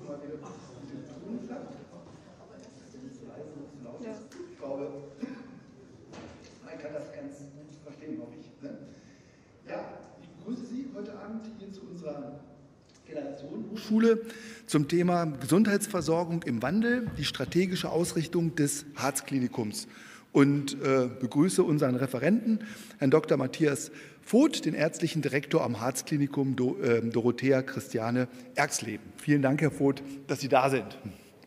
mal wieder mit dem Ton klappt. Wenn es zu leise und zu laut ist. Ich glaube, man kann das ganz gut verstehen, hoffe ich. Ne? Ja, ich begrüße Sie heute Abend hier zu unserer Generation Hochschule zum Thema Gesundheitsversorgung im Wandel, die strategische Ausrichtung des Harzklinikums. Und begrüße unseren Referenten, Herrn Dr. Matthias Voth, den ärztlichen Direktor am Harzklinikum Dorothea Christiane Erxleben. Vielen Dank, Herr Voth, dass Sie da sind.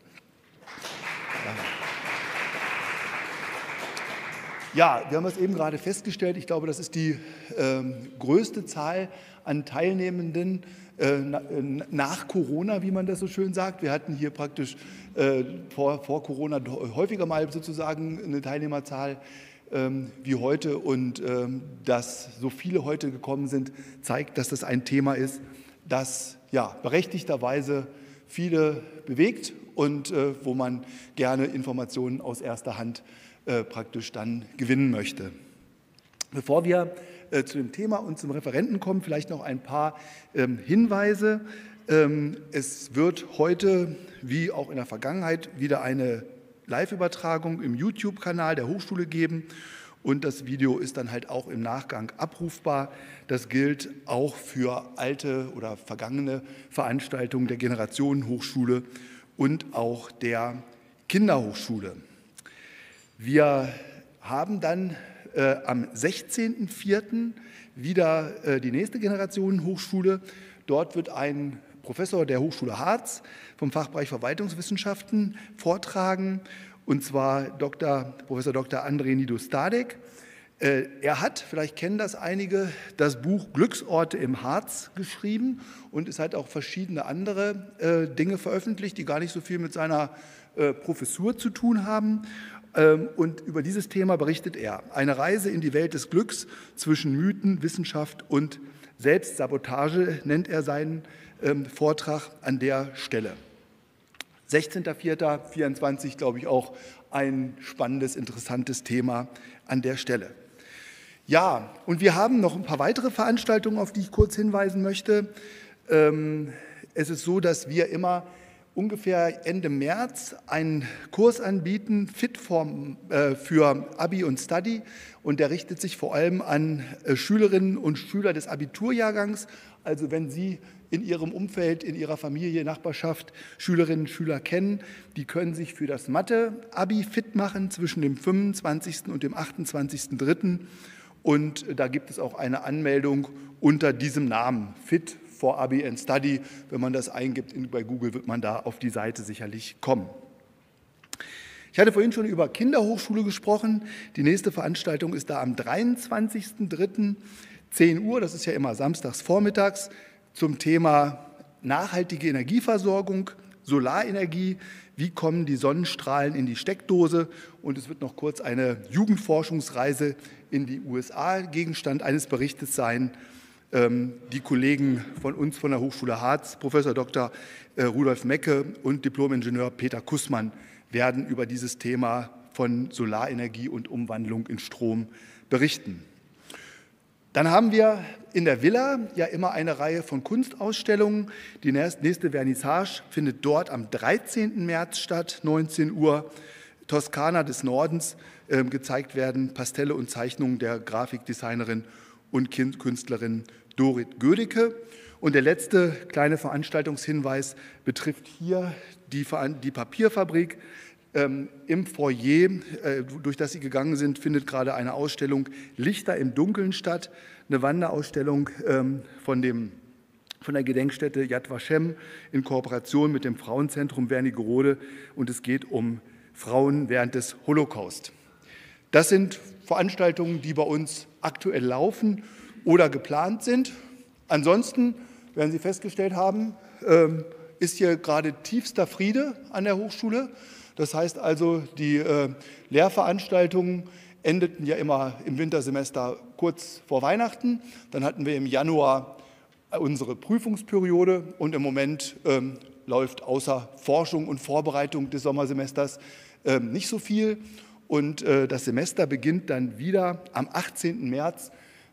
Ja, wir haben es eben gerade festgestellt. Ich glaube, das ist die größte Zahl an Teilnehmenden nach Corona, wie man das so schön sagt. Wir hatten hier praktisch vor Corona häufiger mal sozusagen eine Teilnehmerzahl wie heute. Und dass so viele heute gekommen sind, zeigt, dass das ein Thema ist, das ja berechtigterweise viele bewegt und wo man gerne Informationen aus erster Hand praktisch dann gewinnen möchte. Bevor wir zu dem Thema und zum Referenten kommen, vielleicht noch ein paar Hinweise. Es wird heute, wie auch in der Vergangenheit, wieder eine Live-Übertragung im YouTube-Kanal der Hochschule geben und das Video ist dann halt auch im Nachgang abrufbar. Das gilt auch für alte oder vergangene Veranstaltungen der Generationenhochschule und auch der Kinderhochschule. Wir haben dann am 16.04. wieder die nächste Generationenhochschule. Dort wird ein Professor der Hochschule Harz vom Fachbereich Verwaltungswissenschaften vortragen, und zwar Professor Dr. André Nido-Stadek. Er hat, vielleicht kennen das einige, das Buch Glücksorte im Harz geschrieben und es hat auch verschiedene andere Dinge veröffentlicht, die gar nicht so viel mit seiner Professur zu tun haben. Und über dieses Thema berichtet er. Eine Reise in die Welt des Glücks zwischen Mythen, Wissenschaft und Selbstsabotage nennt er seinen Vortrag an der Stelle. 16.04.24, glaube ich, auch ein spannendes, interessantes Thema an der Stelle. Ja, und wir haben noch ein paar weitere Veranstaltungen, auf die ich kurz hinweisen möchte. Es ist so, dass wir immer ungefähr Ende März einen Kurs anbieten, Fit für Abi und Study. Und der richtet sich vor allem an Schülerinnen und Schüler des Abiturjahrgangs. Also wenn Sie in Ihrem Umfeld, in Ihrer Familie, Nachbarschaft Schülerinnen und Schüler kennen, die können sich für das Mathe-Abi fit machen zwischen dem 25. und dem 28.03. Und da gibt es auch eine Anmeldung unter diesem Namen, Fit for Abi and Study. Wenn man das eingibt bei Google, wird man da auf die Seite sicherlich kommen. Ich hatte vorhin schon über Kinderhochschule gesprochen. Die nächste Veranstaltung ist da am 23.03. 10 Uhr, das ist ja immer samstags vormittags, zum Thema nachhaltige Energieversorgung, Solarenergie, wie kommen die Sonnenstrahlen in die Steckdose, und es wird noch kurz eine Jugendforschungsreise in die USA Gegenstand eines Berichtes sein. Die Kollegen von uns von der Hochschule Harz, Professor Dr. Rudolf Mecke und Diplom-Ingenieur Peter Kussmann, werden über dieses Thema von Solarenergie und Umwandlung in Strom berichten. Dann haben wir in der Villa ja immer eine Reihe von Kunstausstellungen. Die nächste Vernissage findet dort am 13. März statt, 19 Uhr. Toskana des Nordens gezeigt werden Pastelle und Zeichnungen der Grafikdesignerin und Künstlerin Dorit Gödicke. Und der letzte kleine Veranstaltungshinweis betrifft hier die Papierfabrik. Im Foyer, durch das Sie gegangen sind, findet gerade eine Ausstellung Lichter im Dunkeln statt, eine Wanderausstellung von der Gedenkstätte Yad Vashem in Kooperation mit dem Frauenzentrum Wernigerode, und es geht um Frauen während des Holocaust. Das sind Veranstaltungen, die bei uns aktuell laufen oder geplant sind. Ansonsten, werden Sie festgestellt haben, ist hier gerade tiefster Friede an der Hochschule. Das heißt also, die Lehrveranstaltungen endeten ja immer im Wintersemester kurz vor Weihnachten. Dann hatten wir im Januar unsere Prüfungsperiode und im Moment läuft außer Forschung und Vorbereitung des Sommersemesters nicht so viel. Und das Semester beginnt dann wieder am 18. März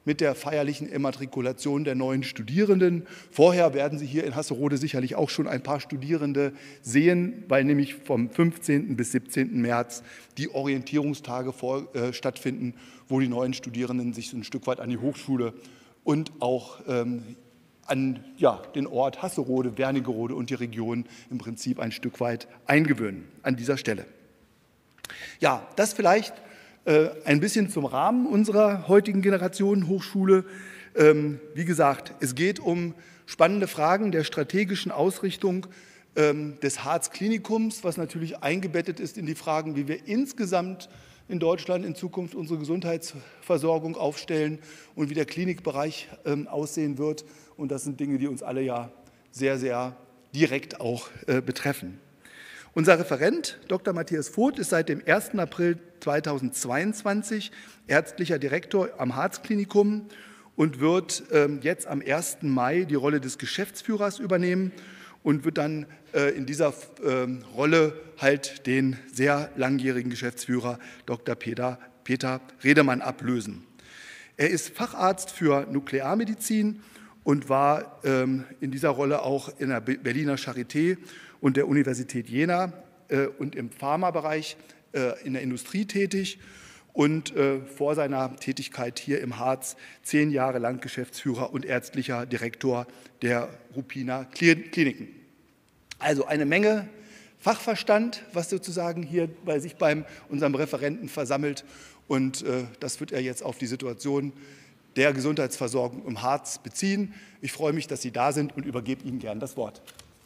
mit der feierlichen Immatrikulation der neuen Studierenden. Vorher werden Sie hier in Hasserode sicherlich auch schon ein paar Studierende sehen, weil nämlich vom 15. bis 17. März die Orientierungstage stattfinden, wo die neuen Studierenden sich ein Stück weit an die Hochschule und auch an den Ort Hasserode, Wernigerode und die Region im Prinzip ein Stück weit eingewöhnen an dieser Stelle. Ja, das vielleicht ein bisschen zum Rahmen unserer heutigen Generation Hochschule. Wie gesagt, es geht um spannende Fragen der strategischen Ausrichtung des Harz-Klinikums, was natürlich eingebettet ist in die Fragen, wie wir insgesamt in Deutschland in Zukunft unsere Gesundheitsversorgung aufstellen und wie der Klinikbereich aussehen wird. Und das sind Dinge, die uns alle ja sehr, sehr direkt auch betreffen. Unser Referent, Dr. Matthias Voth, ist seit dem 1. April 2022 ärztlicher Direktor am Harz-Klinikum und wird jetzt am 1. Mai die Rolle des Geschäftsführers übernehmen und wird dann in dieser Rolle halt den sehr langjährigen Geschäftsführer Dr. Peter Redemann ablösen. Er ist Facharzt für Nuklearmedizin und war in dieser Rolle auch in der Berliner Charité und der Universität Jena und im Pharmabereich in der Industrie tätig und vor seiner Tätigkeit hier im Harz 10 Jahre lang Geschäftsführer und ärztlicher Direktor der Ruppiner Kliniken. Also eine Menge Fachverstand, was sozusagen hier bei sich bei unserem Referenten versammelt, und das wird er jetzt auf die Situation der Gesundheitsversorgung im Harz beziehen. Ich freue mich, dass Sie da sind und übergebe Ihnen gern das Wort.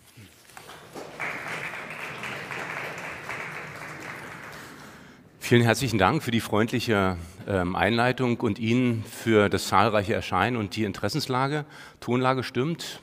Vielen herzlichen Dank für die freundliche Einleitung und Ihnen für das zahlreiche Erscheinen und die Interessenslage. Tonlage stimmt.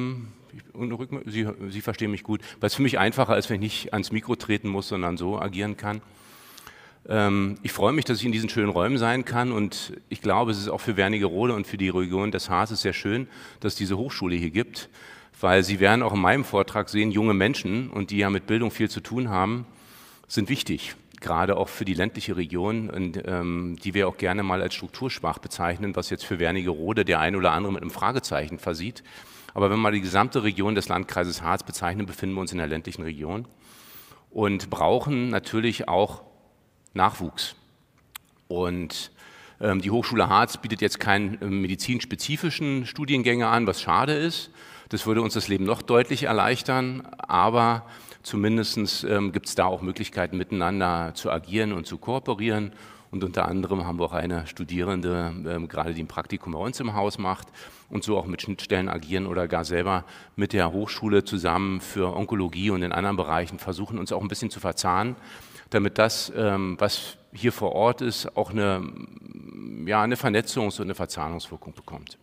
Sie verstehen mich gut, weil es für mich einfacher ist, wenn ich nicht ans Mikro treten muss, sondern so agieren kann. Ich freue mich, dass ich in diesen schönen Räumen sein kann, und ich glaube, es ist auch für Wernigerode und für die Region des Harzes sehr schön, dass es diese Hochschule hier gibt, weil Sie werden auch in meinem Vortrag sehen, junge Menschen, und die ja mit Bildung viel zu tun haben, sind wichtig. Gerade auch für die ländliche Region, und, die wir auch gerne mal als strukturschwach bezeichnen, was jetzt für Wernigerode der ein oder andere mit einem Fragezeichen versieht. Aber wenn wir die gesamte Region des Landkreises Harz bezeichnen, befinden wir uns in der ländlichen Region und brauchen natürlich auch Nachwuchs. Und die Hochschule Harz bietet jetzt keine medizinspezifischen Studiengänge an, was schade ist. Das würde uns das Leben noch deutlich erleichtern, aber zumindest gibt es da auch Möglichkeiten, miteinander zu agieren und zu kooperieren. Und unter anderem haben wir auch eine Studierende, gerade die ein Praktikum bei uns im Haus macht und so auch mit Schnittstellen agieren oder gar selber mit der Hochschule zusammen für Onkologie und in anderen Bereichen versuchen, uns auch ein bisschen zu verzahnen, damit das, was hier vor Ort ist, auch eine Vernetzungs- und eine Verzahnungswirkung bekommt.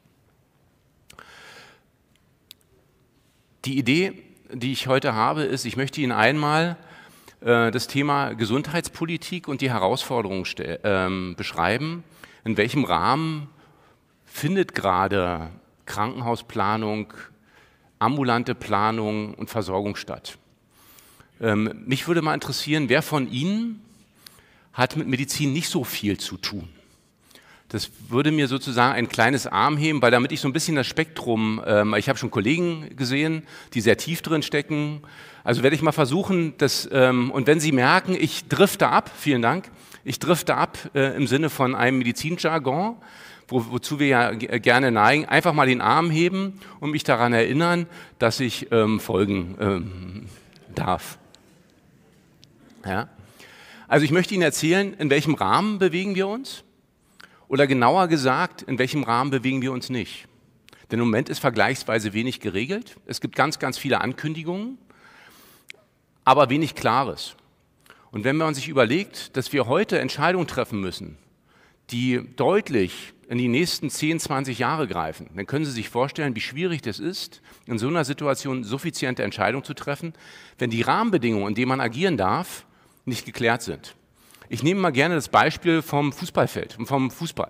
Die Idee, die ich heute habe, ist, ich möchte Ihnen einmal das Thema Gesundheitspolitik und die Herausforderungen beschreiben. In welchem Rahmen findet gerade Krankenhausplanung, ambulante Planung und Versorgung statt? Mich würde mal interessieren, wer von Ihnen hat mit Medizin nicht so viel zu tun? Das würde mir sozusagen ein kleines Arm heben, weil damit ich so ein bisschen das Spektrum, ich habe schon Kollegen gesehen, die sehr tief drin stecken. Also werde ich mal versuchen, und wenn Sie merken, ich drifte ab, vielen Dank, ich drifte ab im Sinne von einem Medizinjargon, wozu wir ja gerne neigen, einfach mal den Arm heben und mich daran erinnern, dass ich folgen darf. Ja? Also ich möchte Ihnen erzählen, in welchem Rahmen bewegen wir uns? Oder genauer gesagt, in welchem Rahmen bewegen wir uns nicht? Denn im Moment ist vergleichsweise wenig geregelt. Es gibt ganz, ganz viele Ankündigungen, aber wenig Klares. Und wenn man sich überlegt, dass wir heute Entscheidungen treffen müssen, die deutlich in die nächsten 10, 20 Jahre greifen, dann können Sie sich vorstellen, wie schwierig das ist, in so einer Situation suffiziente Entscheidungen zu treffen, wenn die Rahmenbedingungen, in denen man agieren darf, nicht geklärt sind. Ich nehme mal gerne das Beispiel vom Fußballfeld und vom Fußball.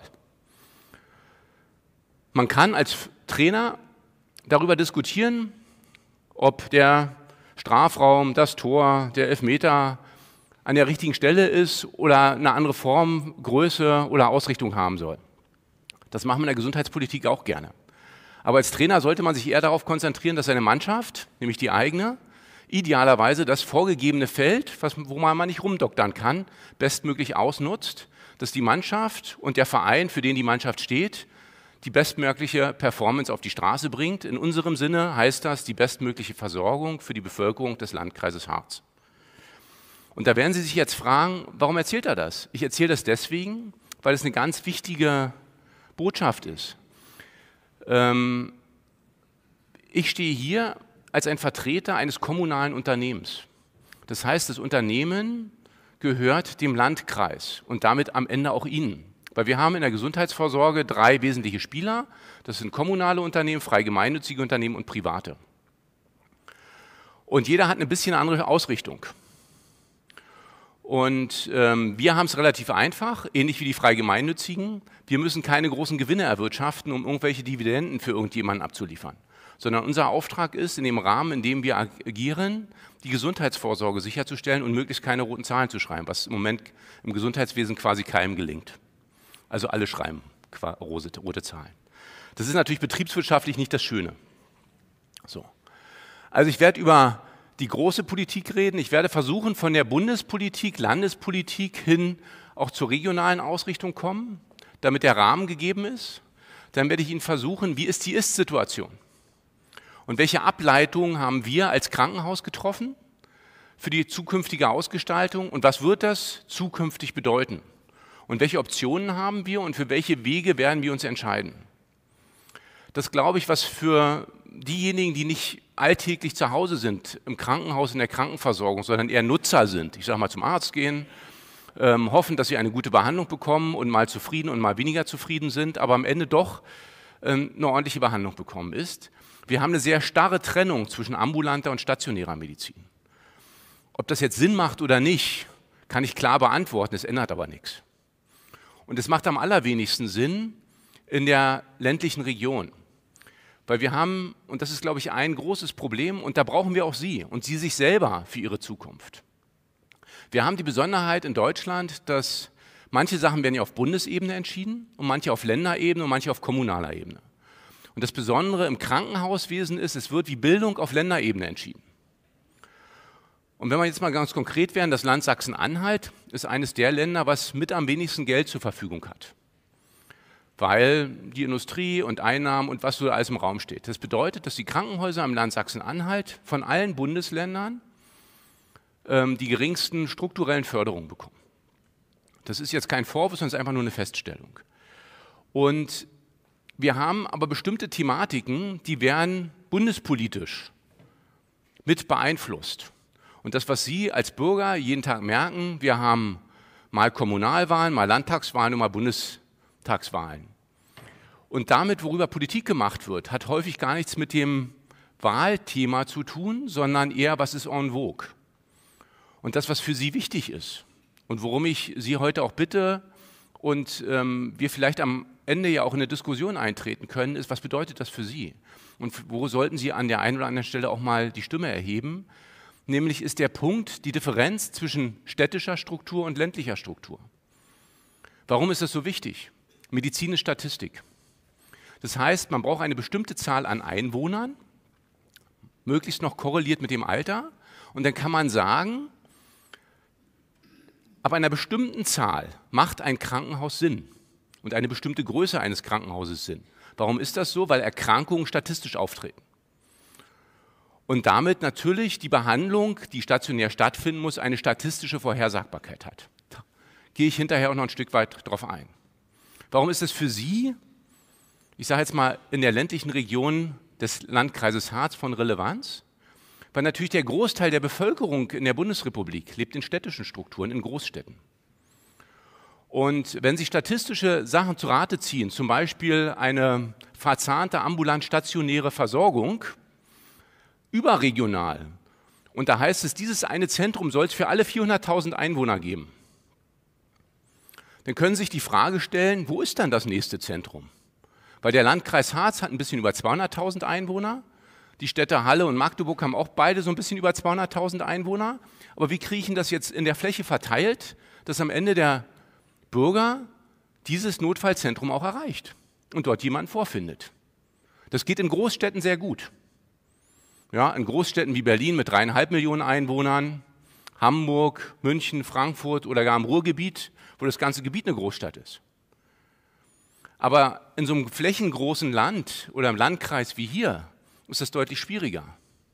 Man kann als Trainer darüber diskutieren, ob der Strafraum, das Tor, der Elfmeter an der richtigen Stelle ist oder eine andere Form, Größe oder Ausrichtung haben soll. Das machen wir in der Gesundheitspolitik auch gerne. Aber als Trainer sollte man sich eher darauf konzentrieren, dass seine Mannschaft, nämlich die eigene, idealerweise das vorgegebene Feld, wo man nicht rumdoktern kann, bestmöglich ausnutzt, dass die Mannschaft und der Verein, für den die Mannschaft steht, die bestmögliche Performance auf die Straße bringt. In unserem Sinne heißt das die bestmögliche Versorgung für die Bevölkerung des Landkreises Harz. Und da werden Sie sich jetzt fragen, warum erzählt er das? Ich erzähle das deswegen, weil es eine ganz wichtige Botschaft ist. Ich stehe hier als ein Vertreter eines kommunalen Unternehmens. Das heißt, das Unternehmen gehört dem Landkreis und damit am Ende auch Ihnen. Weil wir haben in der Gesundheitsvorsorge 3 wesentliche Spieler. Das sind kommunale Unternehmen, frei gemeinnützige Unternehmen und private. Und jeder hat eine bisschen andere Ausrichtung. Und wir haben es relativ einfach, ähnlich wie die frei gemeinnützigen. Wir müssen keine großen Gewinne erwirtschaften, um irgendwelche Dividenden für irgendjemanden abzuliefern. Sondern unser Auftrag ist, in dem Rahmen, in dem wir agieren, die Gesundheitsvorsorge sicherzustellen und möglichst keine roten Zahlen zu schreiben, was im Moment im Gesundheitswesen quasi keinem gelingt. Also alle schreiben rote Zahlen. Das ist natürlich betriebswirtschaftlich nicht das Schöne. So. Also ich werde über die große Politik reden. Ich werde versuchen, von der Bundespolitik, Landespolitik hin auch zur regionalen Ausrichtung kommen, damit der Rahmen gegeben ist. Dann werde ich Ihnen versuchen, wie ist die Ist-Situation? Und welche Ableitungen haben wir als Krankenhaus getroffen für die zukünftige Ausgestaltung und was wird das zukünftig bedeuten? Und welche Optionen haben wir und für welche Wege werden wir uns entscheiden? Das glaube ich, was für diejenigen, die nicht alltäglich zu Hause sind, im Krankenhaus, in der Krankenversorgung, sondern eher Nutzer sind, ich sage mal zum Arzt gehen, hoffen, dass sie eine gute Behandlung bekommen und mal zufrieden und mal weniger zufrieden sind, aber am Ende doch eine ordentliche Behandlung bekommen ist. Wir haben eine sehr starre Trennung zwischen ambulanter und stationärer Medizin. Ob das jetzt Sinn macht oder nicht, kann ich klar beantworten, es ändert aber nichts. Und es macht am allerwenigsten Sinn in der ländlichen Region. Weil wir haben, und das ist, glaube ich, ein großes Problem, und da brauchen wir auch Sie und Sie sich selber für Ihre Zukunft. Wir haben die Besonderheit in Deutschland, dass manche Sachen werden ja auf Bundesebene entschieden und manche auf Länderebene und manche auf kommunaler Ebene. Und das Besondere im Krankenhauswesen ist, es wird wie Bildung auf Länderebene entschieden. Und wenn wir jetzt mal ganz konkret werden, das Land Sachsen-Anhalt ist eines der Länder, was mit am wenigsten Geld zur Verfügung hat. Weil die Industrie und Einnahmen und was so alles im Raum steht. Das bedeutet, dass die Krankenhäuser im Land Sachsen-Anhalt von allen Bundesländern die geringsten strukturellen Förderungen bekommen. Das ist jetzt kein Vorwurf, sondern es ist einfach nur eine Feststellung. Und wir haben aber bestimmte Thematiken, die werden bundespolitisch mit beeinflusst. Und das, was Sie als Bürger jeden Tag merken, wir haben mal Kommunalwahlen, mal Landtagswahlen und mal Bundestagswahlen. Und damit, worüber Politik gemacht wird, hat häufig gar nichts mit dem Wahlthema zu tun, sondern eher, was ist en vogue. Und das, was für Sie wichtig ist und worum ich Sie heute auch bitte und wir vielleicht am Ende ja auch in eine Diskussion eintreten können, ist, was bedeutet das für Sie? Und wo sollten Sie an der einen oder anderen Stelle auch mal die Stimme erheben? Nämlich ist der Punkt die Differenz zwischen städtischer Struktur und ländlicher Struktur. Warum ist das so wichtig? Medizin ist Statistik. Das heißt, man braucht eine bestimmte Zahl an Einwohnern, möglichst noch korreliert mit dem Alter, und dann kann man sagen, ab einer bestimmten Zahl macht ein Krankenhaus Sinn und eine bestimmte Größe eines Krankenhauses Sinn. Warum ist das so? Weil Erkrankungen statistisch auftreten. Und damit natürlich die Behandlung, die stationär stattfinden muss, eine statistische Vorhersagbarkeit hat. Da gehe ich hinterher auch noch ein Stück weit drauf ein. Warum ist das für Sie, ich sage jetzt mal in der ländlichen Region des Landkreises Harz von Relevanz? Weil natürlich der Großteil der Bevölkerung in der Bundesrepublik lebt in städtischen Strukturen, in Großstädten. Und wenn Sie statistische Sachen zu Rate ziehen, zum Beispiel eine verzahnte ambulant-stationäre Versorgung, überregional, und da heißt es, dieses eine Zentrum soll es für alle 400.000 Einwohner geben, dann können Sie sich die Frage stellen, wo ist dann das nächste Zentrum? Weil der Landkreis Harz hat ein bisschen über 200.000 Einwohner, die Städte Halle und Magdeburg haben auch beide so ein bisschen über 200.000 Einwohner. Aber wie kriege ich das jetzt in der Fläche verteilt, dass am Ende der Bürger dieses Notfallzentrum auch erreicht? und dort jemanden vorfindet. Das geht in Großstädten sehr gut. Ja, in Großstädten wie Berlin mit 3,5 Millionen Einwohnern, Hamburg, München, Frankfurt oder gar im Ruhrgebiet, wo das ganze Gebiet eine Großstadt ist. Aber in so einem flächengroßen Land oder im Landkreis wie hier ist das deutlich schwieriger.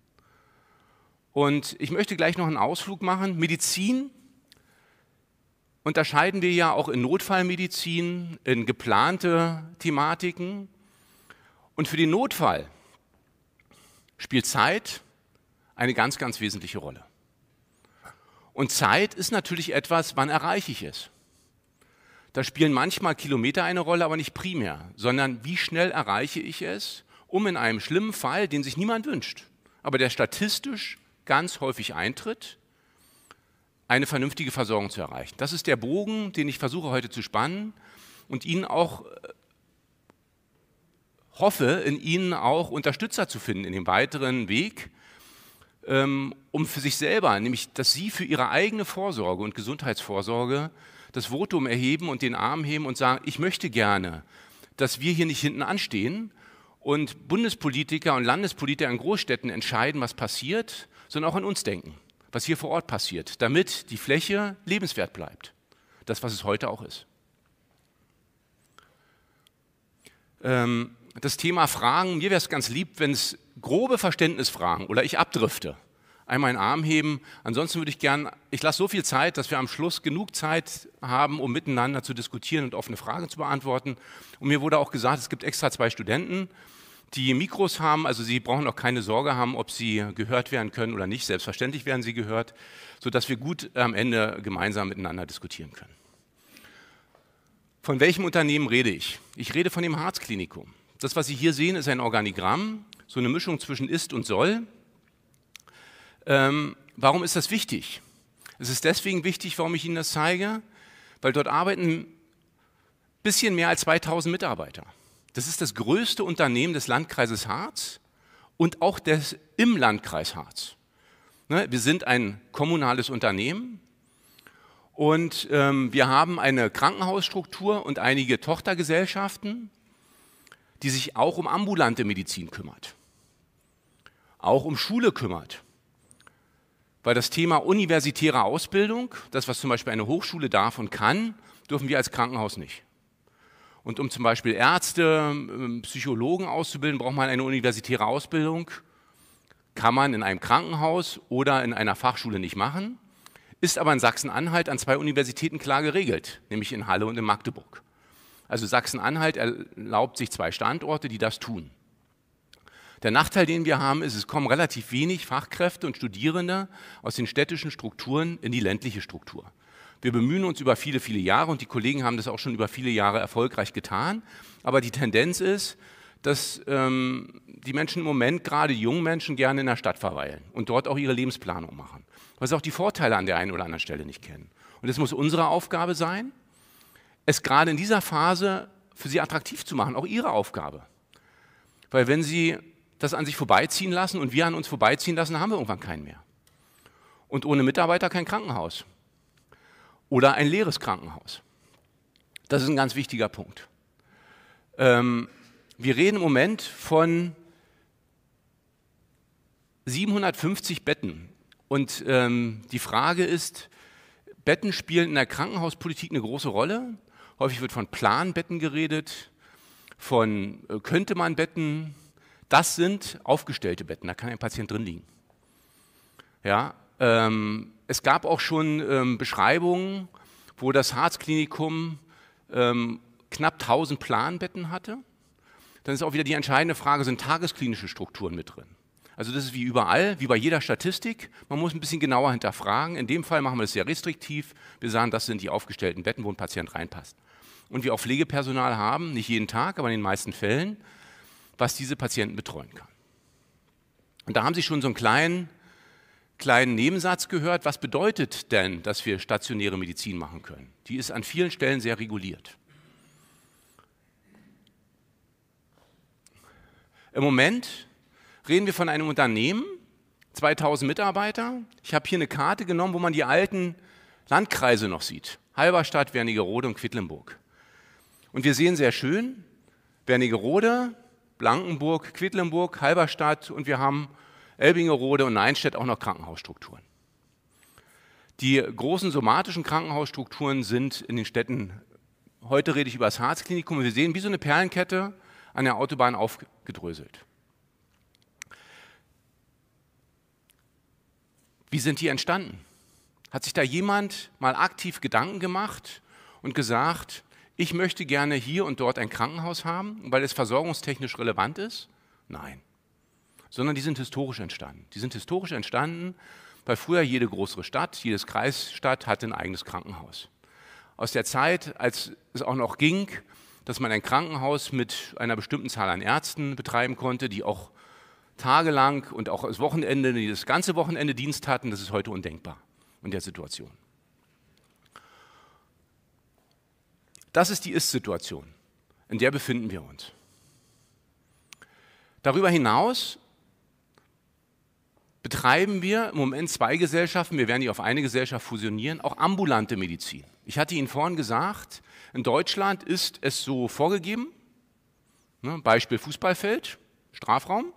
Und ich möchte gleich noch einen Ausflug machen. Medizin unterscheiden wir ja auch in Notfallmedizin, in geplante Thematiken. Und für den Notfall spielt Zeit eine ganz, ganz wesentliche Rolle. Und Zeit ist natürlich etwas, wann erreiche ich es? Da spielen manchmal Kilometer eine Rolle, aber nicht primär, sondern wie schnell erreiche ich es, um in einem schlimmen Fall, den sich niemand wünscht, aber der statistisch ganz häufig eintritt, eine vernünftige Versorgung zu erreichen. Das ist der Bogen, den ich versuche heute zu spannen und Ihnen auch hoffe, in Ihnen auch Unterstützer zu finden in dem weiteren Weg, um für sich selber, nämlich dass Sie für Ihre eigene Vorsorge und Gesundheitsvorsorge das Votum erheben und den Arm heben und sagen, ich möchte gerne, dass wir hier nicht hinten anstehen und Bundespolitiker und Landespolitiker in Großstädten entscheiden, was passiert, sondern auch an uns denken, was hier vor Ort passiert, damit die Fläche lebenswert bleibt. Das, was es heute auch ist. Das Thema Fragen, mir wäre es ganz lieb, wenn es grobe Verständnisfragen oder ich abdrifte, einmal einen Arm heben. Ansonsten würde ich gern, ich lasse so viel Zeit, dass wir am Schluss genug Zeit haben, um miteinander zu diskutieren und offene Fragen zu beantworten. Und mir wurde auch gesagt, es gibt extra 2 Studenten, die Mikros haben, also Sie brauchen auch keine Sorge haben, ob Sie gehört werden können oder nicht. Selbstverständlich werden Sie gehört, sodass wir gut am Ende gemeinsam miteinander diskutieren können. Von welchem Unternehmen rede ich? Ich rede von dem Harz-Klinikum. Das, was Sie hier sehen, ist ein Organigramm, so eine Mischung zwischen ist und soll. Warum ist das wichtig? Es ist deswegen wichtig, warum ich Ihnen das zeige, weil dort arbeiten ein bisschen mehr als 2000 Mitarbeiter. Das ist das größte Unternehmen des Landkreises Harz und auch im Landkreis Harz. Wir sind ein kommunales Unternehmen und wir haben eine Krankenhausstruktur und einige Tochtergesellschaften, die sich auch um ambulante Medizin kümmert, auch um Schule kümmert. Weil das Thema universitäre Ausbildung, das was zum Beispiel eine Hochschule darf und kann, dürfen wir als Krankenhaus nicht. Und um zum Beispiel Ärzte, Psychologen auszubilden, braucht man eine universitäre Ausbildung. Kann man in einem Krankenhaus oder in einer Fachschule nicht machen, ist aber in Sachsen-Anhalt an 2 Universitäten klar geregelt, nämlich in Halle und in Magdeburg. Also Sachsen-Anhalt erlaubt sich 2 Standorte, die das tun. Der Nachteil, den wir haben, ist, es kommen relativ wenig Fachkräfte und Studierende aus den städtischen Strukturen in die ländliche Struktur. Wir bemühen uns über viele, viele Jahre und die Kollegen haben das auch schon über viele Jahre erfolgreich getan. Aber die Tendenz ist, dass die Menschen im Moment, gerade die jungen Menschen, gerne in der Stadt verweilen und dort auch ihre Lebensplanung machen. Weil sie auch die Vorteile an der einen oder anderen Stelle nicht kennen. Und es muss unsere Aufgabe sein, es gerade in dieser Phase für sie attraktiv zu machen, auch ihre Aufgabe. Weil wenn sie das an sich vorbeiziehen lassen und wir an uns vorbeiziehen lassen, haben wir irgendwann keinen mehr. Und ohne Mitarbeiter kein Krankenhaus. Oder ein leeres Krankenhaus. Das ist ein ganz wichtiger Punkt. Wir reden im Moment von 750 Betten. Und die Frage ist, Betten spielen in der Krankenhauspolitik eine große Rolle. Häufig wird von Planbetten geredet, von könnte man Betten. Das sind aufgestellte Betten, da kann ein Patient drin liegen. Ja, es gab auch schon Beschreibungen, wo das Harz-Klinikum knapp 1000 Planbetten hatte. Dann ist auch wieder die entscheidende Frage, sind tagesklinische Strukturen mit drin? Also das ist wie überall, wie bei jeder Statistik. Man muss ein bisschen genauer hinterfragen. In dem Fall machen wir das sehr restriktiv. Wir sagen, das sind die aufgestellten Betten, wo ein Patient reinpasst. Und wir auch Pflegepersonal haben, nicht jeden Tag, aber in den meisten Fällen, was diese Patienten betreuen kann. Und da haben Sie schon so einen kleinen Nebensatz gehört. Was bedeutet denn, dass wir stationäre Medizin machen können? Die ist an vielen Stellen sehr reguliert. Im Moment reden wir von einem Unternehmen, 2000 Mitarbeiter. Ich habe hier eine Karte genommen, wo man die alten Landkreise noch sieht. Halberstadt, Wernigerode und Quedlinburg. Und wir sehen sehr schön, Wernigerode, Blankenburg, Quedlinburg, Halberstadt und wir haben Elbingerode und Neinstedt auch noch Krankenhausstrukturen. Die großen somatischen Krankenhausstrukturen sind in den Städten, heute rede ich über das Harzklinikum, und wir sehen wie so eine Perlenkette an der Autobahn aufgedröselt. Wie sind die entstanden? Hat sich da jemand mal aktiv Gedanken gemacht und gesagt, ich möchte gerne hier und dort ein Krankenhaus haben, weil es versorgungstechnisch relevant ist? Nein. Sondern die sind historisch entstanden. Die sind historisch entstanden, weil früher jede größere Stadt, jedes Kreisstadt hatte ein eigenes Krankenhaus. Aus der Zeit, als es auch noch ging, dass man ein Krankenhaus mit einer bestimmten Zahl an Ärzten betreiben konnte, die auch tagelang und auch das Wochenende, die das ganze Wochenende Dienst hatten, das ist heute undenkbar in der Situation. Das ist die Ist-Situation, in der befinden wir uns. Darüber hinaus betreiben wir im Moment 2 Gesellschaften, wir werden die auf eine Gesellschaft fusionieren, auch ambulante Medizin. Ich hatte Ihnen vorhin gesagt, in Deutschland ist es so vorgegeben, Beispiel Fußballfeld, Strafraum,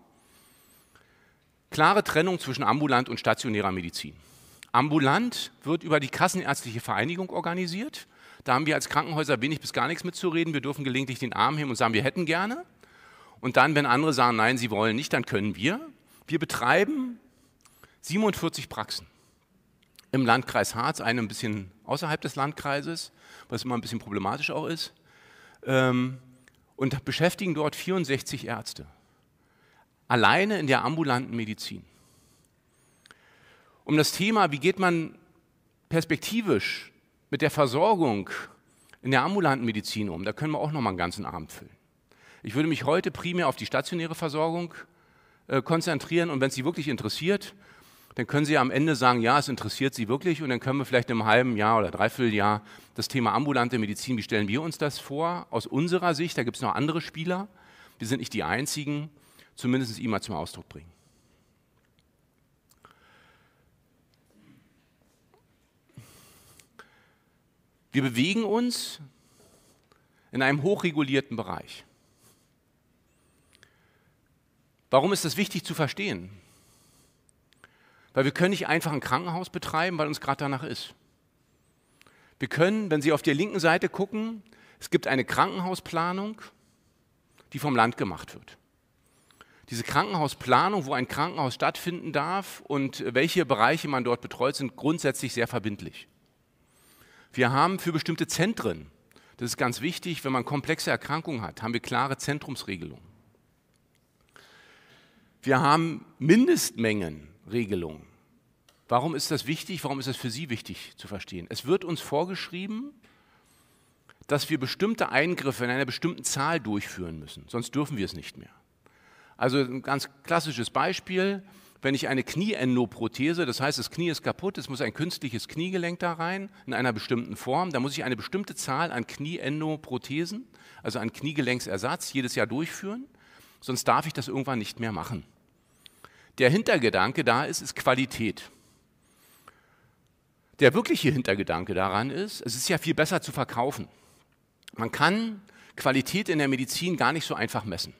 klare Trennung zwischen ambulant und stationärer Medizin. Ambulant wird über die Kassenärztliche Vereinigung organisiert. Da haben wir als Krankenhäuser wenig bis gar nichts mitzureden. Wir dürfen gelegentlich den Arm heben und sagen, wir hätten gerne. Und dann, wenn andere sagen, nein, sie wollen nicht, dann können wir. Wir betreiben 47 Praxen. Im Landkreis Harz, eine ein bisschen außerhalb des Landkreises, was immer ein bisschen problematisch auch ist. Und beschäftigen dort 64 Ärzte. Alleine in der ambulanten Medizin. Um das Thema, wie geht man perspektivisch mit der Versorgung in der ambulanten Medizin um, da können wir auch noch mal einen ganzen Abend füllen. Ich würde mich heute primär auf die stationäre Versorgung konzentrieren und wenn es Sie wirklich interessiert, dann können Sie am Ende sagen, ja, es interessiert Sie wirklich und dann können wir vielleicht in einem halben Jahr oder Dreivierteljahr das Thema ambulante Medizin, wie stellen wir uns das vor, aus unserer Sicht, da gibt es noch andere Spieler, wir sind nicht die Einzigen, zumindest ihm mal zum Ausdruck bringen. Wir bewegen uns in einem hochregulierten Bereich. Warum ist das wichtig zu verstehen? Weil wir können nicht einfach ein Krankenhaus betreiben, weil uns gerade danach ist. Wir können, wenn Sie auf der linken Seite gucken, es gibt eine Krankenhausplanung, die vom Land gemacht wird. Diese Krankenhausplanung, wo ein Krankenhaus stattfinden darf und welche Bereiche man dort betreut, sind grundsätzlich sehr verbindlich. Wir haben für bestimmte Zentren, das ist ganz wichtig, wenn man komplexe Erkrankungen hat, haben wir klare Zentrumsregelungen. Wir haben Mindestmengenregelungen. Warum ist das wichtig? Warum ist das für Sie wichtig zu verstehen? Es wird uns vorgeschrieben, dass wir bestimmte Eingriffe in einer bestimmten Zahl durchführen müssen, sonst dürfen wir es nicht mehr. Also ein ganz klassisches Beispiel, wenn ich eine Knieendoprothese, das heißt, das Knie ist kaputt, es muss ein künstliches Kniegelenk da rein, in einer bestimmten Form, da muss ich eine bestimmte Zahl an Knieendoprothesen, also an Kniegelenksersatz, jedes Jahr durchführen, sonst darf ich das irgendwann nicht mehr machen. Der Hintergedanke da ist Qualität. Der wirkliche Hintergedanke daran ist, es ist ja viel besser zu verkaufen. Man kann Qualität in der Medizin gar nicht so einfach messen.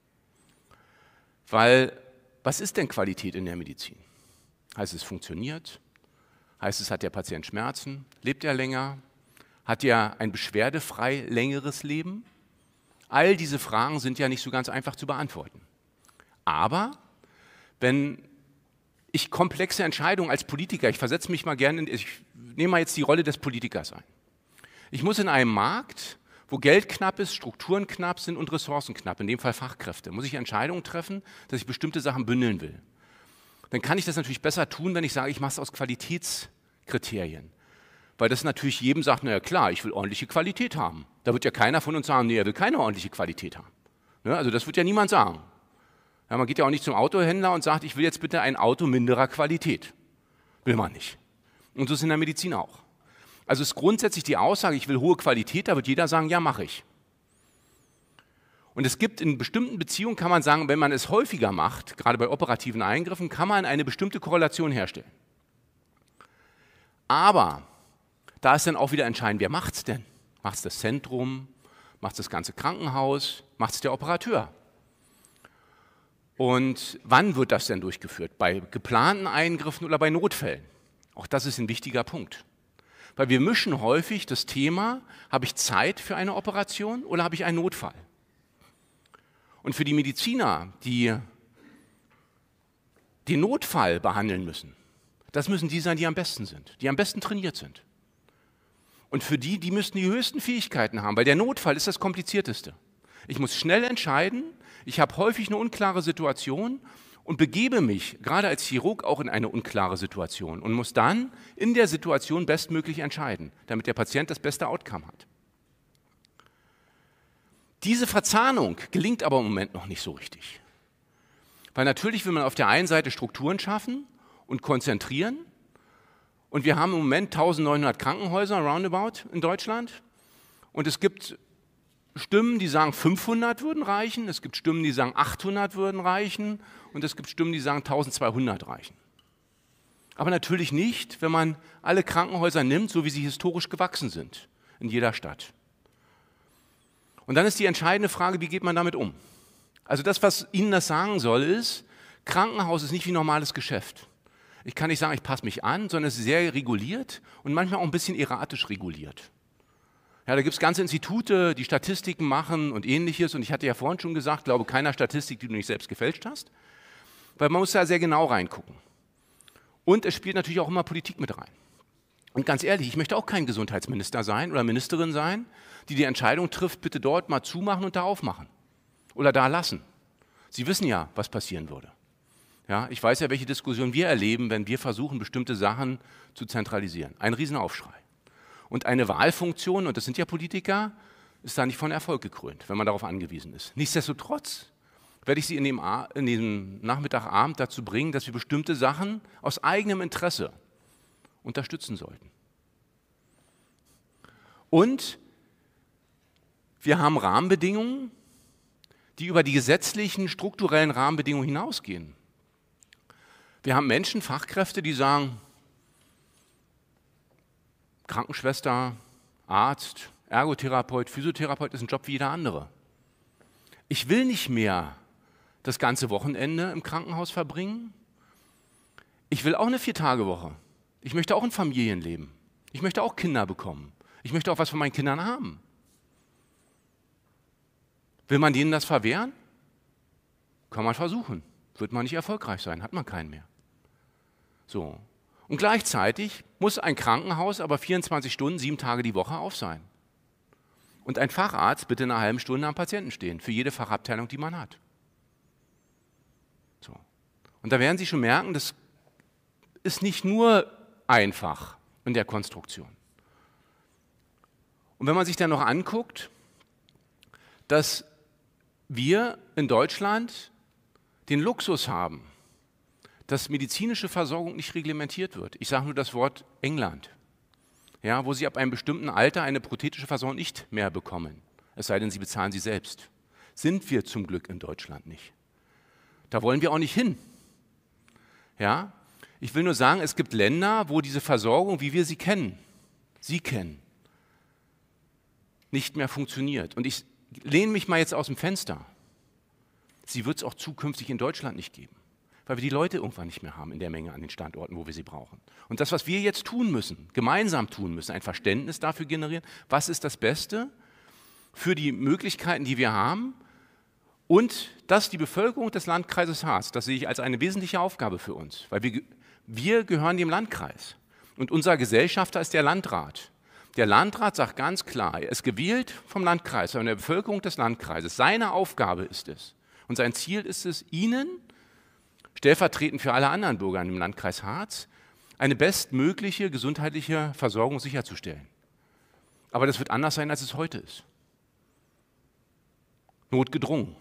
Weil, was ist denn Qualität in der Medizin? Heißt es funktioniert? Heißt es, hat der Patient Schmerzen? Lebt er länger? Hat er ein beschwerdefrei längeres Leben? All diese Fragen sind ja nicht so ganz einfach zu beantworten. Aber wenn ich komplexe Entscheidungen als Politiker, ich versetze mich mal gerne, ich nehme mal jetzt die Rolle des Politikers ein. Ich muss in einem Markt, wo Geld knapp ist, Strukturen knapp sind und Ressourcen knapp, in dem Fall Fachkräfte, muss ich Entscheidungen treffen, dass ich bestimmte Sachen bündeln will. Dann kann ich das natürlich besser tun, wenn ich sage, ich mache es aus Qualitätskriterien. Weil das natürlich jedem sagt, na ja klar, ich will ordentliche Qualität haben. Da wird ja keiner von uns sagen, nee, er will keine ordentliche Qualität haben. Ja, also das wird ja niemand sagen. Ja, man geht ja auch nicht zum Autohändler und sagt, ich will jetzt bitte ein Auto minderer Qualität. Will man nicht. Und so ist in der Medizin auch. Also ist grundsätzlich die Aussage, ich will hohe Qualität, da wird jeder sagen, ja, mache ich. Und es gibt in bestimmten Beziehungen, kann man sagen, wenn man es häufiger macht, gerade bei operativen Eingriffen, kann man eine bestimmte Korrelation herstellen. Aber da ist dann auch wieder entscheidend, wer macht es denn? Macht es das Zentrum? Macht es das ganze Krankenhaus? Macht es der Operateur? Und wann wird das denn durchgeführt? Bei geplanten Eingriffen oder bei Notfällen? Auch das ist ein wichtiger Punkt. Weil wir mischen häufig das Thema, habe ich Zeit für eine Operation oder habe ich einen Notfall? Und für die Mediziner, die den Notfall behandeln müssen, das müssen die sein, die am besten sind, die am besten trainiert sind. Und für die müssen die höchsten Fähigkeiten haben, weil der Notfall ist das Komplizierteste. Ich muss schnell entscheiden, ich habe häufig eine unklare Situation und begebe mich, gerade als Chirurg, auch in eine unklare Situation und muss dann in der Situation bestmöglich entscheiden, damit der Patient das beste Outcome hat. Diese Verzahnung gelingt aber im Moment noch nicht so richtig. Weil natürlich will man auf der einen Seite Strukturen schaffen und konzentrieren. Und wir haben im Moment 1900 Krankenhäuser roundabout in Deutschland. Und es gibt Stimmen, die sagen 500 würden reichen. Es gibt Stimmen, die sagen 800 würden reichen. Und es gibt Stimmen, die sagen 1200 reichen. Aber natürlich nicht, wenn man alle Krankenhäuser nimmt, so wie sie historisch gewachsen sind in jeder Stadt. Und dann ist die entscheidende Frage, wie geht man damit um? Also das, was Ihnen das sagen soll, ist, Krankenhaus ist nicht wie normales Geschäft. Ich kann nicht sagen, ich passe mich an, sondern es ist sehr reguliert und manchmal auch ein bisschen erratisch reguliert. Ja, da gibt es ganze Institute, die Statistiken machen und Ähnliches. Und ich hatte ja vorhin schon gesagt, glaube keiner Statistik, die du nicht selbst gefälscht hast. Weil man muss da sehr genau reingucken. Und es spielt natürlich auch immer Politik mit rein. Und ganz ehrlich, ich möchte auch kein Gesundheitsminister sein oder Ministerin sein, die Entscheidung trifft, bitte dort mal zumachen und da aufmachen. Oder da lassen. Sie wissen ja, was passieren würde. Ja, ich weiß ja, welche Diskussion wir erleben, wenn wir versuchen, bestimmte Sachen zu zentralisieren. Ein Riesenaufschrei. Und eine Wahlfunktion, und das sind ja Politiker, ist da nicht von Erfolg gekrönt, wenn man darauf angewiesen ist. Nichtsdestotrotz werde ich Sie in dem Nachmittagabend dazu bringen, dass wir bestimmte Sachen aus eigenem Interesse unterstützen sollten. Und wir haben Rahmenbedingungen, die über die gesetzlichen, strukturellen Rahmenbedingungen hinausgehen. Wir haben Menschen, Fachkräfte, die sagen, Krankenschwester, Arzt, Ergotherapeut, Physiotherapeut ist ein Job wie jeder andere. Ich will nicht mehr das ganze Wochenende im Krankenhaus verbringen. Ich will auch eine 4-Tage-Woche. Ich möchte auch ein Familienleben. Ich möchte auch Kinder bekommen. Ich möchte auch was von meinen Kindern haben. Will man denen das verwehren? Kann man versuchen. Wird man nicht erfolgreich sein, hat man keinen mehr. So. Und gleichzeitig muss ein Krankenhaus aber 24 Stunden, 7 Tage die Woche auf sein. Und ein Facharzt bitte eine halbe Stunde am Patienten stehen, für jede Fachabteilung, die man hat. So. Und da werden Sie schon merken, das ist nicht nur einfach in der Konstruktion. Und wenn man sich dann noch anguckt, dass wir in Deutschland den Luxus haben, dass medizinische Versorgung nicht reglementiert wird. Ich sage nur das Wort England, ja, wo Sie ab einem bestimmten Alter eine prothetische Versorgung nicht mehr bekommen, es sei denn, Sie bezahlen sie selbst. Sind wir zum Glück in Deutschland nicht. Da wollen wir auch nicht hin. Ja? Ich will nur sagen, es gibt Länder, wo diese Versorgung, wie wir sie kennen, nicht mehr funktioniert. Und ich lehne mich mal jetzt aus dem Fenster. Sie wird es auch zukünftig in Deutschland nicht geben, weil wir die Leute irgendwann nicht mehr haben in der Menge an den Standorten, wo wir sie brauchen. Und das, was wir jetzt tun müssen, gemeinsam tun müssen, ein Verständnis dafür generieren, was ist das Beste für die Möglichkeiten, die wir haben, und dass die Bevölkerung des Landkreises Harz, das sehe ich als eine wesentliche Aufgabe für uns, weil wir gehören dem Landkreis und unser Gesellschafter ist der Landrat. Der Landrat sagt ganz klar, er ist gewählt vom Landkreis, von der Bevölkerung des Landkreises. Seine Aufgabe ist es und sein Ziel ist es, Ihnen, stellvertretend für alle anderen Bürger im Landkreis Harz, eine bestmögliche gesundheitliche Versorgung sicherzustellen. Aber das wird anders sein, als es heute ist. Notgedrungen.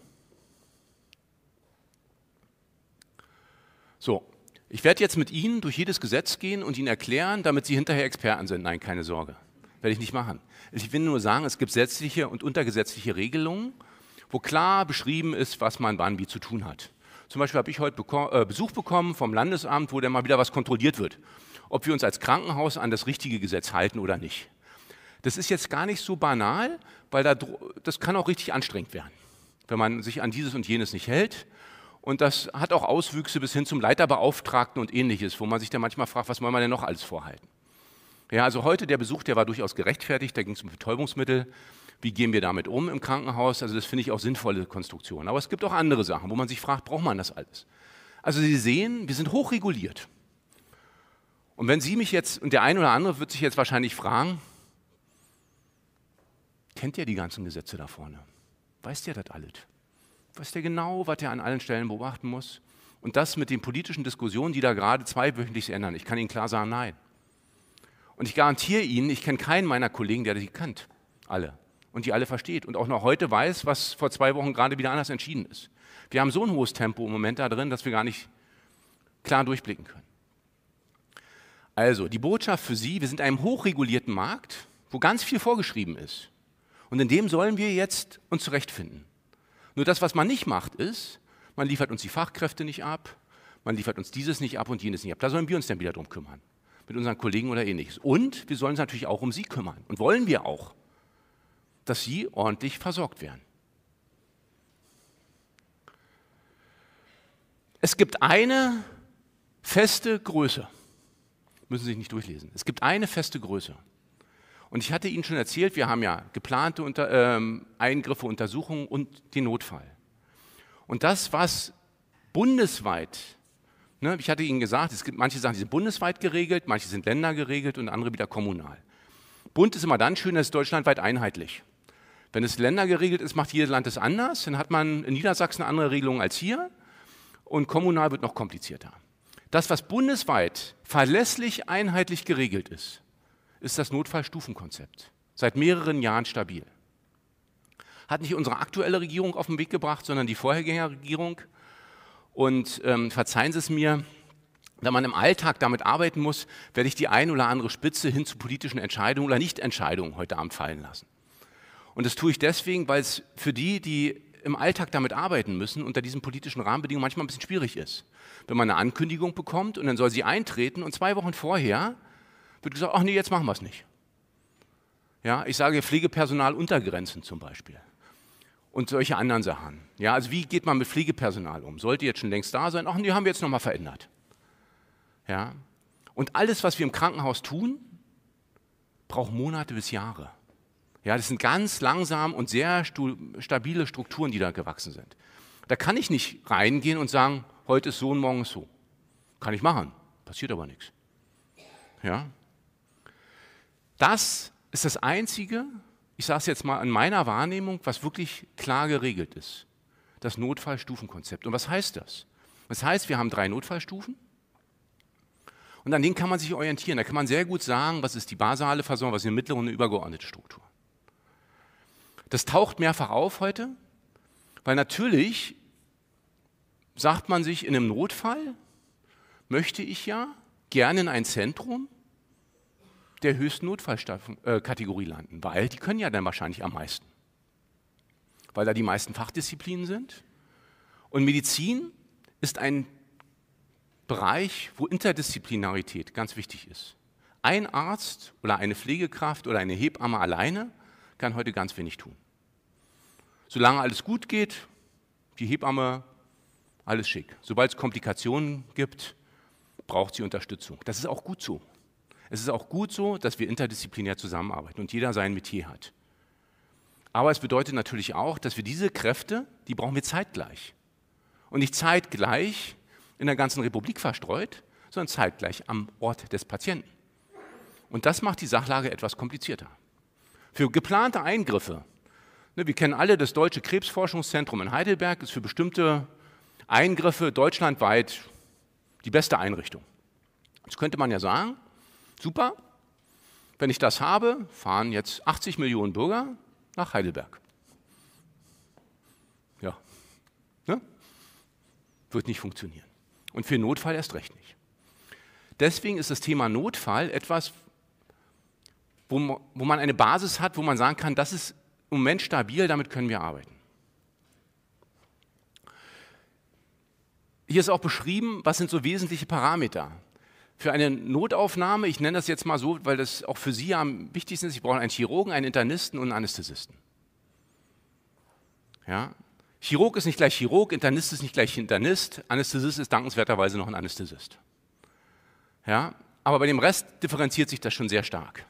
So, ich werde jetzt mit Ihnen durch jedes Gesetz gehen und Ihnen erklären, damit Sie hinterher Experten sind. Nein, keine Sorge, werde ich nicht machen. Ich will nur sagen, es gibt gesetzliche und untergesetzliche Regelungen, wo klar beschrieben ist, was man wann wie zu tun hat. Zum Beispiel habe ich heute Besuch bekommen vom Landesamt, wo dann mal wieder was kontrolliert wird, ob wir uns als Krankenhaus an das richtige Gesetz halten oder nicht. Das ist jetzt gar nicht so banal, weil das kann auch richtig anstrengend werden, wenn man sich an dieses und jenes nicht hält. Und das hat auch Auswüchse bis hin zum Leiterbeauftragten und Ähnliches, wo man sich dann manchmal fragt, was wollen wir denn noch alles vorhalten? Ja, also heute der Besuch, der war durchaus gerechtfertigt, da ging es um Betäubungsmittel. Wie gehen wir damit um im Krankenhaus? Also das finde ich auch sinnvolle Konstruktionen. Aber es gibt auch andere Sachen, wo man sich fragt, braucht man das alles? Also Sie sehen, wir sind hochreguliert. Und wenn Sie mich jetzt, und der eine oder andere wird sich jetzt wahrscheinlich fragen, kennt ihr die ganzen Gesetze da vorne? Weiß der das alles? Weiß der genau, was er an allen Stellen beobachten muss? Und das mit den politischen Diskussionen, die da gerade zweiwöchentlich ändern. Ich kann Ihnen klar sagen, nein. Und ich garantiere Ihnen, ich kenne keinen meiner Kollegen, der die kennt. Alle. Und die alle versteht. Und auch noch heute weiß, was vor 2 Wochen gerade wieder anders entschieden ist. Wir haben so ein hohes Tempo im Moment da drin, dass wir gar nicht klar durchblicken können. Also, die Botschaft für Sie, wir sind in einem hochregulierten Markt, wo ganz viel vorgeschrieben ist. Und in dem sollen wir jetzt uns zurechtfinden. Nur das, was man nicht macht, ist, man liefert uns die Fachkräfte nicht ab, man liefert uns dieses nicht ab und jenes nicht ab. Da sollen wir uns dann wieder drum kümmern, mit unseren Kollegen oder Ähnliches. Und wir sollen uns natürlich auch um Sie kümmern. Und wollen wir auch, dass Sie ordentlich versorgt werden. Es gibt eine feste Größe. Müssen Sie sich nicht durchlesen. Es gibt eine feste Größe. Und ich hatte Ihnen schon erzählt, wir haben ja geplante Eingriffe, Untersuchungen und den Notfall. Und das, was bundesweit, ne, ich hatte Ihnen gesagt, es gibt manche Sachen, die sind bundesweit geregelt, manche sind ländergeregelt und andere wieder kommunal. Bund ist immer dann schön, es ist deutschlandweit einheitlich. Wenn es ländergeregelt ist, macht jedes Land es anders. Dann hat man in Niedersachsen eine andere Regelung als hier. Und kommunal wird noch komplizierter. Das, was bundesweit verlässlich einheitlich geregelt ist, ist das Notfallstufenkonzept. Seit mehreren Jahren stabil. Hat nicht unsere aktuelle Regierung auf den Weg gebracht, sondern die Vorgängerregierung. Und verzeihen Sie es mir, wenn man im Alltag damit arbeiten muss, werde ich die ein oder andere Spitze hin zu politischen Entscheidungen oder Nichtentscheidungen heute Abend fallen lassen. Und das tue ich deswegen, weil es für die, die im Alltag damit arbeiten müssen, unter diesen politischen Rahmenbedingungen manchmal ein bisschen schwierig ist. Wenn man eine Ankündigung bekommt und dann soll sie eintreten und 2 Wochen vorher wird gesagt, ach nee, jetzt machen wir es nicht. Ja, ich sage Pflegepersonal Untergrenzen zum Beispiel und solche anderen Sachen. Ja, also wie geht man mit Pflegepersonal um? Sollte jetzt schon längst da sein? Ach, die haben wir jetzt nochmal verändert. Ja, und alles, was wir im Krankenhaus tun, braucht Monate bis Jahre. Ja, das sind ganz langsam und sehr stabile Strukturen, die da gewachsen sind. Da kann ich nicht reingehen und sagen, heute ist so und morgen ist so. Kann ich machen, passiert aber nichts. Ja. Das ist das Einzige, ich sage es jetzt mal in meiner Wahrnehmung, was wirklich klar geregelt ist. Das Notfallstufenkonzept. Und was heißt das? Das heißt, wir haben 3 Notfallstufen und an denen kann man sich orientieren. Da kann man sehr gut sagen, was ist die basale Versorgung, was ist eine mittlere und eine übergeordnete Struktur. Das taucht mehrfach auf heute, weil natürlich sagt man sich, in einem Notfall möchte ich ja gerne in ein Zentrum der höchsten Notfallkategorie landen, weil die können ja dann wahrscheinlich am meisten, weil da die meisten Fachdisziplinen sind. Und Medizin ist ein Bereich, wo Interdisziplinarität ganz wichtig ist. Ein Arzt oder eine Pflegekraft oder eine Hebamme alleine kann heute ganz wenig tun. Solange alles gut geht, die Hebamme, alles schick. Sobald es Komplikationen gibt, braucht sie Unterstützung. Das ist auch gut so. Es ist auch gut so, dass wir interdisziplinär zusammenarbeiten und jeder sein Metier hat. Aber es bedeutet natürlich auch, dass wir diese Kräfte, die brauchen wir zeitgleich. Und nicht zeitgleich in der ganzen Republik verstreut, sondern zeitgleich am Ort des Patienten. Und das macht die Sachlage etwas komplizierter. Für geplante Eingriffe, wir kennen alle das Deutsche Krebsforschungszentrum in Heidelberg, ist für bestimmte Eingriffe deutschlandweit die beste Einrichtung. Jetzt könnte man ja sagen, super, wenn ich das habe, fahren jetzt 80 Millionen Bürger nach Heidelberg. Ja, ne? Wird nicht funktionieren. Und für Notfall erst recht nicht. Deswegen ist das Thema Notfall etwas, wo man eine Basis hat, wo man sagen kann, das ist im Moment stabil, damit können wir arbeiten. Hier ist auch beschrieben, was sind so wesentliche Parameter. Für eine Notaufnahme, ich nenne das jetzt mal so, weil das auch für Sie ja am wichtigsten ist, Sie brauchen einen Chirurgen, einen Internisten und einen Anästhesisten. Ja? Chirurg ist nicht gleich Chirurg, Internist ist nicht gleich Internist, Anästhesist ist dankenswerterweise noch ein Anästhesist. Ja? Aber bei dem Rest differenziert sich das schon sehr stark.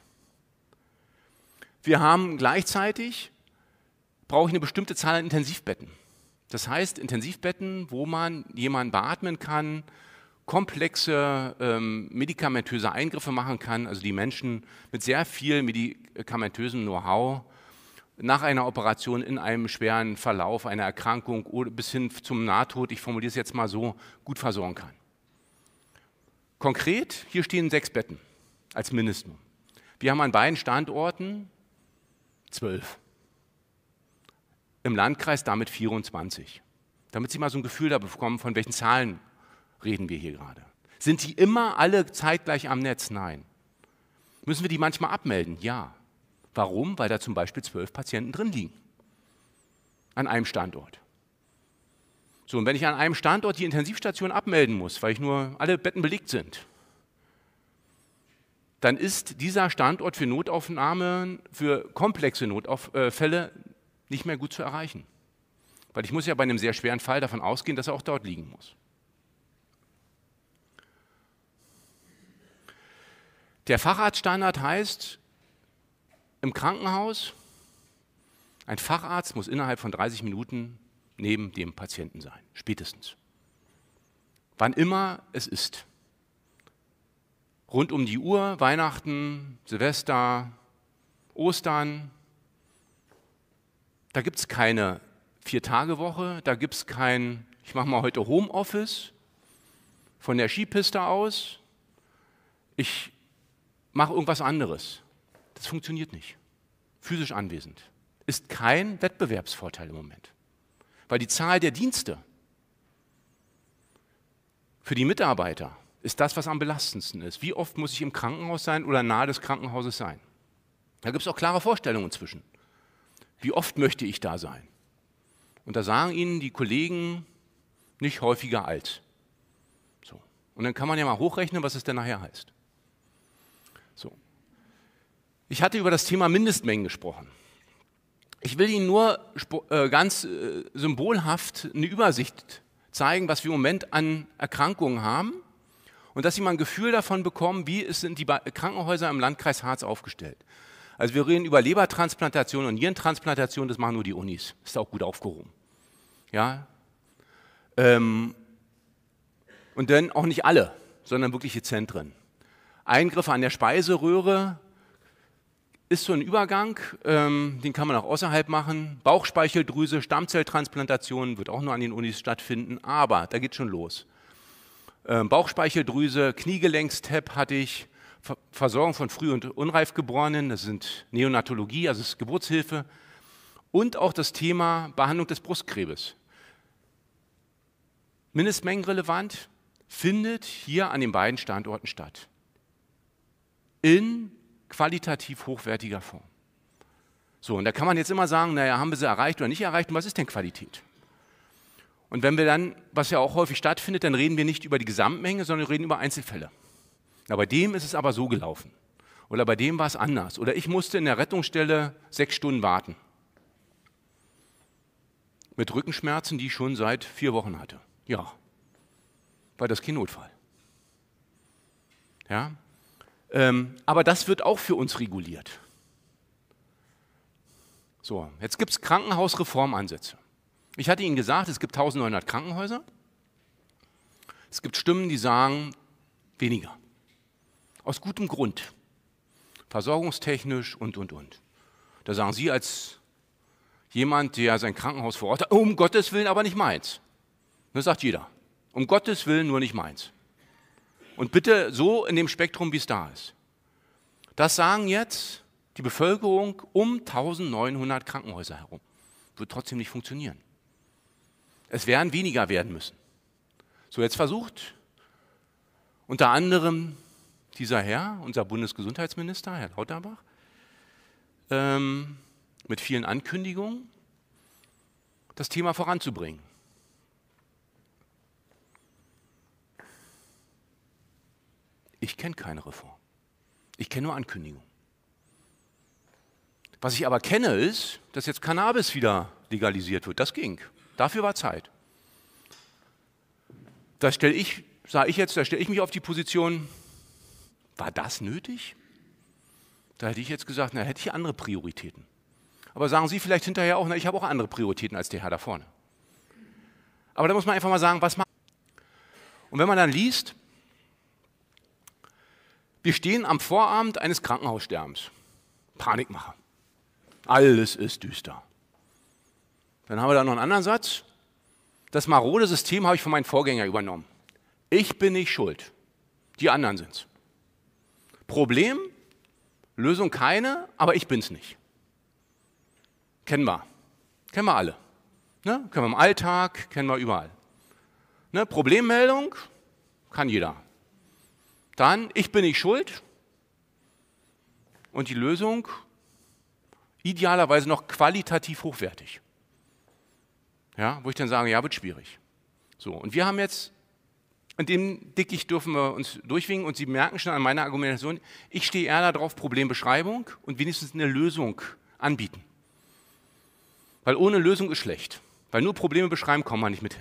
Wir haben gleichzeitig, brauche ich eine bestimmte Zahl an Intensivbetten. Das heißt, Intensivbetten, wo man jemanden beatmen kann, komplexe medikamentöse Eingriffe machen kann, also die Menschen mit sehr viel medikamentösem Know-how nach einer Operation in einem schweren Verlauf einer Erkrankung oder bis hin zum Nahtod, ich formuliere es jetzt mal so, gut versorgen kann. Konkret, hier stehen 6 Betten als Mindestnorm. Wir haben an beiden Standorten 12. Im Landkreis damit 24. Damit Sie mal so ein Gefühl da bekommen, von welchen Zahlen reden wir hier gerade. Sind die immer alle zeitgleich am Netz? Nein. Müssen wir die manchmal abmelden? Ja. Warum? Weil da zum Beispiel 12 Patienten drin liegen. An einem Standort. So, und wenn ich an einem Standort die Intensivstation abmelden muss, weil nur alle Betten belegt sind, dann ist dieser Standort für Notaufnahmen, für komplexe Notfälle nicht mehr gut zu erreichen. Weil ich muss ja bei einem sehr schweren Fall davon ausgehen, dass er auch dort liegen muss. Der Facharztstandard heißt, im Krankenhaus, ein Facharzt muss innerhalb von 30 Minuten neben dem Patienten sein, spätestens. Wann immer es ist. Rund um die Uhr, Weihnachten, Silvester, Ostern, da gibt es keine 4-Tage-Woche, da gibt es kein, ich mache mal heute Homeoffice von der Skipiste aus, ich mache irgendwas anderes. Das funktioniert nicht. Physisch anwesend. Ist kein Wettbewerbsvorteil im Moment. Weil die Zahl der Dienste für die Mitarbeiter ist das, was am belastendsten ist. Wie oft muss ich im Krankenhaus sein oder nahe des Krankenhauses sein? Da gibt es auch klare Vorstellungen zwischen. Wie oft möchte ich da sein? Und da sagen Ihnen die Kollegen nicht häufiger als. So. Und dann kann man ja mal hochrechnen, was es denn nachher heißt. So. Ich hatte über das Thema Mindestmengen gesprochen. Ich will Ihnen nur ganz symbolhaft eine Übersicht zeigen, was wir im Moment an Erkrankungen haben und dass Sie mal ein Gefühl davon bekommen, wie sind die Krankenhäuser im Landkreis Harz aufgestellt. Also wir reden über Lebertransplantation und Nierentransplantation, das machen nur die Unis. Ist auch gut aufgehoben. Ja? Und dann auch nicht alle, sondern wirkliche Zentren. Eingriffe an der Speiseröhre ist so ein Übergang, den kann man auch außerhalb machen. Bauchspeicheldrüse, Stammzelltransplantation wird auch nur an den Unis stattfinden, aber da geht schon los. Bauchspeicheldrüse, Kniegelenks-TAP hatte ich, Versorgung von Früh- und Unreifgeborenen, das sind Neonatologie, also das ist Geburtshilfe, und auch das Thema Behandlung des Brustkrebs. Mindestmengenrelevant findet hier an den beiden Standorten statt. In qualitativ hochwertiger Form. So, und da kann man jetzt immer sagen, naja, haben wir sie erreicht oder nicht erreicht, und was ist denn Qualität? Und wenn wir dann, was ja auch häufig stattfindet, dann reden wir nicht über die Gesamtmenge, sondern wir reden über Einzelfälle. Na, bei dem ist es aber so gelaufen. Oder bei dem war es anders. Oder ich musste in der Rettungsstelle 6 Stunden warten. Mit Rückenschmerzen, die ich schon seit 4 Wochen hatte. Ja, war das kein Notfall. Ja, aber das wird auch für uns reguliert. So, jetzt gibt es Krankenhausreformansätze. Ich hatte Ihnen gesagt, es gibt 1900 Krankenhäuser. Es gibt Stimmen, die sagen, weniger. Aus gutem Grund. Versorgungstechnisch und. Da sagen Sie als jemand, der sein Krankenhaus vor Ort hat, um Gottes Willen aber nicht meins. Das sagt jeder. Um Gottes Willen nur nicht meins. Und bitte so in dem Spektrum, wie es da ist. Das sagen jetzt die Bevölkerung um 1900 Krankenhäuser herum. Wird trotzdem nicht funktionieren. Es werden weniger werden müssen. So, jetzt versucht unter anderem dieser Herr, unser Bundesgesundheitsminister, Herr Lauterbach, mit vielen Ankündigungen das Thema voranzubringen. Ich kenne keine Reform. Ich kenne nur Ankündigungen. Was ich aber kenne, ist, dass jetzt Cannabis wieder legalisiert wird. Das ging. Dafür war Zeit. Da stelle ich mich auf die Position, war das nötig? Da hätte ich jetzt gesagt, na, hätte ich andere Prioritäten. Aber sagen Sie vielleicht hinterher auch, na, ich habe auch andere Prioritäten als der Herr da vorne. Aber da muss man einfach mal sagen, was macht. Und wenn man dann liest, wir stehen am Vorabend eines Krankenhaussterbens. Panikmacher. Alles ist düster. Dann haben wir da noch einen anderen Satz. Das marode System habe ich von meinem Vorgänger übernommen. Ich bin nicht schuld. Die anderen sind's. Problem, Lösung keine, aber ich bin's nicht. Kennen wir. Kennen wir alle. Ne? Kennen wir im Alltag, kennen wir überall. Ne? Problemmeldung kann jeder. Dann, ich bin nicht schuld. Und die Lösung, idealerweise noch qualitativ hochwertig. Ja, wo ich dann sage, ja, wird schwierig. So, und wir haben jetzt, in dem Dickicht dürfen wir uns durchwinken und Sie merken schon an meiner Argumentation, ich stehe eher darauf, Problembeschreibung und wenigstens eine Lösung anbieten. Weil ohne Lösung ist schlecht. Weil nur Probleme beschreiben, kommen wir nicht mit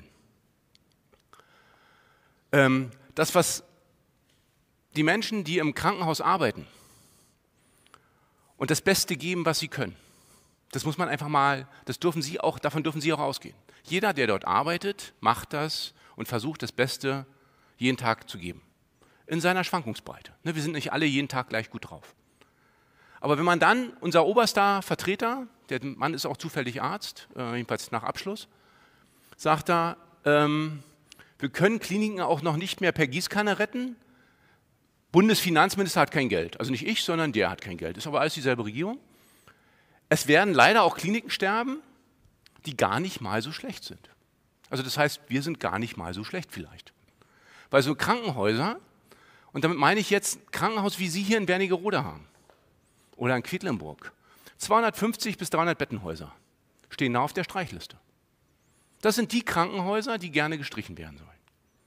hin. Das, was die Menschen, die im Krankenhaus arbeiten und das Beste geben, was sie können, das muss man einfach mal, davon dürfen Sie auch ausgehen. Jeder, der dort arbeitet, macht das und versucht, das Beste jeden Tag zu geben. In seiner Schwankungsbreite. Wir sind nicht alle jeden Tag gleich gut drauf. Aber wenn man dann, unser oberster Vertreter, der Mann ist auch zufällig Arzt, jedenfalls nach Abschluss, sagt er, wir können Kliniken auch noch nicht mehr per Gießkanne retten. Bundesfinanzminister hat kein Geld. Also nicht ich, sondern der hat kein Geld. Ist aber alles dieselbe Regierung. Es werden leider auch Kliniken sterben, die gar nicht mal so schlecht sind. Also das heißt, wir sind gar nicht mal so schlecht vielleicht. Weil so Krankenhäuser, und damit meine ich jetzt ein Krankenhaus, wie Sie hier in Wernigerode haben oder in Quedlinburg, 250 bis 300 Bettenhäuser stehen da auf der Streichliste. Das sind die Krankenhäuser, die gerne gestrichen werden sollen.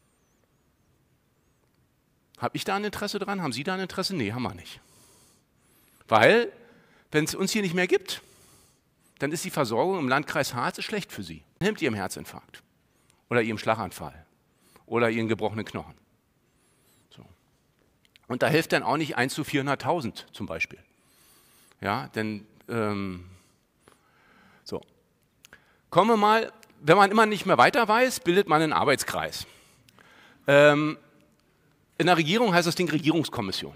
Habe ich da ein Interesse dran? Haben Sie da ein Interesse? Nee, haben wir nicht. Weil, wenn es uns hier nicht mehr gibt, dann ist die Versorgung im Landkreis Harz schlecht für Sie. Dann nimmt Ihrem Herzinfarkt oder Ihrem Schlaganfall oder Ihren gebrochenen Knochen. So. Und da hilft dann auch nicht 1 zu 400.000 zum Beispiel. Ja, denn so. Kommen wir mal, wenn man immer nicht mehr weiter weiß, bildet man einen Arbeitskreis. In der Regierung heißt das Ding Regierungskommission.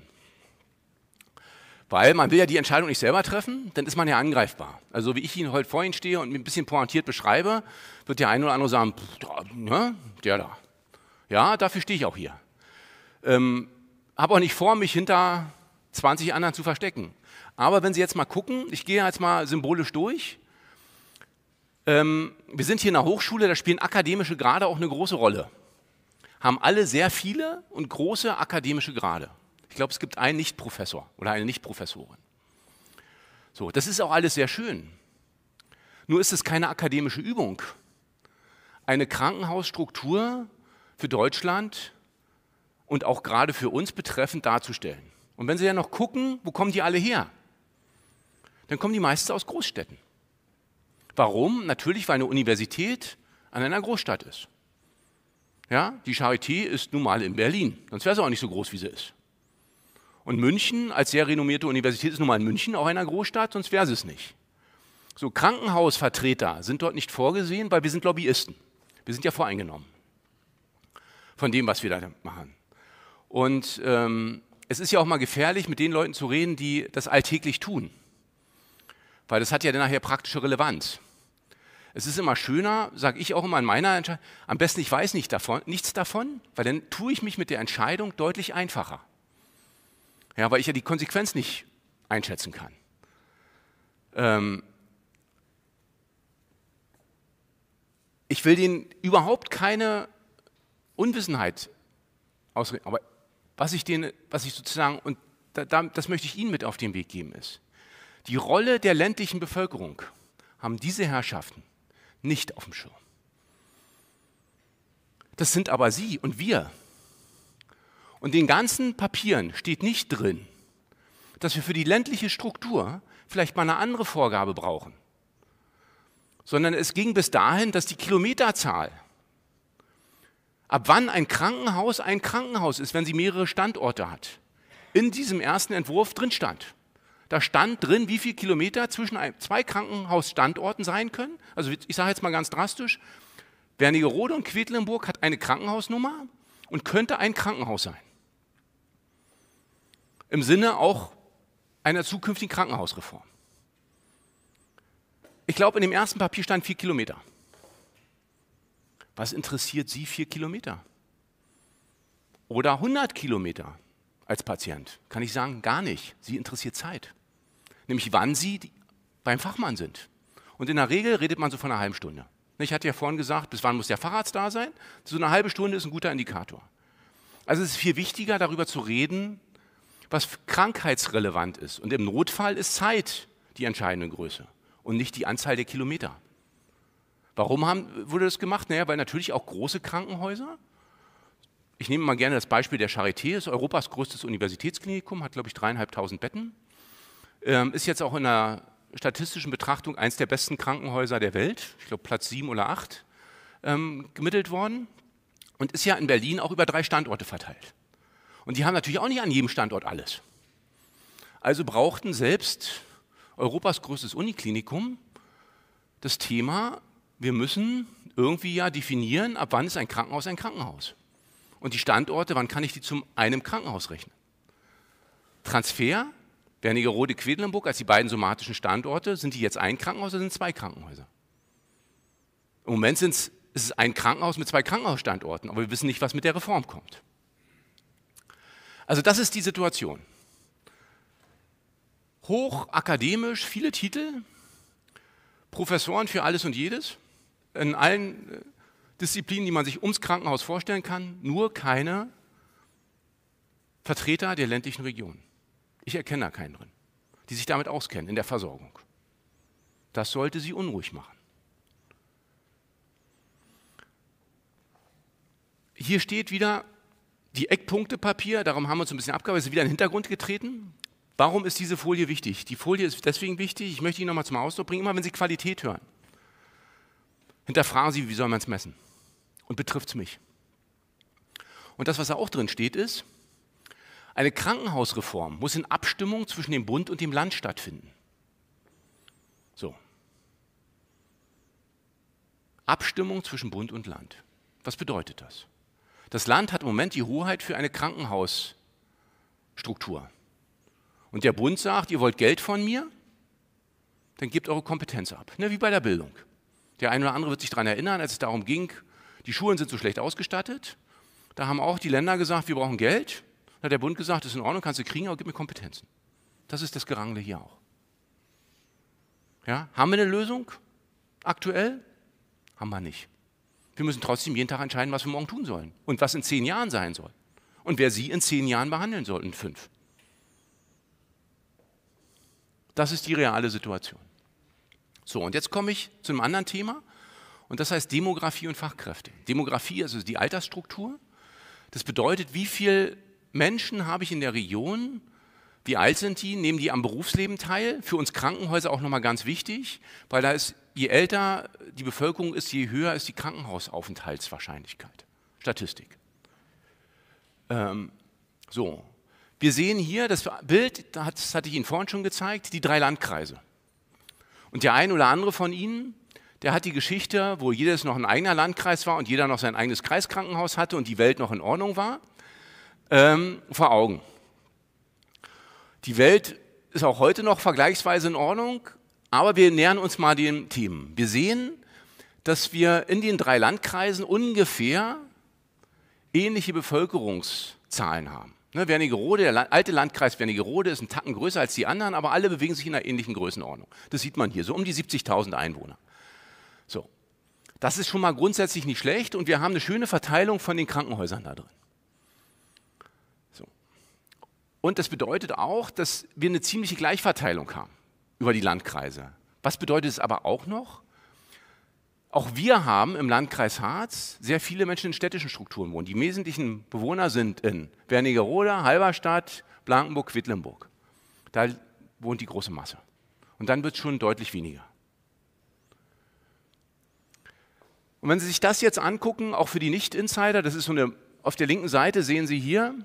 Weil man will ja die Entscheidung nicht selber treffen, dann ist man ja angreifbar. Also wie ich Ihnen heute vor Ihnen stehe und mir ein bisschen pointiert beschreibe, wird der eine oder andere sagen, der da. Ja, dafür stehe ich auch hier. Habe auch nicht vor, mich hinter 20 anderen zu verstecken. Aber wenn Sie jetzt mal gucken, ich gehe jetzt mal symbolisch durch. Wir sind hier in einer Hochschule, da spielen akademische Grade auch eine große Rolle. Haben alle sehr viele und große akademische Grade. Ich glaube, es gibt einen Nichtprofessor oder eine Nichtprofessorin. So, das ist auch alles sehr schön. Nur ist es keine akademische Übung. Eine Krankenhausstruktur für Deutschland und auch gerade für uns betreffend darzustellen. Und wenn Sie ja noch gucken, wo kommen die alle her? Dann kommen die meistens aus Großstädten. Warum? Natürlich, weil eine Universität an einer Großstadt ist. Ja, die Charité ist nun mal in Berlin, sonst wäre sie auch nicht so groß, wie sie ist. Und München als sehr renommierte Universität ist nun mal in München, auch einer Großstadt, sonst wäre sie es nicht. So, Krankenhausvertreter sind dort nicht vorgesehen, weil wir sind Lobbyisten. Wir sind ja voreingenommen von dem, was wir da machen. Und es ist ja auch mal gefährlich, mit den Leuten zu reden, die das alltäglich tun. Weil das hat ja dann nachher praktische Relevanz. Es ist immer schöner, sage ich auch immer in meiner Entscheidung, am besten ich weiß nichts davon, weil dann tue ich mich mit der Entscheidung deutlich einfacher. Ja, weil ich ja die Konsequenz nicht einschätzen kann. Ich will denen überhaupt keine Unwissenheit ausreden, aber was ich sozusagen, und das möchte ich Ihnen mit auf den Weg geben, ist, die Rolle der ländlichen Bevölkerung haben diese Herrschaften nicht auf dem Schirm. Das sind aber Sie und wir. Und in den ganzen Papieren steht nicht drin, dass wir für die ländliche Struktur vielleicht mal eine andere Vorgabe brauchen, sondern es ging bis dahin, dass die Kilometerzahl, ab wann ein Krankenhaus ist, wenn sie mehrere Standorte hat, in diesem ersten Entwurf drin stand. Da stand drin, wie viele Kilometer zwischen zwei Krankenhausstandorten sein können. Also ich sage jetzt mal ganz drastisch, Wernigerode und Quedlinburg hat eine Krankenhausnummer und könnte ein Krankenhaus sein. Im Sinne auch einer zukünftigen Krankenhausreform. Ich glaube, in dem ersten Papier stand 4 Kilometer. Was interessiert Sie 4 Kilometer? Oder 100 Kilometer als Patient? Kann ich sagen, gar nicht. Sie interessiert Zeit. Nämlich wann Sie beim Fachmann sind. Und in der Regel redet man so von einer halben Stunde. Ich hatte ja vorhin gesagt, bis wann muss der Facharzt da sein? So eine halbe Stunde ist ein guter Indikator. Also es ist viel wichtiger, darüber zu reden, was krankheitsrelevant ist. Und im Notfall ist Zeit die entscheidende Größe und nicht die Anzahl der Kilometer. Warum wurde das gemacht? Naja, weil natürlich auch große Krankenhäuser, ich nehme mal gerne das Beispiel der Charité, ist Europas größtes Universitätsklinikum, hat glaube ich 3.500 Betten, ist jetzt auch in der statistischen Betrachtung eines der besten Krankenhäuser der Welt, ich glaube Platz 7 oder 8, gemittelt worden und ist ja in Berlin auch über 3 Standorte verteilt. Und die haben natürlich auch nicht an jedem Standort alles. Also brauchten selbst Europas größtes Uniklinikum das Thema, wir müssen irgendwie ja definieren, ab wann ist ein Krankenhaus ein Krankenhaus. Und die Standorte, wann kann ich die zu einem Krankenhaus rechnen? Transfer, Wernigerode, Quedlinburg als die beiden somatischen Standorte, sind die jetzt ein Krankenhaus oder sind 2 Krankenhäuser? Im Moment ist es ein Krankenhaus mit 2 Krankenhausstandorten, aber wir wissen nicht, was mit der Reform kommt. Also das ist die Situation. Hochakademisch, viele Titel, Professoren für alles und jedes, in allen Disziplinen, die man sich ums Krankenhaus vorstellen kann, nur keine Vertreter der ländlichen Region. Ich erkenne da keinen drin, die sich damit auskennen in der Versorgung. Das sollte Sie unruhig machen. Hier steht wieder die Eckpunktepapier, darum haben wir uns ein bisschen abgearbeitet, ist wieder in den Hintergrund getreten. Warum ist diese Folie wichtig? Die Folie ist deswegen wichtig, ich möchte Ihnen nochmal zum Ausdruck bringen, immer wenn Sie Qualität hören, hinterfragen Sie, wie soll man es messen? Und betrifft es mich? Und das, was da auch drin steht, ist, eine Krankenhausreform muss in Abstimmung zwischen dem Bund und dem Land stattfinden. So. Abstimmung zwischen Bund und Land. Was bedeutet das? Das Land hat im Moment die Hoheit für eine Krankenhausstruktur. Und der Bund sagt, ihr wollt Geld von mir, dann gebt eure Kompetenz ab. Ne, wie bei der Bildung. Der eine oder andere wird sich daran erinnern, als es darum ging, die Schulen sind so schlecht ausgestattet. Da haben auch die Länder gesagt, wir brauchen Geld. Da hat der Bund gesagt, das ist in Ordnung, kannst du kriegen, aber gib mir Kompetenzen. Das ist das Gerangel hier auch. Ja, haben wir eine Lösung aktuell? Haben wir nicht. Wir müssen trotzdem jeden Tag entscheiden, was wir morgen tun sollen und was in 10 Jahren sein soll. Und wer Sie in 10 Jahren behandeln soll, in 5. Das ist die reale Situation. So, und jetzt komme ich zu einem anderen Thema und das heißt Demografie und Fachkräfte. Demografie, also die Altersstruktur. Das bedeutet, wie viele Menschen habe ich in der Region, wie alt sind die, nehmen die am Berufsleben teil? Für uns Krankenhäuser auch nochmal ganz wichtig, weil da ist, je älter die Bevölkerung ist, je höher ist die Krankenhausaufenthaltswahrscheinlichkeit. Statistik. So, wir sehen hier das Bild, das hatte ich Ihnen vorhin schon gezeigt, die 3 Landkreise. Und der eine oder andere von Ihnen, der hat die Geschichte, wo jedes noch ein eigener Landkreis war und jeder noch sein eigenes Kreiskrankenhaus hatte und die Welt noch in Ordnung war, vor Augen. Die Welt ist auch heute noch vergleichsweise in Ordnung, aber wir nähern uns mal den Themen. Wir sehen, dass wir in den 3 Landkreisen ungefähr ähnliche Bevölkerungszahlen haben. Ne, Wernigerode, der alte Landkreis Wernigerode ist einen Tacken größer als die anderen, aber alle bewegen sich in einer ähnlichen Größenordnung. Das sieht man hier, so um die 70.000 Einwohner. So. Das ist schon mal grundsätzlich nicht schlecht und wir haben eine schöne Verteilung von den Krankenhäusern da drin. So. Und das bedeutet auch, dass wir eine ziemliche Gleichverteilung haben über die Landkreise. Was bedeutet es aber auch noch? Auch wir haben im Landkreis Harz sehr viele Menschen in städtischen Strukturen wohnen. Die wesentlichen Bewohner sind in Wernigerode, Halberstadt, Blankenburg, Quedlinburg. Da wohnt die große Masse. Und dann wird es schon deutlich weniger. Und wenn Sie sich das jetzt angucken, auch für die Nicht-Insider, das ist so eine, auf der linken Seite sehen Sie hier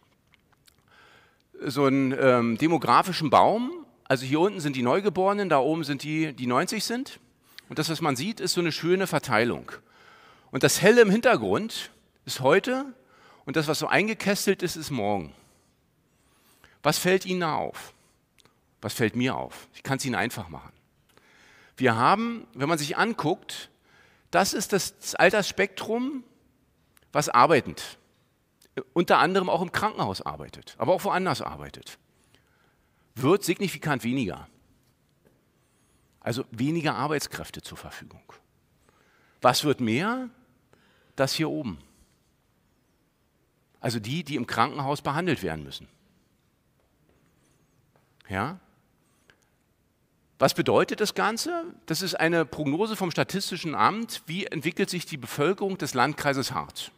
so einen demografischen Baum. Also hier unten sind die Neugeborenen, da oben sind die, die 90 sind. Und das, was man sieht, ist so eine schöne Verteilung. Und das Helle im Hintergrund ist heute und das, was so eingekästelt ist, ist morgen. Was fällt Ihnen da auf? Was fällt mir auf? Ich kann es Ihnen einfach machen. Wir haben, wenn man sich anguckt, das ist das Altersspektrum, was arbeitend, unter anderem auch im Krankenhaus arbeitet, aber auch woanders arbeitet, wird signifikant weniger. Also weniger Arbeitskräfte zur Verfügung. Was wird mehr? Das hier oben. Also die, die im Krankenhaus behandelt werden müssen. Ja? Was bedeutet das Ganze? Das ist eine Prognose vom Statistischen Amt. Wie entwickelt sich die Bevölkerung des Landkreises Harz?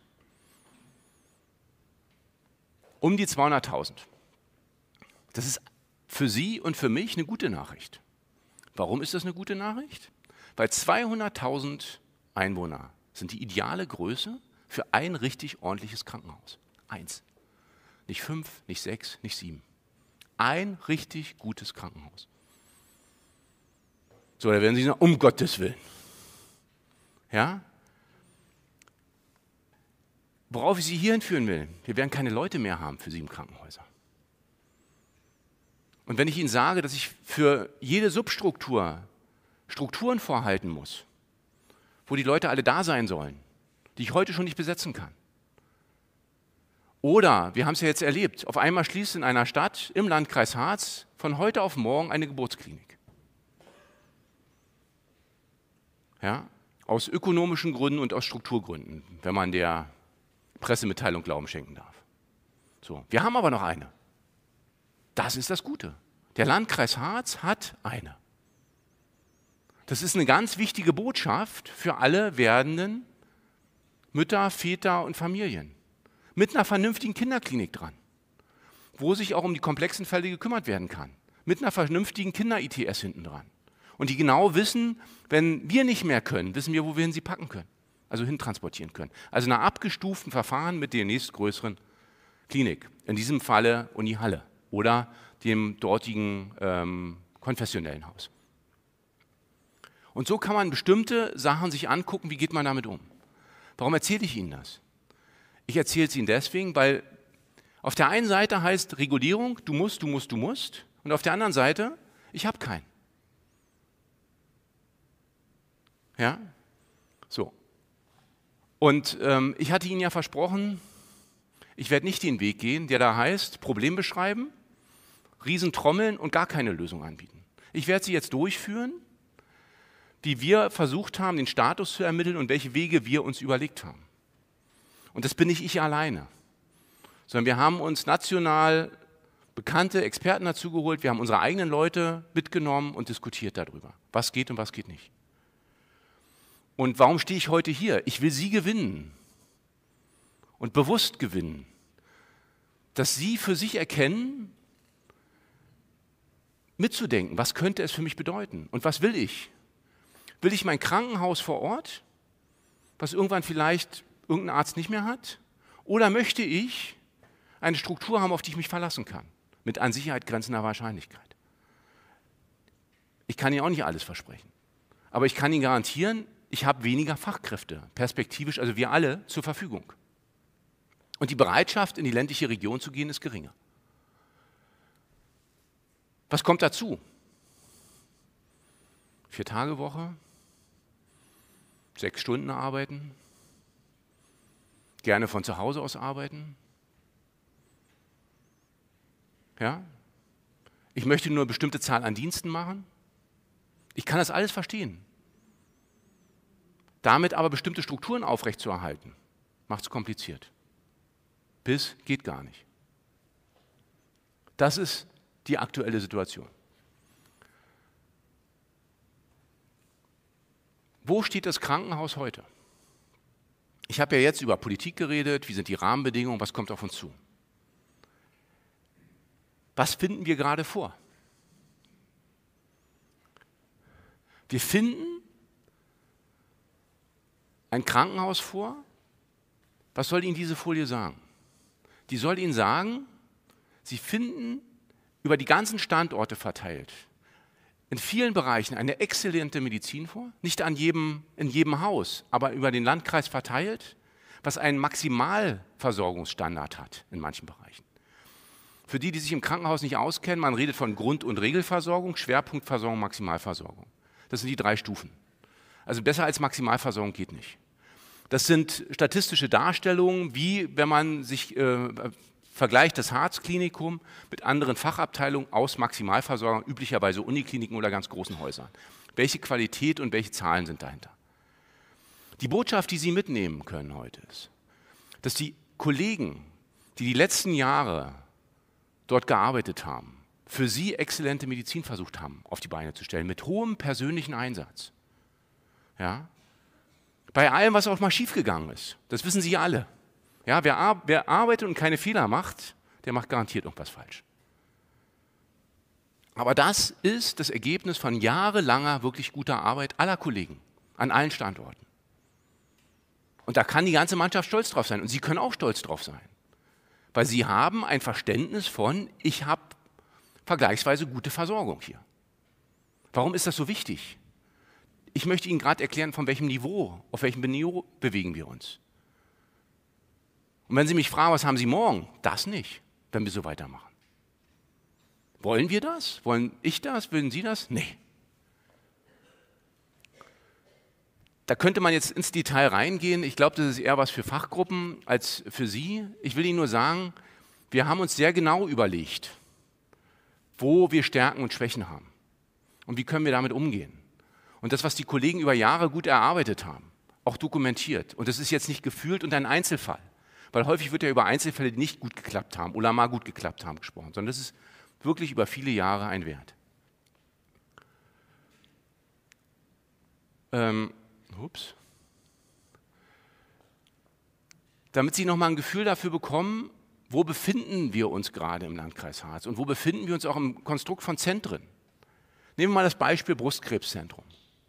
Um die 200.000. Das ist für Sie und für mich eine gute Nachricht. Warum ist das eine gute Nachricht? Weil 200.000 Einwohner sind die ideale Größe für ein richtig ordentliches Krankenhaus. 1. Nicht 5, nicht 6, nicht 7. Ein richtig gutes Krankenhaus. So, da werden Sie sagen, um Gottes Willen. Ja? Worauf ich Sie hier hinführen will, wir werden keine Leute mehr haben für 7 Krankenhäuser. Und wenn ich Ihnen sage, dass ich für jede Substruktur Strukturen vorhalten muss, wo die Leute alle da sein sollen, die ich heute schon nicht besetzen kann. Oder, wir haben es ja jetzt erlebt, auf einmal schließt in einer Stadt im Landkreis Harz von heute auf morgen eine Geburtsklinik. Ja, aus ökonomischen Gründen und aus Strukturgründen, wenn man der Pressemitteilung Glauben schenken darf. So, wir haben aber noch eine. Das ist das Gute. Der Landkreis Harz hat eine. Das ist eine ganz wichtige Botschaft für alle werdenden Mütter, Väter und Familien. Mit einer vernünftigen Kinderklinik dran, wo sich auch um die komplexen Fälle gekümmert werden kann. Mit einer vernünftigen Kinder-ITS hinten dran. Und die genau wissen, wenn wir nicht mehr können, wissen wir, wo wir sie packen können. Also hintransportieren können. Also einer abgestuften Verfahren mit der nächstgrößeren Klinik. In diesem Falle Uni Halle oder dem dortigen konfessionellen Haus. Und so kann man bestimmte Sachen sich angucken, wie geht man damit um. Warum erzähle ich Ihnen das? Ich erzähle es Ihnen deswegen, weil auf der einen Seite heißt Regulierung, du musst, du musst, du musst. Und auf der anderen Seite, ich habe keinen. Ja? So. Und ich hatte Ihnen ja versprochen, ich werde nicht den Weg gehen, der da heißt, Problem beschreiben, Riesentrommeln und gar keine Lösung anbieten. Ich werde sie jetzt durchführen, wie wir versucht haben, den Status zu ermitteln und welche Wege wir uns überlegt haben. Und das bin nicht ich alleine, sondern wir haben uns national bekannte Experten dazu geholt, wir haben unsere eigenen Leute mitgenommen und diskutiert darüber, was geht und was geht nicht. Und warum stehe ich heute hier? Ich will Sie gewinnen und bewusst gewinnen, dass Sie für sich erkennen, mitzudenken, was könnte es für mich bedeuten und was will ich? Will ich mein Krankenhaus vor Ort, was irgendwann vielleicht irgendein Arzt nicht mehr hat? Oder möchte ich eine Struktur haben, auf die ich mich verlassen kann, mit an Sicherheit grenzender Wahrscheinlichkeit? Ich kann Ihnen auch nicht alles versprechen, aber ich kann Ihnen garantieren, ich habe weniger Fachkräfte, perspektivisch, also wir alle, zur Verfügung. Und die Bereitschaft, in die ländliche Region zu gehen, ist geringer. Was kommt dazu? 4-Tage-Woche, 6 Stunden arbeiten, gerne von zu Hause aus arbeiten. Ja? Ich möchte nur eine bestimmte Zahl an Diensten machen. Ich kann das alles verstehen. Damit aber bestimmte Strukturen aufrechtzuerhalten, macht es kompliziert. Bis geht gar nicht. Das ist die aktuelle Situation. Wo steht das Krankenhaus heute? Ich habe ja jetzt über Politik geredet, wie sind die Rahmenbedingungen, was kommt auf uns zu? Was finden wir gerade vor? Wir finden ein Krankenhaus vor. Was soll Ihnen diese Folie sagen? Die soll Ihnen sagen, Sie finden über die ganzen Standorte verteilt in vielen Bereichen eine exzellente Medizin vor, nicht in jedem Haus, aber über den Landkreis verteilt, was einen Maximalversorgungsstandard hat in manchen Bereichen. Für die sich im Krankenhaus nicht auskennen, man redet von Grund- und Regelversorgung, Schwerpunktversorgung, Maximalversorgung. Das sind die 3 Stufen. Also besser als Maximalversorgung geht nicht. Das sind statistische Darstellungen, wie wenn man sich vergleicht das Harzklinikum mit anderen Fachabteilungen aus Maximalversorgung, üblicherweise Unikliniken oder ganz großen Häusern. Welche Qualität und welche Zahlen sind dahinter? Die Botschaft, die Sie mitnehmen können heute ist, dass die Kollegen, die die letzten Jahre dort gearbeitet haben, für Sie exzellente Medizin versucht haben, auf die Beine zu stellen, mit hohem persönlichen Einsatz. Ja? Bei allem, was auch mal schiefgegangen ist, das wissen Sie alle. Ja, wer arbeitet und keine Fehler macht, der macht garantiert irgendwas falsch. Aber das ist das Ergebnis von jahrelanger, wirklich guter Arbeit aller Kollegen an allen Standorten. Und da kann die ganze Mannschaft stolz drauf sein. Und Sie können auch stolz drauf sein. Weil Sie haben ein Verständnis von, ich habe vergleichsweise gute Versorgung hier. Warum ist das so wichtig? Ich möchte Ihnen gerade erklären, von welchem Niveau, auf welchem Niveau bewegen wir uns. Und wenn Sie mich fragen, was haben Sie morgen? Das nicht, wenn wir so weitermachen. Wollen wir das? Wollen ich das? Wollen Sie das? Nee. Da könnte man jetzt ins Detail reingehen. Ich glaube, das ist eher was für Fachgruppen als für Sie. Ich will Ihnen nur sagen, wir haben uns sehr genau überlegt, wo wir Stärken und Schwächen haben und wie können wir damit umgehen. Und das, was die Kollegen über Jahre gut erarbeitet haben, auch dokumentiert. Und das ist jetzt nicht gefühlt und ein Einzelfall. Weil häufig wird ja über Einzelfälle, die nicht gut geklappt haben oder mal gut geklappt haben, gesprochen, sondern das ist wirklich über viele Jahre ein Wert. Damit Sie nochmal ein Gefühl dafür bekommen, wo befinden wir uns gerade im Landkreis Harz und wo befinden wir uns auch im Konstrukt von Zentren. Nehmen wir mal das Beispiel Brustkrebszentrum.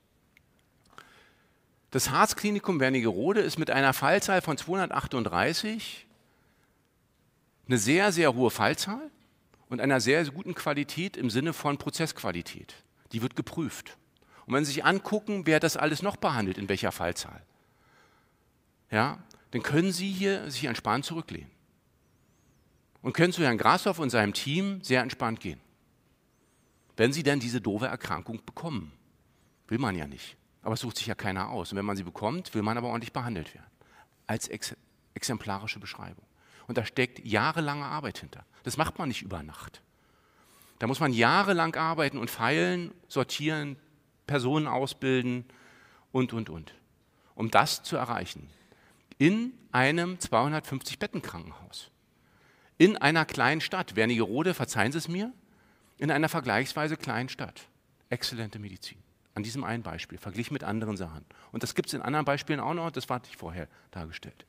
Das Harzklinikum Wernigerode ist mit einer Fallzahl von 238 eine sehr, sehr hohe Fallzahl und einer sehr, sehr guten Qualität im Sinne von Prozessqualität. Die wird geprüft. Und wenn Sie sich angucken, wer das alles noch behandelt, in welcher Fallzahl, ja, dann können Sie hier sich entspannt zurücklehnen und können zu Herrn Grashoff und seinem Team sehr entspannt gehen. Wenn Sie denn diese doofe Erkrankung bekommen, will man ja nicht. Aber es sucht sich ja keiner aus. Und wenn man sie bekommt, will man aber ordentlich behandelt werden. Als exemplarische Beschreibung. Und da steckt jahrelange Arbeit hinter. Das macht man nicht über Nacht. Da muss man jahrelang arbeiten und feilen, sortieren, Personen ausbilden und. Um das zu erreichen. In einem 250-Betten-Krankenhaus. In einer kleinen Stadt. Wernigerode, verzeihen Sie es mir, in einer vergleichsweise kleinen Stadt. Exzellente Medizin. An diesem einen Beispiel, verglichen mit anderen Sachen. Und das gibt es in anderen Beispielen auch noch, das hatte ich vorher dargestellt.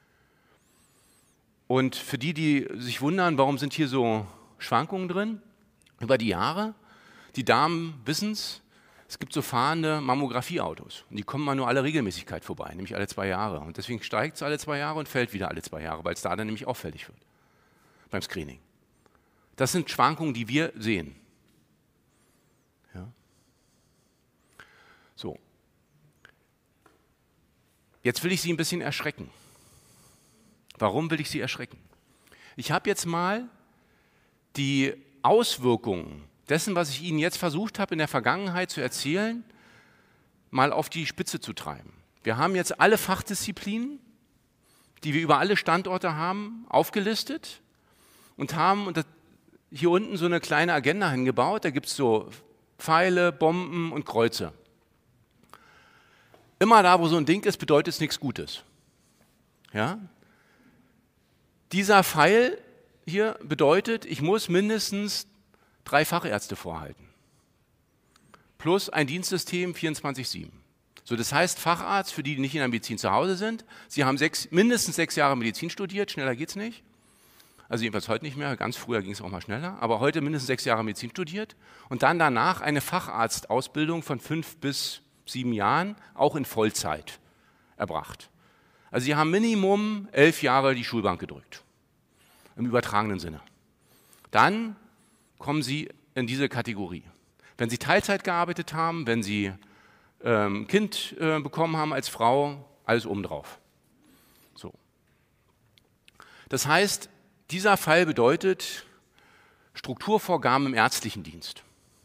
Und für die, die sich wundern, warum sind hier so Schwankungen drin, über die Jahre, die Damen wissen es gibt so fahrende Mammografieautos. Und die kommen mal nur alle Regelmäßigkeit vorbei, nämlich alle 2 Jahre. Und deswegen steigt es alle 2 Jahre und fällt wieder alle 2 Jahre, weil es da dann nämlich auffällig wird beim Screening. Das sind Schwankungen, die wir sehen. Ja. So, jetzt will ich Sie ein bisschen erschrecken. Warum will ich Sie erschrecken? Ich habe jetzt mal die Auswirkungen dessen, was ich Ihnen jetzt versucht habe, in der Vergangenheit zu erzählen, mal auf die Spitze zu treiben. Wir haben jetzt alle Fachdisziplinen, die wir über alle Standorte haben, aufgelistet und haben hier unten so eine kleine Agenda hingebaut. Da gibt es so Pfeile, Bomben und Kreuze. Immer da, wo so ein Ding ist, bedeutet es nichts Gutes. Ja? Dieser Pfeil hier bedeutet, ich muss mindestens 3 Fachärzte vorhalten. Plus ein Dienstsystem 24/7. So, das heißt, Facharzt, für die, die nicht in der Medizin zu Hause sind, Sie haben mindestens 6 Jahre Medizin studiert, schneller geht es nicht. Also jedenfalls heute nicht mehr, ganz früher ging es auch mal schneller, aber heute mindestens 6 Jahre Medizin studiert und dann danach eine Facharztausbildung von 5 bis 7 Jahren, auch in Vollzeit, erbracht. Also Sie haben Minimum 11 Jahre die Schulbank gedrückt, im übertragenen Sinne. Dann kommen Sie in diese Kategorie. Wenn Sie Teilzeit gearbeitet haben, wenn Sie Kind bekommen haben als Frau, alles obendrauf. So. Das heißt, dieser Fall bedeutet Strukturvorgaben im ärztlichen Dienst.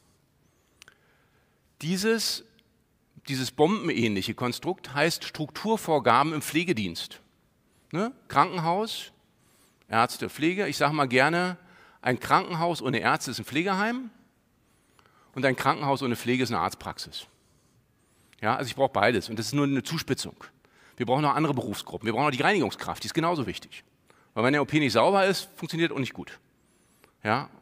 Dieses bombenähnliche Konstrukt heißt Strukturvorgaben im Pflegedienst. Ne? Krankenhaus, Ärzte, Pflege. Ich sage mal gerne, ein Krankenhaus ohne Ärzte ist ein Pflegeheim und ein Krankenhaus ohne Pflege ist eine Arztpraxis. Ja, also ich brauche beides und das ist nur eine Zuspitzung. Wir brauchen noch andere Berufsgruppen. Wir brauchen noch die Reinigungskraft, die ist genauso wichtig. Weil wenn der OP nicht sauber ist, funktioniert auch nicht gut. Ja?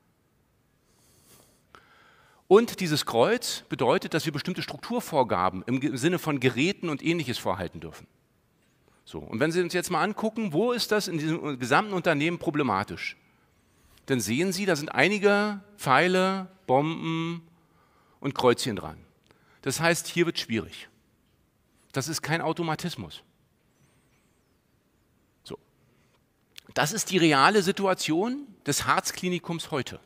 Und dieses Kreuz bedeutet, dass wir bestimmte Strukturvorgaben im Sinne von Geräten und Ähnliches vorhalten dürfen. So, und wenn Sie uns jetzt mal angucken, wo ist das in diesem gesamten Unternehmen problematisch? Dann sehen Sie, da sind einige Pfeile, Bomben und Kreuzchen dran. Das heißt, hier wird es schwierig. Das ist kein Automatismus. So. Das ist die reale Situation des Harzklinikums heute.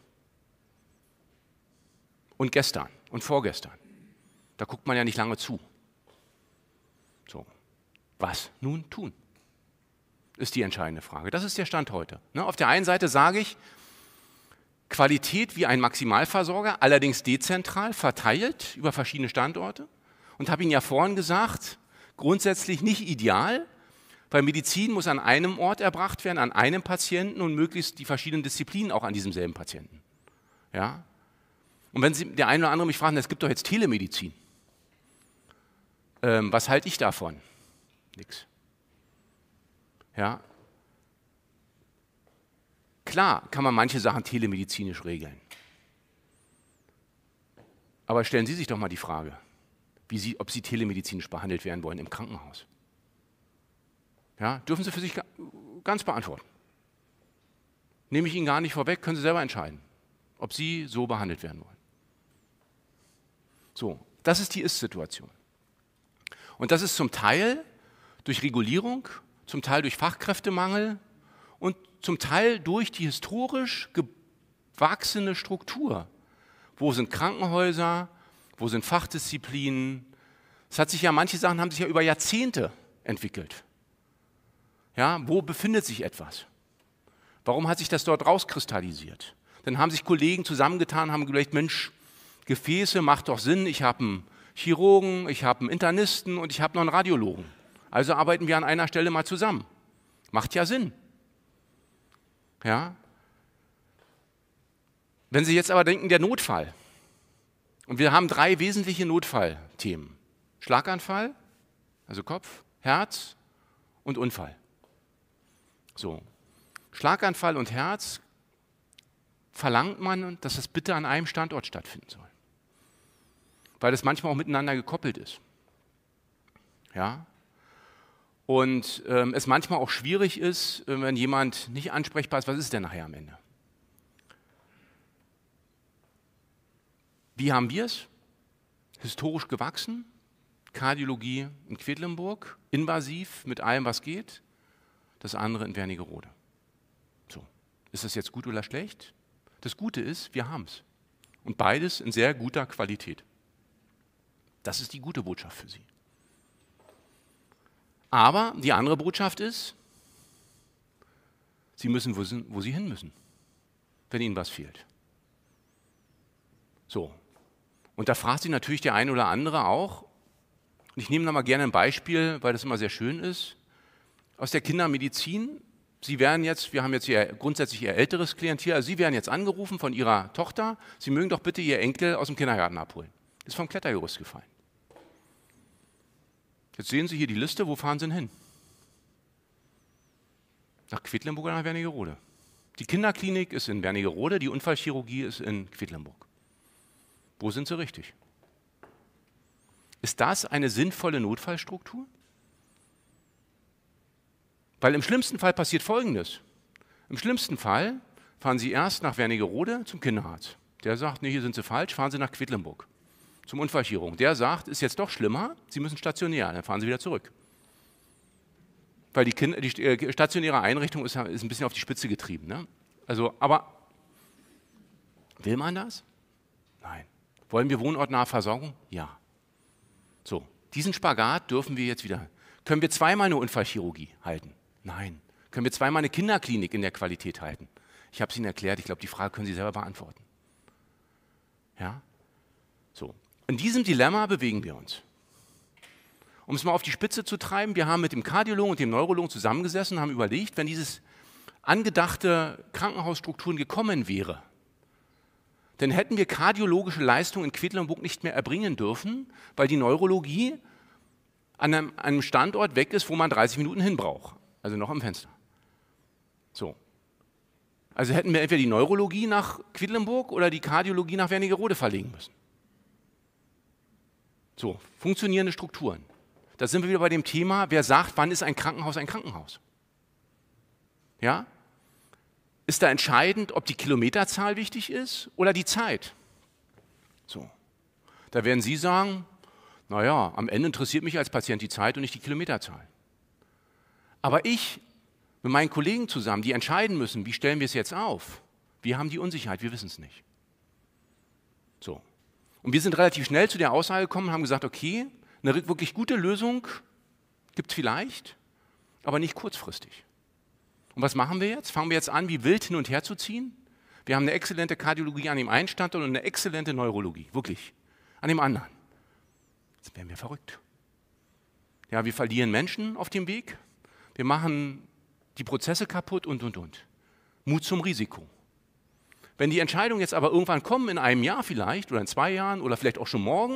Und gestern und vorgestern. Da guckt man ja nicht lange zu. So. Was nun tun? Ist die entscheidende Frage. Das ist der Stand heute. Ne? Auf der einen Seite sage ich, Qualität wie ein Maximalversorger, allerdings dezentral, verteilt über verschiedene Standorte. Und habe Ihnen ja vorhin gesagt, grundsätzlich nicht ideal, weil Medizin muss an einem Ort erbracht werden, an einem Patienten und möglichst die verschiedenen Disziplinen auch an diesem selben Patienten. Ja? Und wenn Sie der eine oder andere mich fragen, es gibt doch jetzt Telemedizin. Was halte ich davon? Nix. Ja? Klar kann man manche Sachen telemedizinisch regeln. Aber stellen Sie sich doch mal die Frage, ob Sie telemedizinisch behandelt werden wollen im Krankenhaus. Ja, dürfen Sie für sich ganz beantworten. Nehme ich Ihnen gar nicht vorweg, können Sie selber entscheiden, ob Sie so behandelt werden wollen. So, das ist die Ist-Situation. Und das ist zum Teil durch Regulierung, zum Teil durch Fachkräftemangel und zum Teil durch die historisch gewachsene Struktur. Wo sind Krankenhäuser, wo sind Fachdisziplinen? Manche Sachen haben sich ja über Jahrzehnte entwickelt. Ja, wo befindet sich etwas? Warum hat sich das dort rauskristallisiert? Dann haben sich Kollegen zusammengetan, haben gesagt, Mensch, Gefäße macht doch Sinn, ich habe einen Chirurgen, ich habe einen Internisten und ich habe noch einen Radiologen. Also arbeiten wir an einer Stelle mal zusammen. Macht ja Sinn. Ja? Wenn Sie jetzt aber denken, der Notfall, und wir haben 3 wesentliche Notfallthemen. Schlaganfall, also Kopf, Herz und Unfall. So. Schlaganfall und Herz verlangt man, dass das bitte an einem Standort stattfinden soll. Weil das manchmal auch miteinander gekoppelt ist. Ja? Und es manchmal auch schwierig ist, wenn jemand nicht ansprechbar ist, was ist denn nachher am Ende? Wie haben wir es? Historisch gewachsen, Kardiologie in Quedlinburg, invasiv mit allem, was geht, das andere in Wernigerode. So. Ist das jetzt gut oder schlecht? Das Gute ist, wir haben es. Und beides in sehr guter Qualität. Das ist die gute Botschaft für Sie. Aber die andere Botschaft ist, Sie müssen, wo Sie hin müssen, wenn Ihnen was fehlt. So. Und da fragt sich natürlich der eine oder andere auch, und ich nehme da mal gerne ein Beispiel, weil das immer sehr schön ist, aus der Kindermedizin. Wir haben jetzt grundsätzlich Ihr älteres Klientel, also Sie werden jetzt angerufen von Ihrer Tochter, Sie mögen doch bitte Ihr Enkel aus dem Kindergarten abholen. Ist vom Klettergerüst gefallen. Jetzt sehen Sie hier die Liste, wo fahren Sie denn hin? Nach Quedlinburg oder nach Wernigerode? Die Kinderklinik ist in Wernigerode, die Unfallchirurgie ist in Quedlinburg. Wo sind Sie richtig? Ist das eine sinnvolle Notfallstruktur? Weil im schlimmsten Fall passiert Folgendes. Im schlimmsten Fall fahren Sie erst nach Wernigerode zum Kinderarzt. Der sagt, nee, hier sind Sie falsch, fahren Sie nach Quedlinburg zum Unfallchirurgen. Der sagt, ist jetzt doch schlimmer, Sie müssen stationär, dann fahren Sie wieder zurück. Weil die stationäre Einrichtung ist ein bisschen auf die Spitze getrieben. Ne? Also, aber will man das? Nein. Wollen wir wohnortnahe Versorgung? Ja. So, diesen Spagat dürfen wir jetzt wieder. Können wir zweimal eine Unfallchirurgie halten? Nein. Können wir zweimal eine Kinderklinik in der Qualität halten? Ich habe es Ihnen erklärt, ich glaube, die Frage können Sie selber beantworten. Ja? So. In diesem Dilemma bewegen wir uns. Um es mal auf die Spitze zu treiben, wir haben mit dem Kardiologen und dem Neurologen zusammengesessen und haben überlegt, wenn dieses angedachte Krankenhausstrukturen gekommen wäre, dann hätten wir kardiologische Leistungen in Quedlinburg nicht mehr erbringen dürfen, weil die Neurologie an einem Standort weg ist, wo man 30 Minuten hin braucht. Also noch am Fenster. So. Also hätten wir entweder die Neurologie nach Quedlinburg oder die Kardiologie nach Wernigerode verlegen müssen. So, funktionierende Strukturen. Da sind wir wieder bei dem Thema, wer sagt, wann ist ein Krankenhaus ein Krankenhaus? Ja? Ist da entscheidend, ob die Kilometerzahl wichtig ist oder die Zeit? So. Da werden Sie sagen, naja, am Ende interessiert mich als Patient die Zeit und nicht die Kilometerzahl. Aber ich mit meinen Kollegen zusammen, die entscheiden müssen, wie stellen wir es jetzt auf? Wir haben die Unsicherheit, wir wissen es nicht. So. Und wir sind relativ schnell zu der Aussage gekommen und haben gesagt, okay, eine wirklich gute Lösung gibt es vielleicht, aber nicht kurzfristig. Und was machen wir jetzt? Fangen wir jetzt an, wie wild hin und her zu ziehen? Wir haben eine exzellente Kardiologie an dem einen Standort und eine exzellente Neurologie, wirklich, an dem anderen. Jetzt werden wir verrückt. Ja, wir verlieren Menschen auf dem Weg, wir machen die Prozesse kaputt und. Mut zum Risiko. Wenn die Entscheidungen jetzt aber irgendwann kommen, in einem Jahr vielleicht oder in 2 Jahren oder vielleicht auch schon morgen,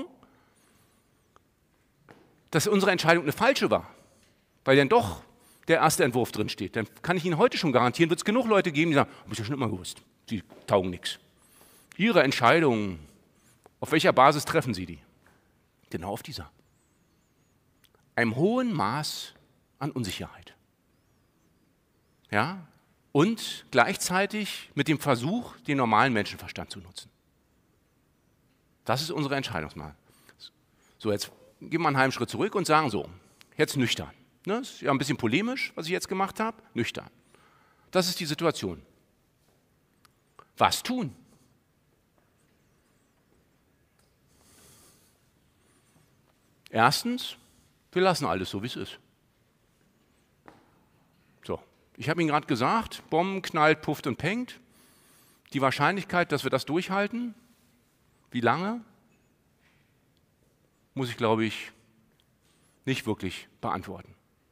dass unsere Entscheidung eine falsche war, weil dann doch der erste Entwurf drin steht, dann kann ich Ihnen heute schon garantieren, wird es genug Leute geben, die sagen, habe ich ja schon immer gewusst, die taugen nichts. Ihre Entscheidungen, auf welcher Basis treffen Sie die? Genau auf dieser. Einem hohen Maß an Unsicherheit. Ja? Und gleichzeitig mit dem Versuch, den normalen Menschenverstand zu nutzen. Das ist unsere Entscheidungsmaß. So, jetzt gehen wir einen halben Schritt zurück und sagen so, jetzt nüchtern. Ne? Ist ja ein bisschen polemisch, was ich jetzt gemacht habe, nüchtern. Das ist die Situation. Was tun? Erstens, wir lassen alles so, wie es ist. So, ich habe Ihnen gerade gesagt, Bomben knallt, pufft und pengt. Die Wahrscheinlichkeit, dass wir das durchhalten, wie lange, muss ich, glaube ich, nicht wirklich beantworten.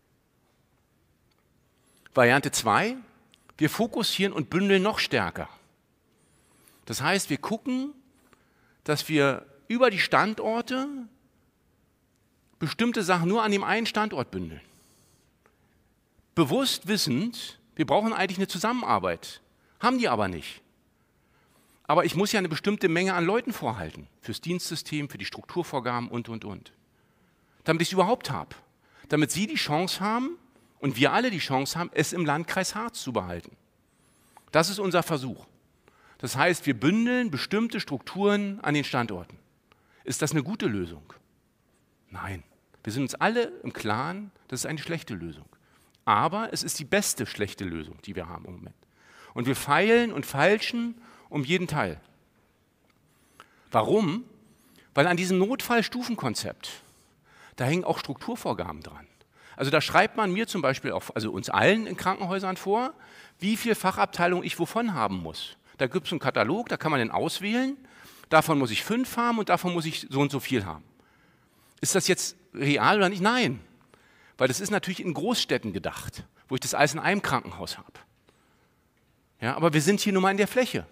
Variante 2, wir fokussieren und bündeln noch stärker. Das heißt, wir gucken, dass wir über die Standorte bestimmte Sachen nur an dem einen Standort bündeln. Bewusst wissend, wir brauchen eigentlich eine Zusammenarbeit, haben die aber nicht. Aber ich muss ja eine bestimmte Menge an Leuten vorhalten, fürs Dienstsystem, für die Strukturvorgaben und. Damit ich es überhaupt habe. Damit Sie die Chance haben und wir alle die Chance haben, es im Landkreis Harz zu behalten. Das ist unser Versuch. Das heißt, wir bündeln bestimmte Strukturen an den Standorten. Ist das eine gute Lösung? Nein. Wir sind uns alle im Klaren, das ist eine schlechte Lösung. Aber es ist die beste schlechte Lösung, die wir haben im Moment. Und wir feilen und feilschen um jeden Teil. Warum? Weil an diesem Notfallstufenkonzept, da hängen auch Strukturvorgaben dran. Also da schreibt man mir zum Beispiel, also uns allen in Krankenhäusern vor, wie viel Fachabteilung ich wovon haben muss. Da gibt es einen Katalog, da kann man den auswählen, davon muss ich 5 haben und davon muss ich so und so viel haben. Ist das jetzt real oder nicht? Nein, weil das ist natürlich in Großstädten gedacht, wo ich das alles in einem Krankenhaus habe. Ja, aber wir sind hier nun mal in der Fläche.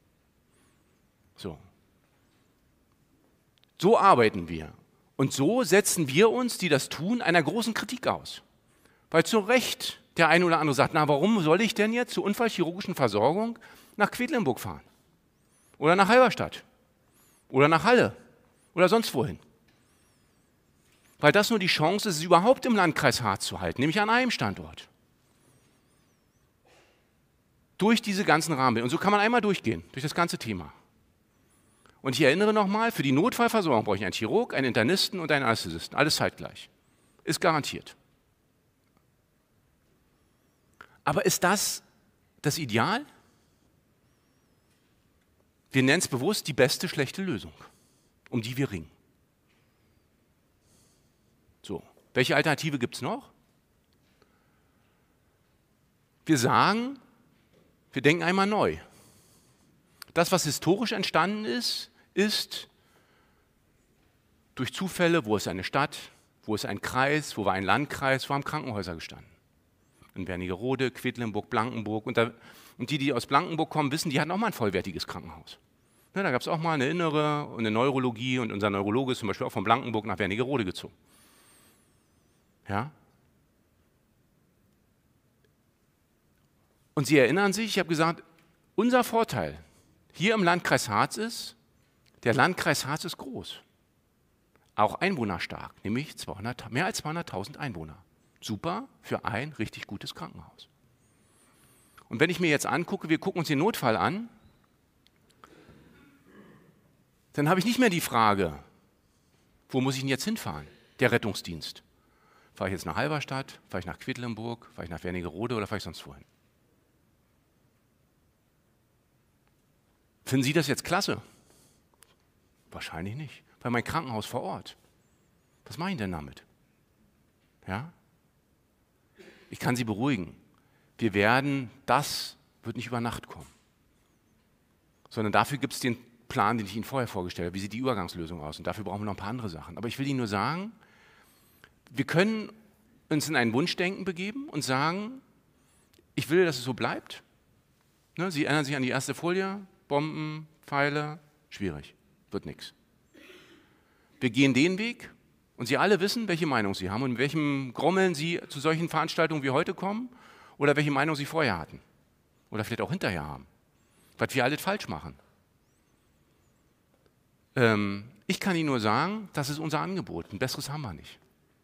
So arbeiten wir. Und so setzen wir uns, die das tun, einer großen Kritik aus. Weil zu Recht der eine oder andere sagt, na warum soll ich denn jetzt zur unfallchirurgischen Versorgung nach Quedlinburg fahren? Oder nach Halberstadt? Oder nach Halle? Oder sonst wohin? weil das nur die Chance ist, es überhaupt im Landkreis Harz zu halten, nämlich an einem Standort. Durch diese ganzen Rahmenbedingungen. Und so kann man einmal durchgehen, durch das ganze Thema. Und ich erinnere nochmal, für die Notfallversorgung brauche ich einen Chirurg, einen Internisten und einen Anästhesisten. Alles zeitgleich. Ist garantiert. Aber ist das das Ideal? Wir nennen es bewusst die beste schlechte Lösung, um die wir ringen. So, welche Alternative gibt es noch? Wir sagen, wir denken einmal neu. Das, was historisch entstanden ist, ist durch Zufälle, wo ist eine Stadt, wo ist ein Kreis, wo war ein Landkreis, wo haben Krankenhäuser gestanden. In Wernigerode, Quedlinburg, Blankenburg. Und die aus Blankenburg kommen, wissen, die hatten auch mal ein vollwertiges Krankenhaus. Ja, da gab es auch mal eine Innere und eine Neurologie und unser Neurologe ist zum Beispiel auch von Blankenburg nach Wernigerode gezogen. Ja? Und Sie erinnern sich, ich habe gesagt, unser Vorteil hier im Landkreis Harz ist, der Landkreis Harz ist groß. Auch einwohnerstark, nämlich mehr als 200.000 Einwohner. Super für ein richtig gutes Krankenhaus. Und wenn ich mir jetzt angucke, wir gucken uns den Notfall an, dann habe ich nicht mehr die Frage, wo muss ich denn jetzt hinfahren? Der Rettungsdienst. Fahre ich jetzt nach Halberstadt, fahre ich nach Quedlinburg, fahre ich nach Wernigerode oder fahre ich sonst wohin? Finden Sie das jetzt klasse? Wahrscheinlich nicht, weil mein Krankenhaus vor Ort. Was mache ich denn damit? Ja? Ich kann Sie beruhigen. Das wird nicht über Nacht kommen. Sondern dafür gibt es den Plan, den ich Ihnen vorher vorgestellt habe. Wie sieht die Übergangslösung aus? Und dafür brauchen wir noch ein paar andere Sachen. Aber ich will Ihnen nur sagen, wir können uns in ein Wunschdenken begeben und sagen, ich will, dass es so bleibt. Ne, Sie erinnern sich an die erste Folie, Bomben, Pfeile, schwierig, wird nichts. Wir gehen den Weg und Sie alle wissen, welche Meinung Sie haben und mit welchem Grummeln Sie zu solchen Veranstaltungen wie heute kommen oder welche Meinung Sie vorher hatten oder vielleicht auch hinterher haben, was wir alles falsch machen. Ich kann Ihnen nur sagen, das ist unser Angebot, ein besseres haben wir nicht.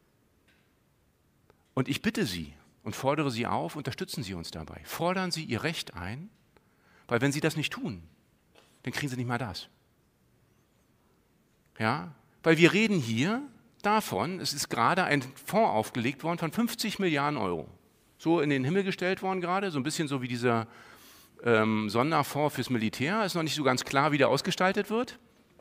Und ich bitte Sie und fordere Sie auf, unterstützen Sie uns dabei. Fordern Sie Ihr Recht ein, weil wenn Sie das nicht tun, dann kriegen Sie nicht mal das. Ja? Weil wir reden hier davon, es ist gerade ein Fonds aufgelegt worden von 50 Milliarden Euro. So in den Himmel gestellt worden gerade, so ein bisschen so wie dieser Sonderfonds fürs Militär. Ist noch nicht so ganz klar, wie der ausgestaltet wird.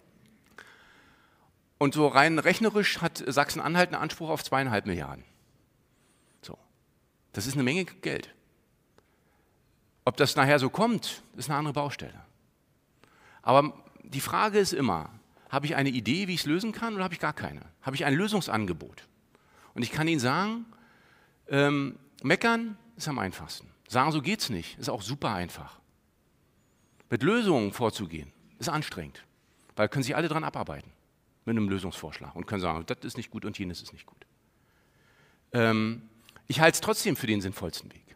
Und so rein rechnerisch hat Sachsen-Anhalt einen Anspruch auf 2,5 Milliarden. So. Das ist eine Menge Geld. Ob das nachher so kommt, ist eine andere Baustelle. Aber die Frage ist immer, habe ich eine Idee, wie ich es lösen kann, oder habe ich gar keine? Habe ich ein Lösungsangebot? Und ich kann Ihnen sagen, meckern ist am einfachsten. Sagen, so geht's nicht, ist auch super einfach. Mit Lösungen vorzugehen, ist anstrengend, weil können Sie alle dran abarbeiten mit einem Lösungsvorschlag und können sagen, das ist nicht gut und jenes ist nicht gut. Ich halte es trotzdem für den sinnvollsten Weg.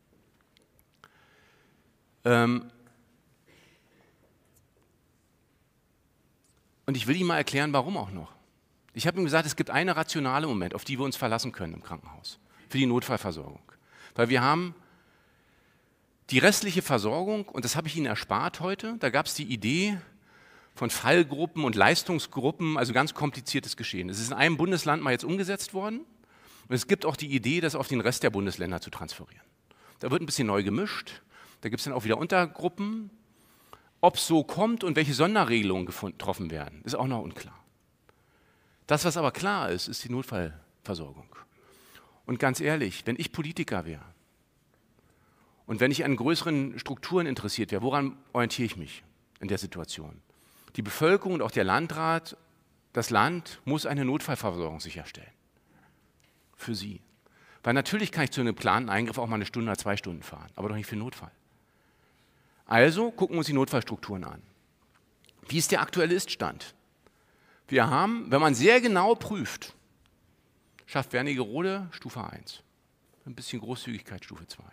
Und ich will Ihnen mal erklären, warum auch noch. Ich habe ihm gesagt, es gibt eine rationale Moment, auf die wir uns verlassen können im Krankenhaus, für die Notfallversorgung. Weil wir haben die restliche Versorgung, und das habe ich Ihnen erspart heute, da gab es die Idee von Fallgruppen und Leistungsgruppen, also ganz kompliziertes Geschehen. Es ist in einem Bundesland mal jetzt umgesetzt worden und es gibt auch die Idee, das auf den Rest der Bundesländer zu transferieren. Da wird ein bisschen neu gemischt, da gibt es dann auch wieder Untergruppen. Ob es so kommt und welche Sonderregelungen getroffen werden, ist auch noch unklar. Das, was aber klar ist, ist die Notfallversorgung. Und ganz ehrlich, wenn ich Politiker wäre und wenn ich an größeren Strukturen interessiert wäre, woran orientiere ich mich in der Situation? Die Bevölkerung und auch der Landrat, das Land muss eine Notfallversorgung sicherstellen. Für Sie. Weil natürlich kann ich zu einem geplanten Eingriff auch mal 1 Stunde oder 2 Stunden fahren, aber doch nicht für einen Notfall. Also gucken wir uns die Notfallstrukturen an. Wie ist der aktuelle Ist-Stand? Wir haben, wenn man sehr genau prüft, schafft Wernigerode Stufe 1. Ein bisschen Großzügigkeit Stufe 2.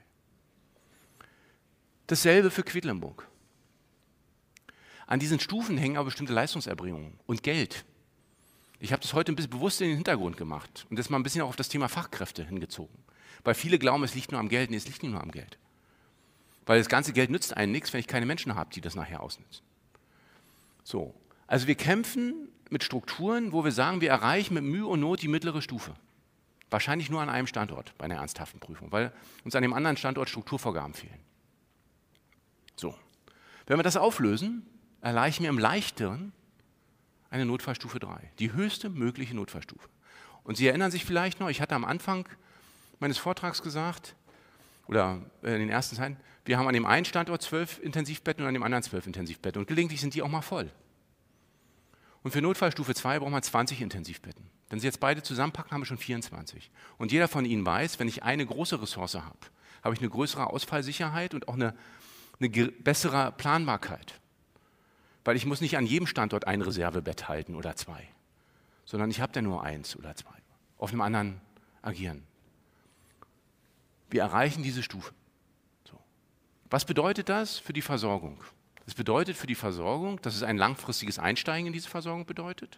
Dasselbe für Quedlinburg. An diesen Stufen hängen aber bestimmte Leistungserbringungen und Geld. Ich habe das heute ein bisschen bewusst in den Hintergrund gemacht und das mal ein bisschen auch auf das Thema Fachkräfte hingezogen. Weil viele glauben, es liegt nur am Geld. Nee, es liegt nicht nur am Geld. Weil das ganze Geld nützt einem nichts, wenn ich keine Menschen habe, die das nachher ausnutzen. So, also wir kämpfen mit Strukturen, wo wir sagen, wir erreichen mit Mühe und Not die mittlere Stufe. Wahrscheinlich nur an einem Standort bei einer ernsthaften Prüfung, weil uns an dem anderen Standort Strukturvorgaben fehlen. So, wenn wir das auflösen, erreichen wir im Leichteren eine Notfallstufe 3, die höchste mögliche Notfallstufe. Und Sie erinnern sich vielleicht noch, ich hatte am Anfang meines Vortrags gesagt, oder in den ersten Zeiten, wir haben an dem einen Standort 12 Intensivbetten und an dem anderen 12 Intensivbetten und gelegentlich sind die auch mal voll. Und für Notfallstufe 2 braucht man 20 Intensivbetten. Wenn Sie jetzt beide zusammenpacken, haben wir schon 24. Und jeder von Ihnen weiß, wenn ich eine große Ressource habe, habe ich eine größere Ausfallsicherheit und auch eine bessere Planbarkeit. Weil ich muss nicht an jedem Standort ein Reservebett halten oder 2, sondern ich habe da nur 1 oder 2. Auf einem anderen agieren. Wir erreichen diese Stufe. So. Was bedeutet das für die Versorgung? Das bedeutet für die Versorgung, dass es ein langfristiges Einsteigen in diese Versorgung bedeutet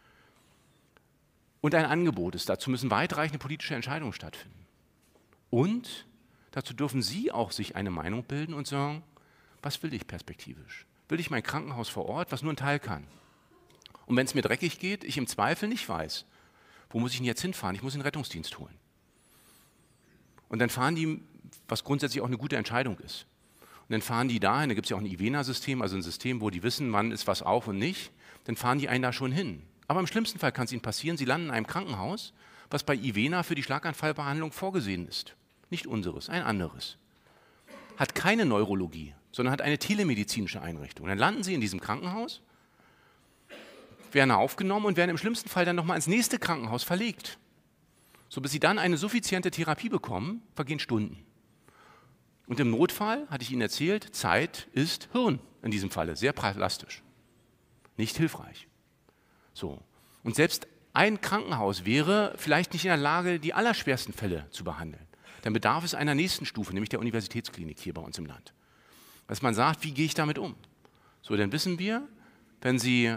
und ein Angebot ist. Dazu müssen weitreichende politische Entscheidungen stattfinden. Und dazu dürfen Sie auch sich eine Meinung bilden und sagen, was will ich perspektivisch? Will ich mein Krankenhaus vor Ort, was nur ein Teil kann? Und wenn es mir dreckig geht, ich im Zweifel nicht weiß, wo muss ich denn jetzt hinfahren? Ich muss den Rettungsdienst holen. Und dann fahren die, was grundsätzlich auch eine gute Entscheidung ist. Und dann fahren die dahin, da gibt es ja auch ein IVENA-System, also ein System, wo die wissen, wann ist was auf und nicht. Dann fahren die einen da schon hin. Aber im schlimmsten Fall kann es ihnen passieren, sie landen in einem Krankenhaus, was bei IVENA für die Schlaganfallbehandlung vorgesehen ist. Nicht unseres, ein anderes. Hat keine Neurologie, sondern hat eine telemedizinische Einrichtung. Dann landen sie in diesem Krankenhaus, werden aufgenommen und werden im schlimmsten Fall dann nochmal ins nächste Krankenhaus verlegt. So bis sie dann eine suffiziente Therapie bekommen, vergehen Stunden. Und im Notfall, hatte ich Ihnen erzählt, Zeit ist Hirn in diesem Falle, sehr plastisch. Nicht hilfreich. So. Und selbst ein Krankenhaus wäre vielleicht nicht in der Lage, die allerschwersten Fälle zu behandeln. Dann bedarf es einer nächsten Stufe, nämlich der Universitätsklinik hier bei uns im Land. Dass man sagt, wie gehe ich damit um? So, dann wissen wir, wenn Sie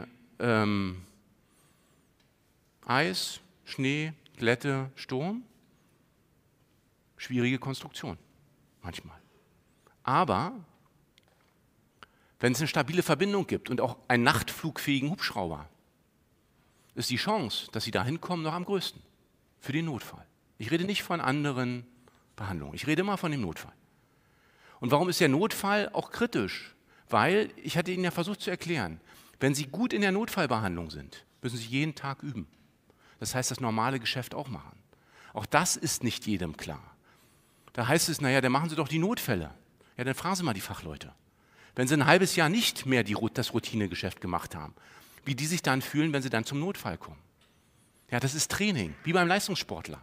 Eis, Schnee, Glätte, Sturm, schwierige Konstruktion, manchmal. Aber wenn es eine stabile Verbindung gibt und auch einen nachtflugfähigen Hubschrauber, ist die Chance, dass Sie da hinkommen, noch am größten für den Notfall. Ich rede nicht von anderen Behandlungen, ich rede immer von dem Notfall. Und warum ist der Notfall auch kritisch? Weil, ich hatte Ihnen ja versucht zu erklären, wenn Sie gut in der Notfallbehandlung sind, müssen Sie jeden Tag üben. Das heißt, das normale Geschäft auch machen. Auch das ist nicht jedem klar. Da heißt es, naja, dann machen Sie doch die Notfälle. Ja, dann fragen Sie mal die Fachleute. Wenn Sie ein halbes Jahr nicht mehr das Routinegeschäft gemacht haben, wie die sich dann fühlen, wenn sie dann zum Notfall kommen. Ja, das ist Training, wie beim Leistungssportler.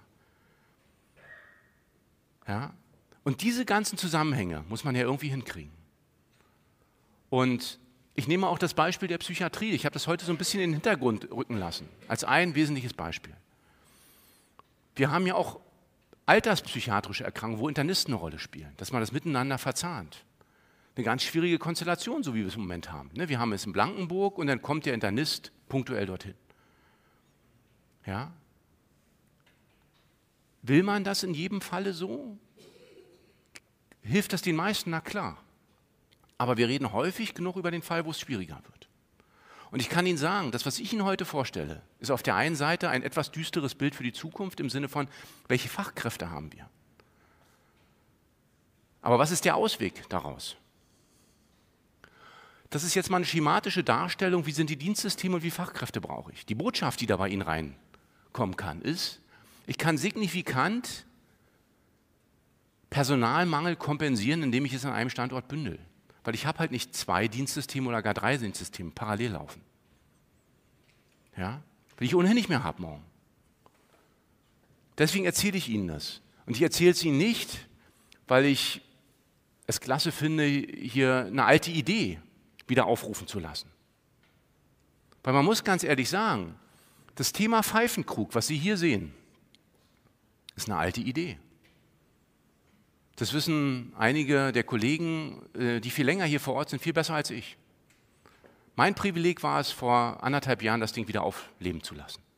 Ja? Und diese ganzen Zusammenhänge muss man ja irgendwie hinkriegen. Und ich nehme auch das Beispiel der Psychiatrie. Ich habe das heute so ein bisschen in den Hintergrund rücken lassen, als ein wesentliches Beispiel. Wir haben ja auch alterspsychiatrische Erkrankungen, wo Internisten eine Rolle spielen, dass man das miteinander verzahnt. Eine ganz schwierige Konstellation, so wie wir es im Moment haben. Wir haben es in Blankenburg und dann kommt der Internist punktuell dorthin. Ja? Will man das in jedem Falle so? Hilft das den meisten? Na klar. Aber wir reden häufig genug über den Fall, wo es schwieriger wird. Und ich kann Ihnen sagen, das, was ich Ihnen heute vorstelle, ist auf der einen Seite ein etwas düsteres Bild für die Zukunft im Sinne von, welche Fachkräfte haben wir? Aber was ist der Ausweg daraus? Das ist jetzt mal eine schematische Darstellung, wie sind die Dienstsysteme und wie Fachkräfte brauche ich. Die Botschaft, die da bei Ihnen reinkommen kann, ist, ich kann signifikant Personalmangel kompensieren, indem ich es an einem Standort bündel. Weil ich habe halt nicht 2 Dienstsysteme oder gar 3 Dienstsysteme parallel laufen. Ja? Weil ich ohnehin nicht mehr habe morgen. Deswegen erzähle ich Ihnen das. Und ich erzähle es Ihnen nicht, weil ich es klasse finde, hier eine alte Idee wieder aufrufen zu lassen. Weil man muss ganz ehrlich sagen, das Thema Pfeifenkrug, was Sie hier sehen, ist eine alte Idee. Das wissen einige der Kollegen, die viel länger hier vor Ort sind, viel besser als ich. Mein Privileg war es, vor 1,5 Jahren das Ding wieder aufleben zu lassen.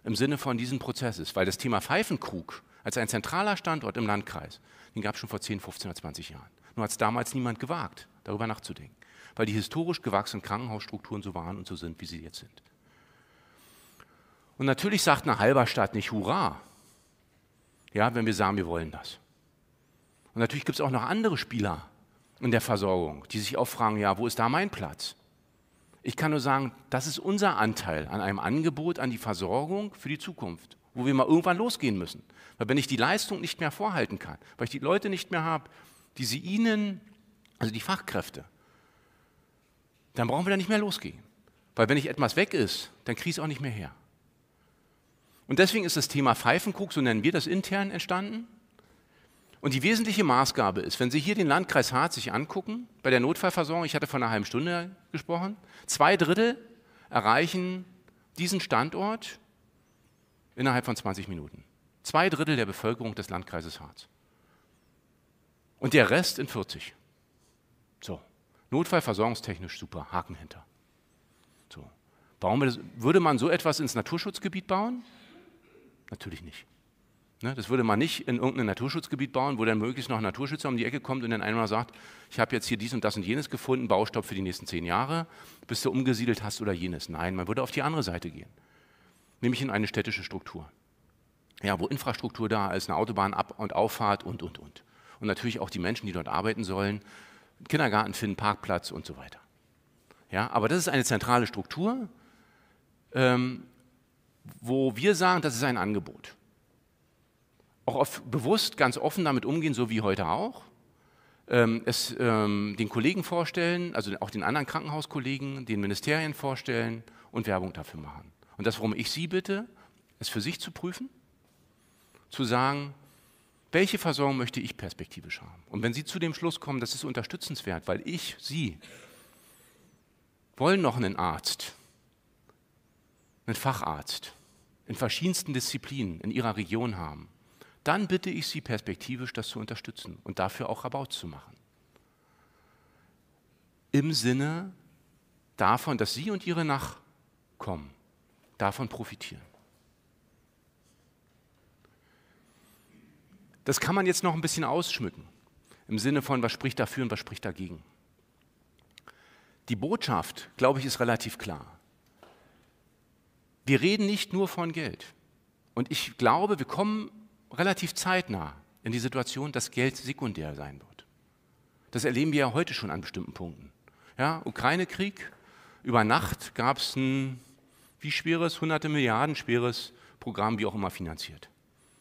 im Sinne von diesem Prozesses, weil das Thema Pfeifenkrug als ein zentraler Standort im Landkreis, den gab es schon vor 10, 15 oder 20 Jahren. Nur hat es damals niemand gewagt, darüber nachzudenken, weil die historisch gewachsenen Krankenhausstrukturen so waren und so sind, wie sie jetzt sind. Und natürlich sagt eine Halberstadt nicht Hurra, ja, wenn wir sagen, wir wollen das. Und natürlich gibt es auch noch andere Spieler in der Versorgung, die sich auch fragen, ja, wo ist da mein Platz? Ich kann nur sagen, das ist unser Anteil an einem Angebot an die Versorgung für die Zukunft, wo wir mal irgendwann losgehen müssen. Weil wenn ich die Leistung nicht mehr vorhalten kann, weil ich die Leute nicht mehr habe, die sie ihnen, also die Fachkräfte, dann brauchen wir da nicht mehr losgehen. Weil wenn nicht etwas weg ist, dann kriege ich es auch nicht mehr her. Und deswegen ist das Thema Pfeifenkrug, so nennen wir das intern, entstanden. Und die wesentliche Maßgabe ist, wenn Sie hier den Landkreis Harz sich angucken, bei der Notfallversorgung, ich hatte vor einer halben Stunde gesprochen, 2/3 erreichen diesen Standort innerhalb von 20 Minuten. 2/3 der Bevölkerung des Landkreises Harz. Und der Rest in 40. So, notfallversorgungstechnisch super, Haken hinter. So. Würde man so etwas ins Naturschutzgebiet bauen? Natürlich nicht. Das würde man nicht in irgendein Naturschutzgebiet bauen, wo dann möglichst noch ein Naturschützer um die Ecke kommt und dann einmal sagt, ich habe jetzt hier dies und das und jenes gefunden, Baustopp für die nächsten 10 Jahre, bis du umgesiedelt hast oder jenes. Nein, man würde auf die andere Seite gehen, nämlich in eine städtische Struktur. Ja, wo Infrastruktur da ist, eine Autobahn, Ab- und Auffahrt und. Und natürlich auch die Menschen, die dort arbeiten sollen, Kindergarten finden, Parkplatz und so weiter. Ja, aber das ist eine zentrale Struktur, wo wir sagen, das ist ein Angebot. Auch bewusst ganz offen damit umgehen, so wie heute auch. Es den Kollegen vorstellen, also auch den anderen Krankenhauskollegen, den Ministerien vorstellen und Werbung dafür machen. Und das, worum ich Sie bitte, ist für sich zu prüfen, zu sagen, welche Versorgung möchte ich perspektivisch haben. Und wenn Sie zu dem Schluss kommen, das ist unterstützenswert, weil Sie wollen noch einen Arzt, einen Facharzt in verschiedensten Disziplinen in Ihrer Region haben, dann bitte ich Sie perspektivisch, das zu unterstützen und dafür auch Rabatt zu machen. Im Sinne davon, dass Sie und Ihre Nachkommen davon profitieren. Das kann man jetzt noch ein bisschen ausschmücken, im Sinne von, was spricht dafür und was spricht dagegen. Die Botschaft, glaube ich, ist relativ klar. Wir reden nicht nur von Geld. Und ich glaube, wir kommen relativ zeitnah in die Situation, dass Geld sekundär sein wird. Das erleben wir ja heute schon an bestimmten Punkten. Ja, Ukraine-Krieg, über Nacht gab es ein wie schweres, hunderte Milliarden schweres Programm, wie auch immer finanziert.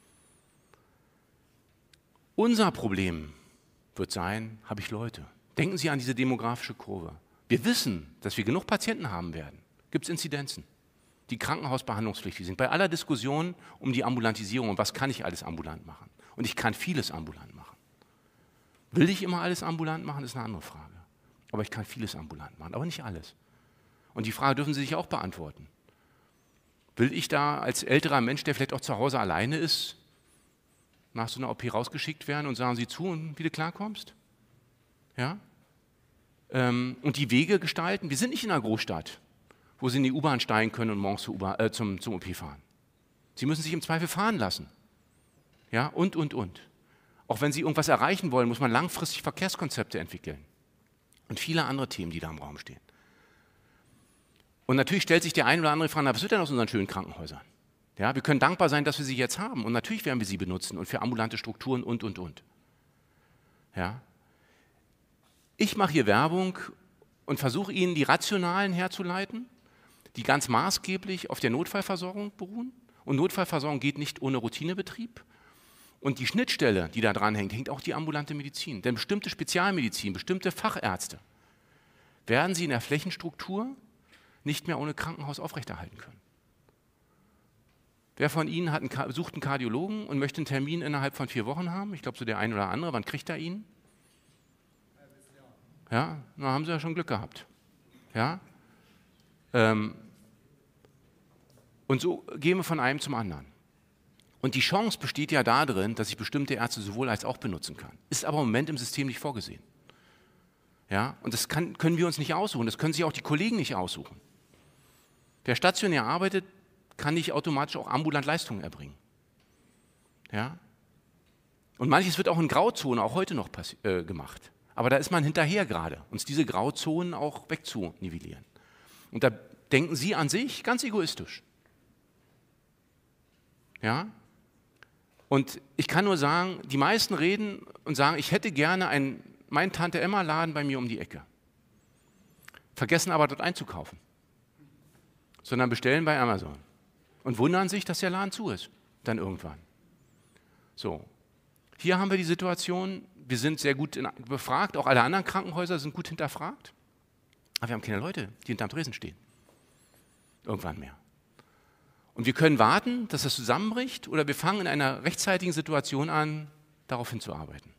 Unser Problem wird sein, habe ich Leute. Denken Sie an diese demografische Kurve. Wir wissen, dass wir genug Patienten haben werden. Gibt es Inzidenzen, die krankenhausbehandlungspflichtig sind. Bei aller Diskussion um die Ambulantisierung und was kann ich alles ambulant machen. Und ich kann vieles ambulant machen. Will ich immer alles ambulant machen, ist eine andere Frage. Aber ich kann vieles ambulant machen, aber nicht alles. Und die Frage dürfen Sie sich auch beantworten. Will ich da als älterer Mensch, der vielleicht auch zu Hause alleine ist, nach so einer OP rausgeschickt werden und sagen Sie zu und wie du klarkommst? Ja? Und die Wege gestalten. Wir sind nicht in einer Großstadt, wo Sie in die U-Bahn steigen können und morgens zum OP fahren. Sie müssen sich im Zweifel fahren lassen. Ja? Und. Auch wenn Sie irgendwas erreichen wollen, muss man langfristig Verkehrskonzepte entwickeln. Und viele andere Themen, die da im Raum stehen. Und natürlich stellt sich der ein oder andere Frage, was wird denn aus unseren schönen Krankenhäusern? Ja, wir können dankbar sein, dass wir sie jetzt haben. Und natürlich werden wir sie benutzen und für ambulante Strukturen und. Ja? Ich mache hier Werbung und versuche Ihnen die Rationalen herzuleiten, die ganz maßgeblich auf der Notfallversorgung beruhen. Und Notfallversorgung geht nicht ohne Routinebetrieb. Und die Schnittstelle, die da dran hängt, hängt auch die ambulante Medizin. Denn bestimmte Spezialmedizin, bestimmte Fachärzte werden Sie in der Flächenstruktur nicht mehr ohne Krankenhaus aufrechterhalten können. Wer von Ihnen sucht einen Kardiologen und möchte einen Termin innerhalb von 4 Wochen haben? Ich glaube, so der ein oder andere. Wann kriegt er ihn? Ja, na haben Sie ja schon Glück gehabt. Ja? Und so gehen wir von einem zum anderen. Und die Chance besteht ja darin, dass ich bestimmte Ärzte sowohl als auch benutzen kann. Ist aber im Moment im System nicht vorgesehen. Ja? Und das können wir uns nicht aussuchen. Das können sich auch die Kollegen nicht aussuchen. Wer stationär arbeitet, kann nicht automatisch auch ambulant Leistungen erbringen. Ja? Und manches wird auch in Grauzonen auch heute noch gemacht. Aber da ist man hinterher gerade, uns diese Grauzonen auch wegzunivellieren. Und da denken Sie an sich ganz egoistisch. Ja? Und ich kann nur sagen, die meisten reden und sagen, ich hätte gerne meinen Tante-Emma-Laden bei mir um die Ecke. Vergessen aber dort einzukaufen. Sondern bestellen bei Amazon. Und wundern sich, dass der Laden zu ist. Dann irgendwann. So. Hier haben wir die Situation, wir sind sehr gut befragt, auch alle anderen Krankenhäuser sind gut hinterfragt. Aber wir haben keine Leute, die hinterm Tresen stehen. Irgendwann mehr. Und wir können warten, dass das zusammenbricht, oder wir fangen in einer rechtzeitigen Situation an, darauf hinzuarbeiten.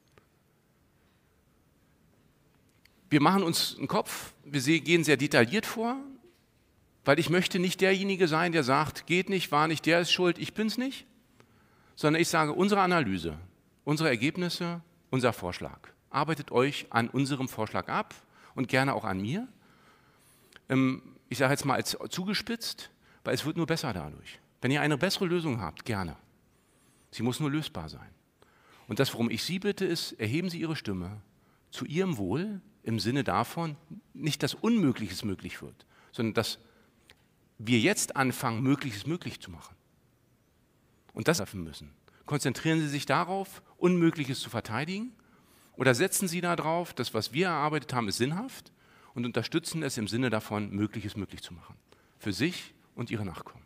Wir machen uns einen Kopf, wir gehen sehr detailliert vor, weil ich möchte nicht derjenige sein, der sagt, geht nicht, war nicht, der ist schuld, ich bin's nicht, sondern ich sage, unsere Analyse, unsere Ergebnisse, unser Vorschlag. Arbeitet euch an unserem Vorschlag ab und gerne auch an mir. Ich sage jetzt mal als zugespitzt, weil es wird nur besser dadurch. Wenn ihr eine bessere Lösung habt, gerne. Sie muss nur lösbar sein. Und das, worum ich Sie bitte, ist, erheben Sie Ihre Stimme zu Ihrem Wohl im Sinne davon, nicht, dass Unmögliches möglich wird, sondern dass wir jetzt anfangen, Mögliches möglich zu machen. Und das schaffen müssen. Konzentrieren Sie sich darauf, Unmögliches zu verteidigen, oder setzen Sie darauf, das, was wir erarbeitet haben, ist sinnhaft, und unterstützen es im Sinne davon, Mögliches möglich zu machen. Für sich und ihre Nachkommen.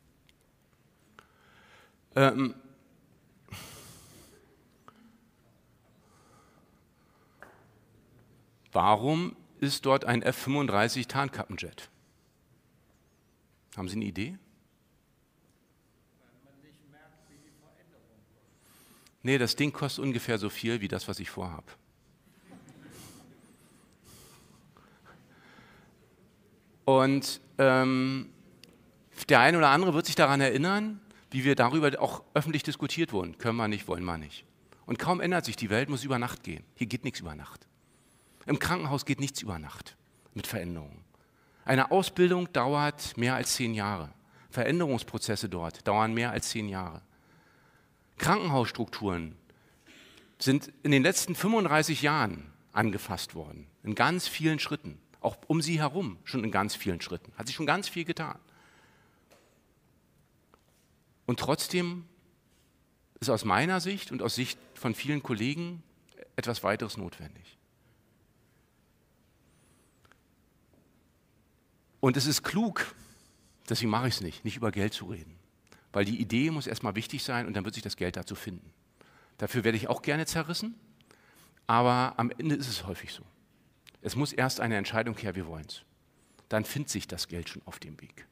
Warum ist dort ein F-35 Tarnkappenjet? Haben Sie eine Idee? Weil man nicht merkt, wie die Veränderung kommt. Nee, das Ding kostet ungefähr so viel wie das, was ich vorhabe. Und der eine oder andere wird sich daran erinnern, wie wir darüber auch öffentlich diskutiert wurden. Können wir nicht, wollen wir nicht. Und kaum ändert sich die Welt, muss über Nacht gehen. Hier geht nichts über Nacht. Im Krankenhaus geht nichts über Nacht mit Veränderungen. Eine Ausbildung dauert mehr als 10 Jahre. Veränderungsprozesse dort dauern mehr als 10 Jahre. Krankenhausstrukturen sind in den letzten 35 Jahren angefasst worden. In ganz vielen Schritten. Auch um sie herum schon in ganz vielen Schritten. Hat sich schon ganz viel getan. Und trotzdem ist aus meiner Sicht und aus Sicht von vielen Kollegen etwas weiteres notwendig. Und es ist klug, deswegen mache ich es nicht über Geld zu reden. Weil die Idee muss erstmal wichtig sein und dann wird sich das Geld dazu finden. Dafür werde ich auch gerne zerrissen, aber am Ende ist es häufig so. Es muss erst eine Entscheidung her, wir wollen es. Dann findet sich das Geld schon auf dem Weg.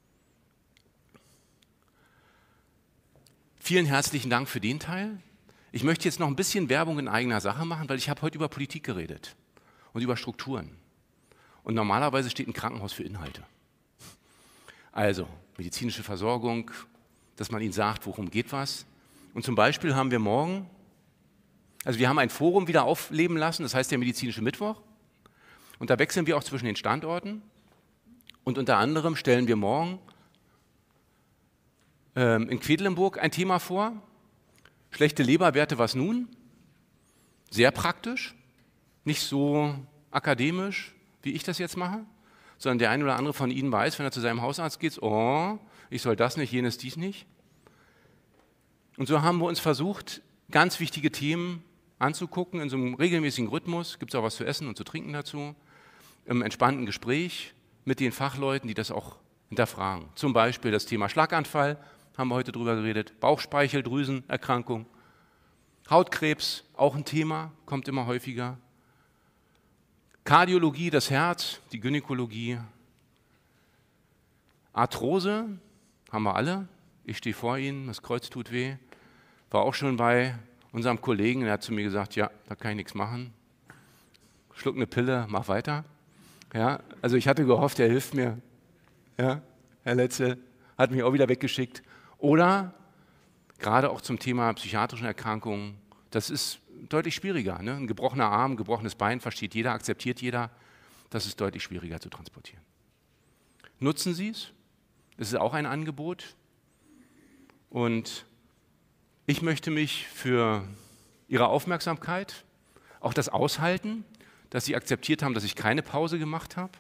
Vielen herzlichen Dank für den Teil. Ich möchte jetzt noch ein bisschen Werbung in eigener Sache machen, weil ich habe heute über Politik geredet und über Strukturen. Und normalerweise steht ein Krankenhaus für Inhalte. Also medizinische Versorgung, dass man ihnen sagt, worum geht was. Und zum Beispiel haben wir morgen, also wir haben ein Forum wieder aufleben lassen, das heißt der medizinische Mittwoch. Und da wechseln wir auch zwischen den Standorten. Und unter anderem stellen wir morgen in Quedlinburg ein Thema vor. Schlechte Leberwerte, was nun? Sehr praktisch, nicht so akademisch, wie ich das jetzt mache, sondern der eine oder andere von Ihnen weiß, wenn er zu seinem Hausarzt geht, oh, ich soll das nicht, jenes, dies nicht. Und so haben wir uns versucht, ganz wichtige Themen anzugucken, in so einem regelmäßigen Rhythmus, gibt es auch was zu essen und zu trinken dazu, im entspannten Gespräch mit den Fachleuten, die das auch hinterfragen. Zum Beispiel das Thema Schlaganfall, haben wir heute drüber geredet, Bauchspeicheldrüsenerkrankung, Hautkrebs, auch ein Thema, kommt immer häufiger. Kardiologie, das Herz, die Gynäkologie. Arthrose, haben wir alle. Ich stehe vor Ihnen, das Kreuz tut weh. War auch schon bei unserem Kollegen, der hat zu mir gesagt, ja, da kann ich nichts machen. Schluck eine Pille, mach weiter. Ja, also ich hatte gehofft, er hilft mir. Ja, Herr Letzel hat mich auch wieder weggeschickt. Oder gerade auch zum Thema psychiatrischen Erkrankungen, das ist deutlich schwieriger. Ne? Ein gebrochener Arm, ein gebrochenes Bein, versteht jeder, akzeptiert jeder. Das ist deutlich schwieriger zu transportieren. Nutzen Sie es, Das ist auch ein Angebot. Und ich möchte mich für Ihre Aufmerksamkeit, auch das Aushalten, dass Sie akzeptiert haben, dass ich keine Pause gemacht habe,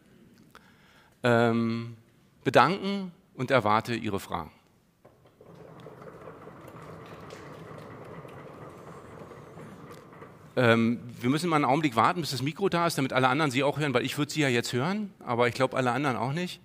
bedanken und erwarte Ihre Fragen. Wir müssen mal einen Augenblick warten, bis das Mikro da ist, damit alle anderen Sie auch hören, weil ich würde Sie ja jetzt hören, aber ich glaube alle anderen auch nicht.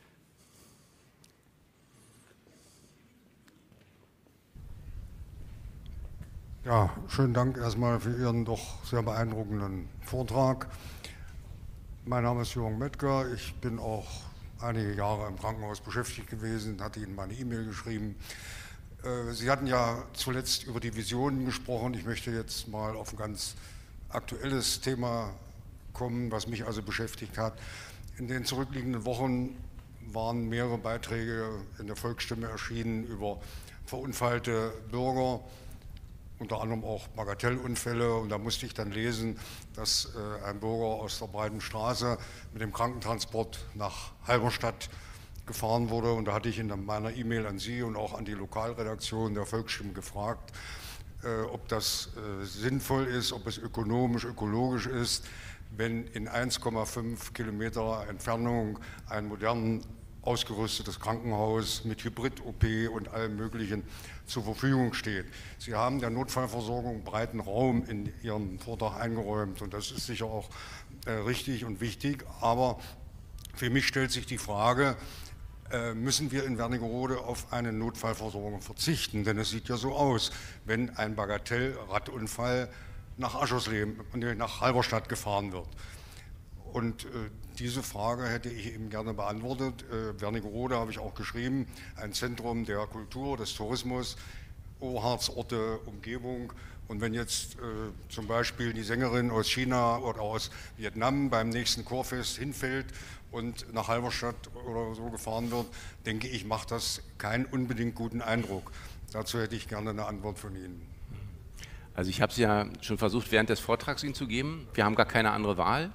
Ja, schönen Dank erstmal für Ihren doch sehr beeindruckenden Vortrag. Mein Name ist Jürgen Mettger. Ich bin auch einige Jahre im Krankenhaus beschäftigt gewesen, hatte Ihnen meine E-Mail geschrieben. Sie hatten ja zuletzt über die Visionen gesprochen. Ich möchte jetzt mal auf ein ganz aktuelles Thema kommen, was mich also beschäftigt hat. In den zurückliegenden Wochen waren mehrere Beiträge in der Volksstimme erschienen über verunfallte Bürger, unter anderem auch Bagatellunfälle. Und da musste ich dann lesen, dass ein Bürger aus der Breiten Straße mit dem Krankentransport nach Halberstadt gefahren wurde. Und da hatte ich in meiner E-Mail an Sie und auch an die Lokalredaktion der Volksstimme gefragt, ob das sinnvoll ist, ob es ökonomisch, ökologisch ist, wenn in 1,5 Kilometer Entfernung ein modern ausgerüstetes Krankenhaus mit Hybrid-OP und allem Möglichen zur Verfügung steht. Sie haben der Notfallversorgung breiten Raum in Ihrem Vortrag eingeräumt und das ist sicher auch richtig und wichtig, aber für mich stellt sich die Frage, müssen wir in Wernigerode auf eine Notfallversorgung verzichten? Denn es sieht ja so aus, wenn ein Bagatell-Radunfall nach Aschersleben, nach Halberstadt gefahren wird. Und diese Frage hätte ich eben gerne beantwortet. Wernigerode habe ich auch geschrieben, ein Zentrum der Kultur, des Tourismus, Urhartsorte, Umgebung. Und wenn jetzt zum Beispiel die Sängerin aus China oder aus Vietnam beim nächsten Chorfest hinfällt und nach Halberstadt oder so gefahren wird, denke ich, macht das keinen unbedingt guten Eindruck. Dazu hätte ich gerne eine Antwort von Ihnen. Also ich habe es ja schon versucht, während des Vortrags Ihnen zu geben. Wir haben gar keine andere Wahl,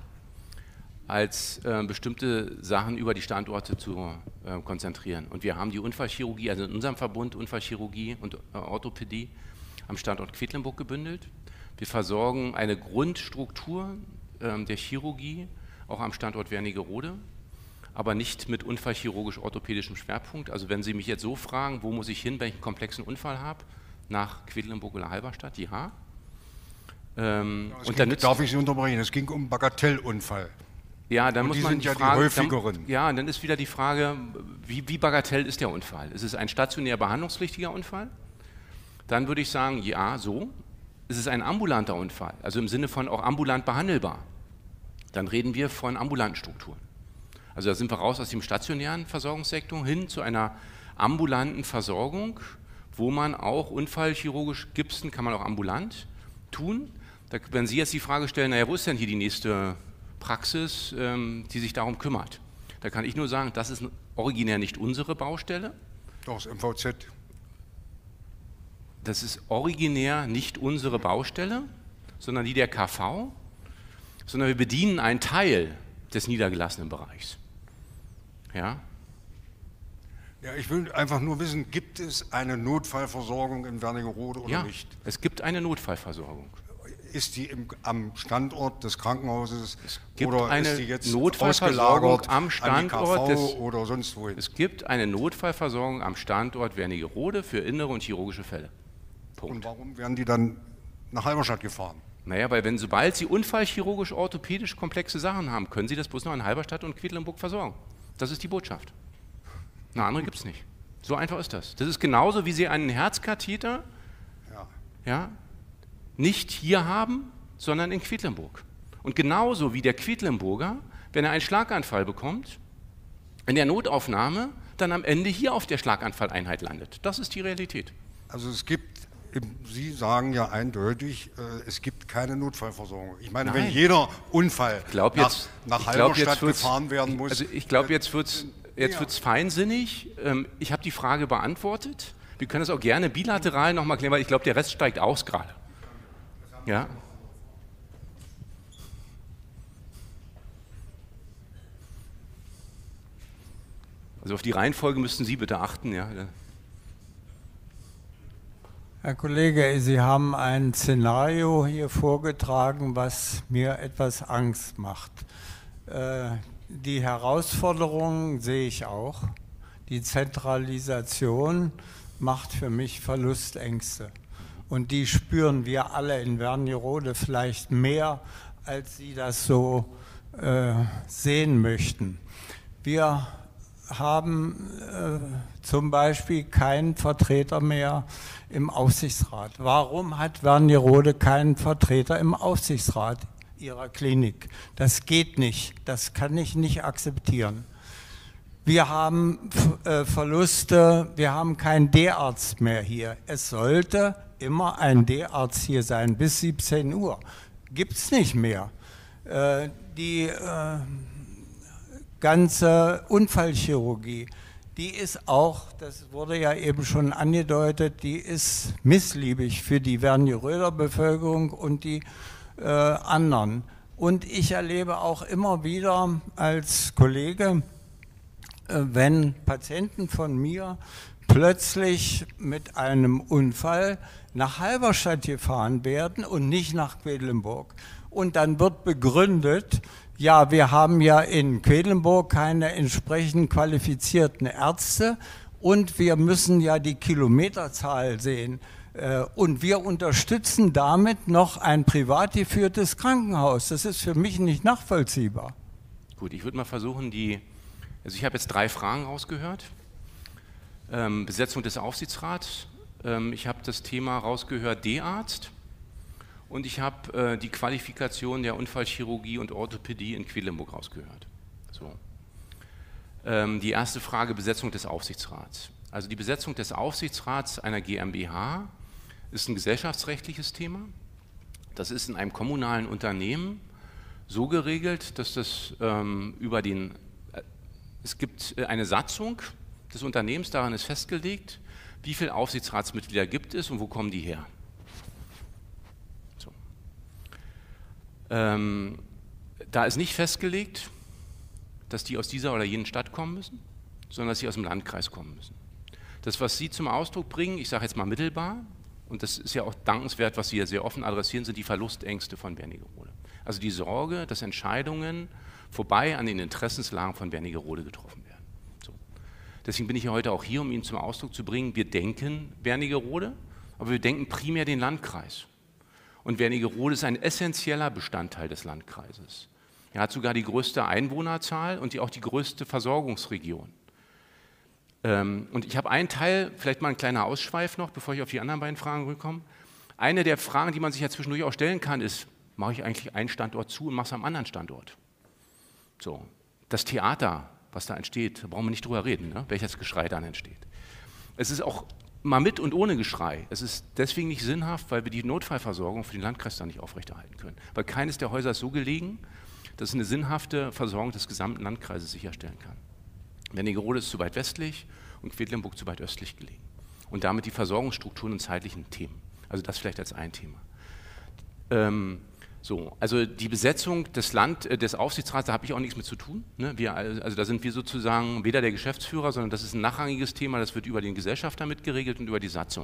als bestimmte Sachen über die Standorte zu konzentrieren. Und wir haben die Unfallchirurgie, also in unserem Verbund Unfallchirurgie und Orthopädie, am Standort Quedlinburg gebündelt. Wir versorgen eine Grundstruktur der Chirurgie, auch am Standort Wernigerode, aber nicht mit unfallchirurgisch-orthopädischem Schwerpunkt. Also wenn Sie mich jetzt so fragen, wo muss ich hin, wenn ich einen komplexen Unfall habe, nach Quedlinburg oder Halberstadt, ja. Darf ich Sie unterbrechen? Es ging um Bagatellunfall. Ja, dann und muss die man sind ja fragen, die häufigeren. ja, dann ist wieder die Frage, wie bagatell ist der Unfall? Ist es ein stationär behandlungspflichtiger Unfall? Dann würde ich sagen, ja, so. Ist es ein ambulanter Unfall, also im Sinne von auch ambulant behandelbar? Dann reden wir von ambulanten Strukturen. Also da sind wir raus aus dem stationären Versorgungssektor hin zu einer ambulanten Versorgung, wo man auch unfallchirurgisch gipsen, kann man auch ambulant tun. Da, wenn Sie jetzt die Frage stellen, naja, wo ist denn hier die nächste Praxis, die sich darum kümmert? Da kann ich nur sagen, das ist originär nicht unsere Baustelle. Doch, das MVZ. Das ist originär nicht unsere Baustelle, sondern die der KV, sondern wir bedienen einen Teil des niedergelassenen Bereichs. Ja? Ja, ich will einfach nur wissen, gibt es eine Notfallversorgung in Wernigerode oder Ja, nicht? es gibt eine Notfallversorgung. Ist die am Standort des Krankenhauses gibt oder eine ist die jetzt Notfallversorgung ausgelagert am Standort an die KV des, oder sonst wohin? Es gibt eine Notfallversorgung am Standort Wernigerode für innere und chirurgische Fälle. Punkt. Und warum werden die dann nach Halberstadt gefahren? Naja, weil sobald Sie unfallchirurgisch, orthopädisch komplexe Sachen haben, können Sie das bloß noch in Halberstadt und Quedlinburg versorgen. Das ist die Botschaft. Eine andere gibt es nicht. So einfach ist das. Das ist genauso, wie Sie einen Herzkatheter ja, nicht hier haben, sondern in Quedlinburg. Und genauso wie der Quedlinburger, wenn er einen Schlaganfall bekommt, in der Notaufnahme dann am Ende hier auf der Schlaganfalleinheit landet. Das ist die Realität. Also es gibt, Sie sagen ja eindeutig, es gibt keine Notfallversorgung. Ich meine, Nein. wenn jeder Unfall nach Halberstadt gefahren werden muss. Also ich glaube, jetzt wird's feinsinnig. Ich habe die Frage beantwortet. Wir können das auch gerne bilateral nochmal klären, weil ich glaube, der Rest steigt aus gerade. Ja. Also auf die Reihenfolge müssten Sie bitte achten. Ja. Herr Kollege, Sie haben ein Szenario hier vorgetragen, was mir etwas Angst macht. Die Herausforderungen sehe ich auch. Die Zentralisation macht für mich Verlustängste. Und die spüren wir alle in Wernigerode vielleicht mehr, als Sie das so sehen möchten. Wir haben zum Beispiel keinen Vertreter mehr im Aufsichtsrat. Warum hat Wernigerode keinen Vertreter im Aufsichtsrat ihrer Klinik? Das geht nicht. Das kann ich nicht akzeptieren. Wir haben Verluste, wir haben keinen D-Arzt mehr hier. Es sollte immer ein D-Arzt hier sein, bis 17 Uhr. Gibt es nicht mehr. Die ganze Unfallchirurgie, die ist auch, das wurde ja eben schon angedeutet, die ist missliebig für die Wernigeröder Bevölkerung und die anderen. Und ich erlebe auch immer wieder als Kollege, wenn Patienten von mir plötzlich mit einem Unfall nach Halberstadt gefahren werden und nicht nach Quedlinburg. Und dann wird begründet, ja, wir haben ja in Quedlinburg keine entsprechend qualifizierten Ärzte und wir müssen ja die Kilometerzahl sehen. Und wir unterstützen damit noch ein privat geführtes Krankenhaus. Das ist für mich nicht nachvollziehbar. Gut, ich würde mal versuchen, also ich habe jetzt 3 Fragen rausgehört. Besetzung des Aufsichtsrats, ich habe das Thema rausgehört D-Arzt und ich habe die Qualifikation der Unfallchirurgie und Orthopädie in Quedlinburg rausgehört. So. Die erste Frage, Besetzung des Aufsichtsrats. Also die Besetzung des Aufsichtsrats einer GmbH ist ein gesellschaftsrechtliches Thema. Das ist in einem kommunalen Unternehmen so geregelt, dass das es gibt eine Satzung des Unternehmens, daran ist festgelegt, wie viele Aufsichtsratsmitglieder gibt es und wo kommen die her. So. Da ist nicht festgelegt, dass die aus dieser oder jenen Stadt kommen müssen, sondern dass sie aus dem Landkreis kommen müssen. Das, was Sie zum Ausdruck bringen, ich sage jetzt mal mittelbar, und das ist ja auch dankenswert, was Sie ja sehr offen adressieren, sind die Verlustängste von Wernigerode. Also die Sorge, dass Entscheidungen vorbei an den Interessenslagen von Wernigerode getroffen werden. So. Deswegen bin ich ja heute auch hier, um Ihnen zum Ausdruck zu bringen, wir denken Wernigerode, aber wir denken primär den Landkreis. Und Wernigerode ist ein essentieller Bestandteil des Landkreises. Er hat sogar die größte Einwohnerzahl und auch die größte Versorgungsregion. Und ich habe einen Teil, vielleicht mal ein kleiner Ausschweif noch, bevor ich auf die anderen beiden Fragen rückkomme. Eine der Fragen, die man sich ja zwischendurch auch stellen kann, ist, mache ich eigentlich einen Standort zu und mache es am anderen Standort? So, das Theater, was da entsteht, da brauchen wir nicht drüber reden, ne? Welches Geschrei dann entsteht. Es ist auch mal mit und ohne Geschrei. Es ist deswegen nicht sinnhaft, weil wir die Notfallversorgung für den Landkreis da nicht aufrechterhalten können. Weil keines der Häuser ist so gelegen, dass es eine sinnhafte Versorgung des gesamten Landkreises sicherstellen kann. Wernigerode ist zu weit westlich und Quedlinburg zu weit östlich gelegen. Und damit die Versorgungsstrukturen und zeitlichen Themen. Also das vielleicht als ein Thema. Also die Besetzung des Aufsichtsrats, da habe ich auch nichts mit zu tun. Ne? Also da sind wir sozusagen weder der Geschäftsführer, sondern das ist ein nachrangiges Thema, das wird über den Gesellschafter mitgeregelt und über die Satzung.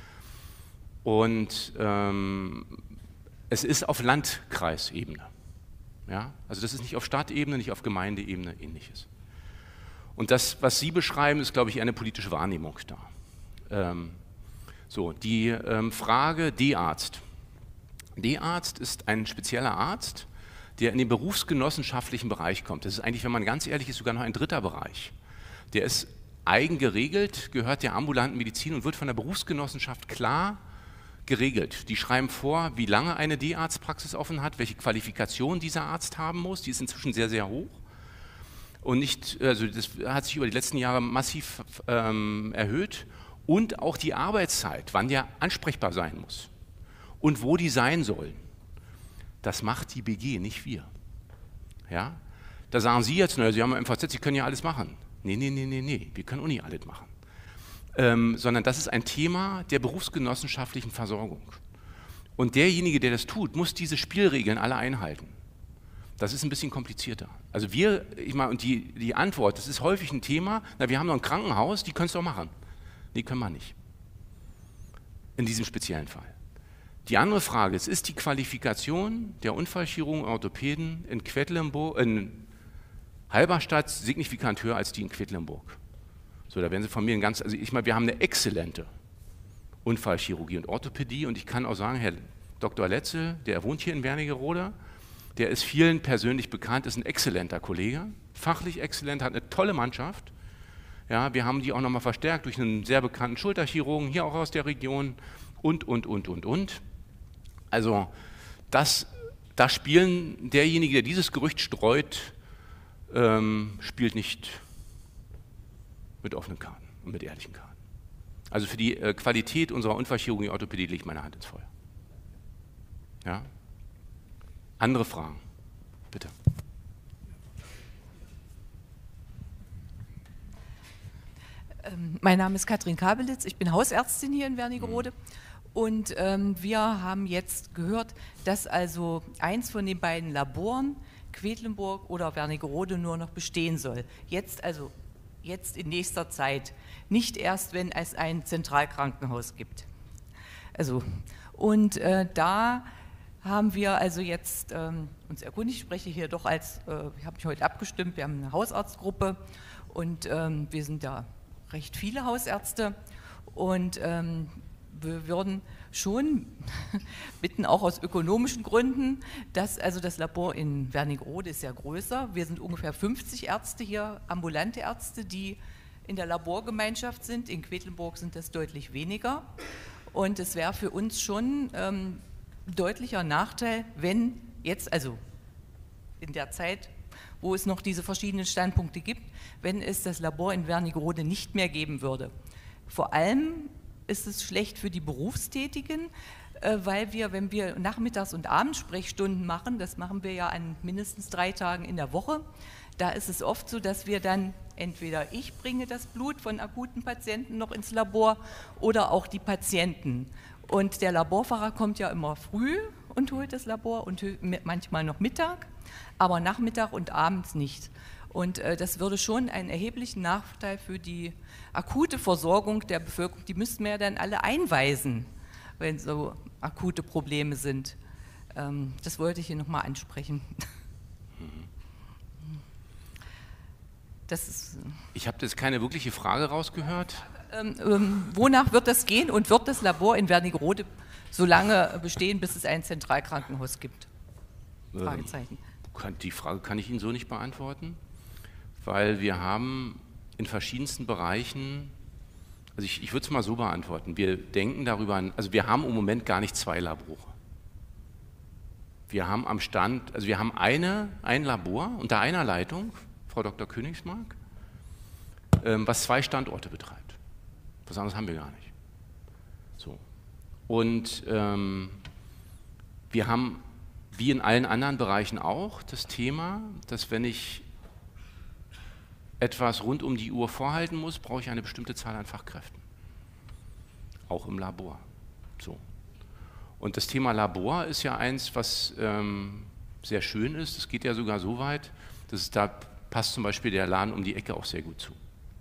Und es ist auf Landkreisebene. Ja? Also das ist nicht auf Stadtebene, nicht auf Gemeindeebene, ähnliches. Und das, was Sie beschreiben, ist, glaube ich, eher eine politische Wahrnehmung da. Die Frage D-Arzt. D-Arzt ist ein spezieller Arzt, der in den berufsgenossenschaftlichen Bereich kommt. Das ist eigentlich, wenn man ganz ehrlich ist, sogar noch ein dritter Bereich. Der ist eigen geregelt, gehört der ambulanten Medizin und wird von der Berufsgenossenschaft klar geregelt. Die schreiben vor, wie lange eine D-Arztpraxis offen hat, welche Qualifikation dieser Arzt haben muss. Die ist inzwischen sehr, sehr hoch. Und das hat sich über die letzten Jahre massiv erhöht. Und auch die Arbeitszeit, wann der ansprechbar sein muss und wo die sein sollen. Das macht die BG, nicht wir. Ja? Da sagen Sie jetzt, naja, Sie haben ein MVZ, Sie können ja alles machen. Nee, wir können auch nicht alles machen. Sondern das ist ein Thema der berufsgenossenschaftlichen Versorgung. Und derjenige, der das tut, muss diese Spielregeln alle einhalten. Das ist ein bisschen komplizierter. Also und die Antwort, das ist häufig ein Thema, na, wir haben noch ein Krankenhaus, die können es doch machen. Nee, können wir nicht. In diesem speziellen Fall. Die andere Frage ist, ist die Qualifikation der Unfallchirurgen und Orthopäden in Halberstadt signifikant höher als die in Quedlinburg? So, da werden Sie von mir wir haben eine exzellente Unfallchirurgie und Orthopädie und ich kann auch sagen, Herr Dr. Letzel, der wohnt hier in Wernigerode, der ist vielen persönlich bekannt, ist ein exzellenter Kollege, fachlich exzellent, hat eine tolle Mannschaft. Ja, wir haben die auch nochmal verstärkt durch einen sehr bekannten Schulterchirurgen, hier auch aus der Region und. Also da spielen, derjenige, der dieses Gerücht streut, spielt nicht mit offenen Karten und mit ehrlichen Karten. Also für die Qualität unserer Unfallchirurgie und Orthopädie legt meine Hand ins Feuer. Ja? Andere Fragen, bitte. Mein Name ist Katrin Kabelitz, ich bin Hausärztin hier in Wernigerode und wir haben jetzt gehört, dass also eins von den beiden Laboren, Quedlinburg oder Wernigerode, nur noch bestehen soll. Jetzt in nächster Zeit, nicht erst, wenn es ein Zentralkrankenhaus gibt. Da haben wir also jetzt uns erkundigt, ich spreche hier doch ich habe mich heute abgestimmt, wir haben eine Hausarztgruppe und wir sind ja recht viele Hausärzte und wir würden schon bitten, auch aus ökonomischen Gründen, dass also das Labor in Wernigerode ist ja größer, wir sind ungefähr 50 Ärzte hier, ambulante Ärzte, die in der Laborgemeinschaft sind, in Quedlinburg sind das deutlich weniger und es wäre für uns schon deutlicher Nachteil, wenn jetzt, also in der Zeit, wo es noch diese verschiedenen Standpunkte gibt, wenn es das Labor in Wernigerode nicht mehr geben würde. Vor allem ist es schlecht für die Berufstätigen, weil wir, wenn wir Nachmittags- und Abendsprechstunden machen, das machen wir ja an mindestens 3 Tagen in der Woche, da ist es oft so, dass wir dann, entweder ich bringe das Blut von akuten Patienten noch ins Labor oder auch die Patienten. Und der Laborfahrer kommt ja immer früh und holt das Labor und manchmal noch Mittag, aber Nachmittag und abends nicht. Und das würde schon einen erheblichen Nachteil für die akute Versorgung der Bevölkerung, die müssten wir ja dann alle einweisen, wenn so akute Probleme sind. Das wollte ich hier nochmal ansprechen. Ich habe jetzt keine wirkliche Frage rausgehört. Wonach wird das gehen und wird das Labor in Wernigerode so lange bestehen, bis es ein Zentralkrankenhaus gibt? Fragezeichen. Die Frage kann ich Ihnen so nicht beantworten, weil wir haben in verschiedensten Bereichen, also ich würde es mal so beantworten, wir denken darüber, also wir haben im Moment gar nicht 2 Labore. Wir haben am Stand, also wir haben ein Labor unter einer Leitung, Frau Dr. Königsmark, was 2 Standorte betreibt. Was anderes haben wir gar nicht. So. Und wir haben, wie in allen anderen Bereichen auch, das Thema, dass wenn ich etwas rund um die Uhr vorhalten muss, brauche ich eine bestimmte Zahl an Fachkräften. Auch im Labor. So. Und das Thema Labor ist ja eins, was sehr schön ist. Es geht ja sogar so weit, dass da passt zum Beispiel der Laden um die Ecke auch sehr gut zu.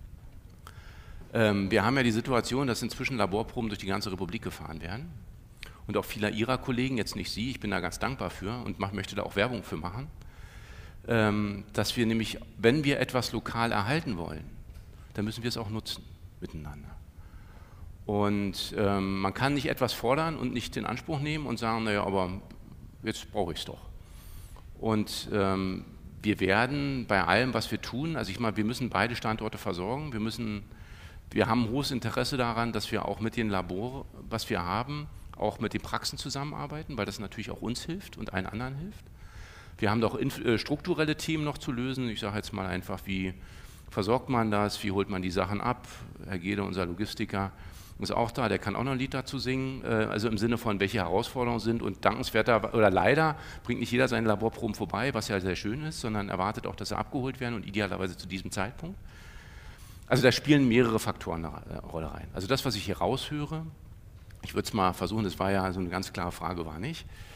Wir haben ja die Situation, dass inzwischen Laborproben durch die ganze Republik gefahren werden und auch viele Ihrer Kollegen, jetzt nicht Sie, ich bin da ganz dankbar für und möchte da auch Werbung für machen, dass wir nämlich, wenn wir etwas lokal erhalten wollen, dann müssen wir es auch nutzen miteinander. Und man kann nicht etwas fordern und nicht in Anspruch nehmen und sagen, naja, aber jetzt brauche ich es doch. Und wir werden bei allem, was wir tun, also wir müssen beide Standorte versorgen, wir haben hohes Interesse daran, dass wir auch mit den Laboren, was wir haben, auch mit den Praxen zusammenarbeiten, weil das natürlich auch uns hilft und allen anderen hilft. Wir haben doch strukturelle Themen noch zu lösen. Ich sage jetzt mal einfach, wie versorgt man das, wie holt man die Sachen ab. Herr Gede, unser Logistiker, ist auch da, der kann auch noch ein Lied dazu singen, also im Sinne von, welche Herausforderungen sind. Und dankenswerter oder leider bringt nicht jeder seine Laborproben vorbei, was ja sehr schön ist, sondern erwartet auch, dass sie abgeholt werden und idealerweise zu diesem Zeitpunkt. Also da spielen mehrere Faktoren eine Rolle rein. Also das, was ich hier raushöre, ich würde es mal versuchen, das war ja so eine ganz klare Frage, war nicht.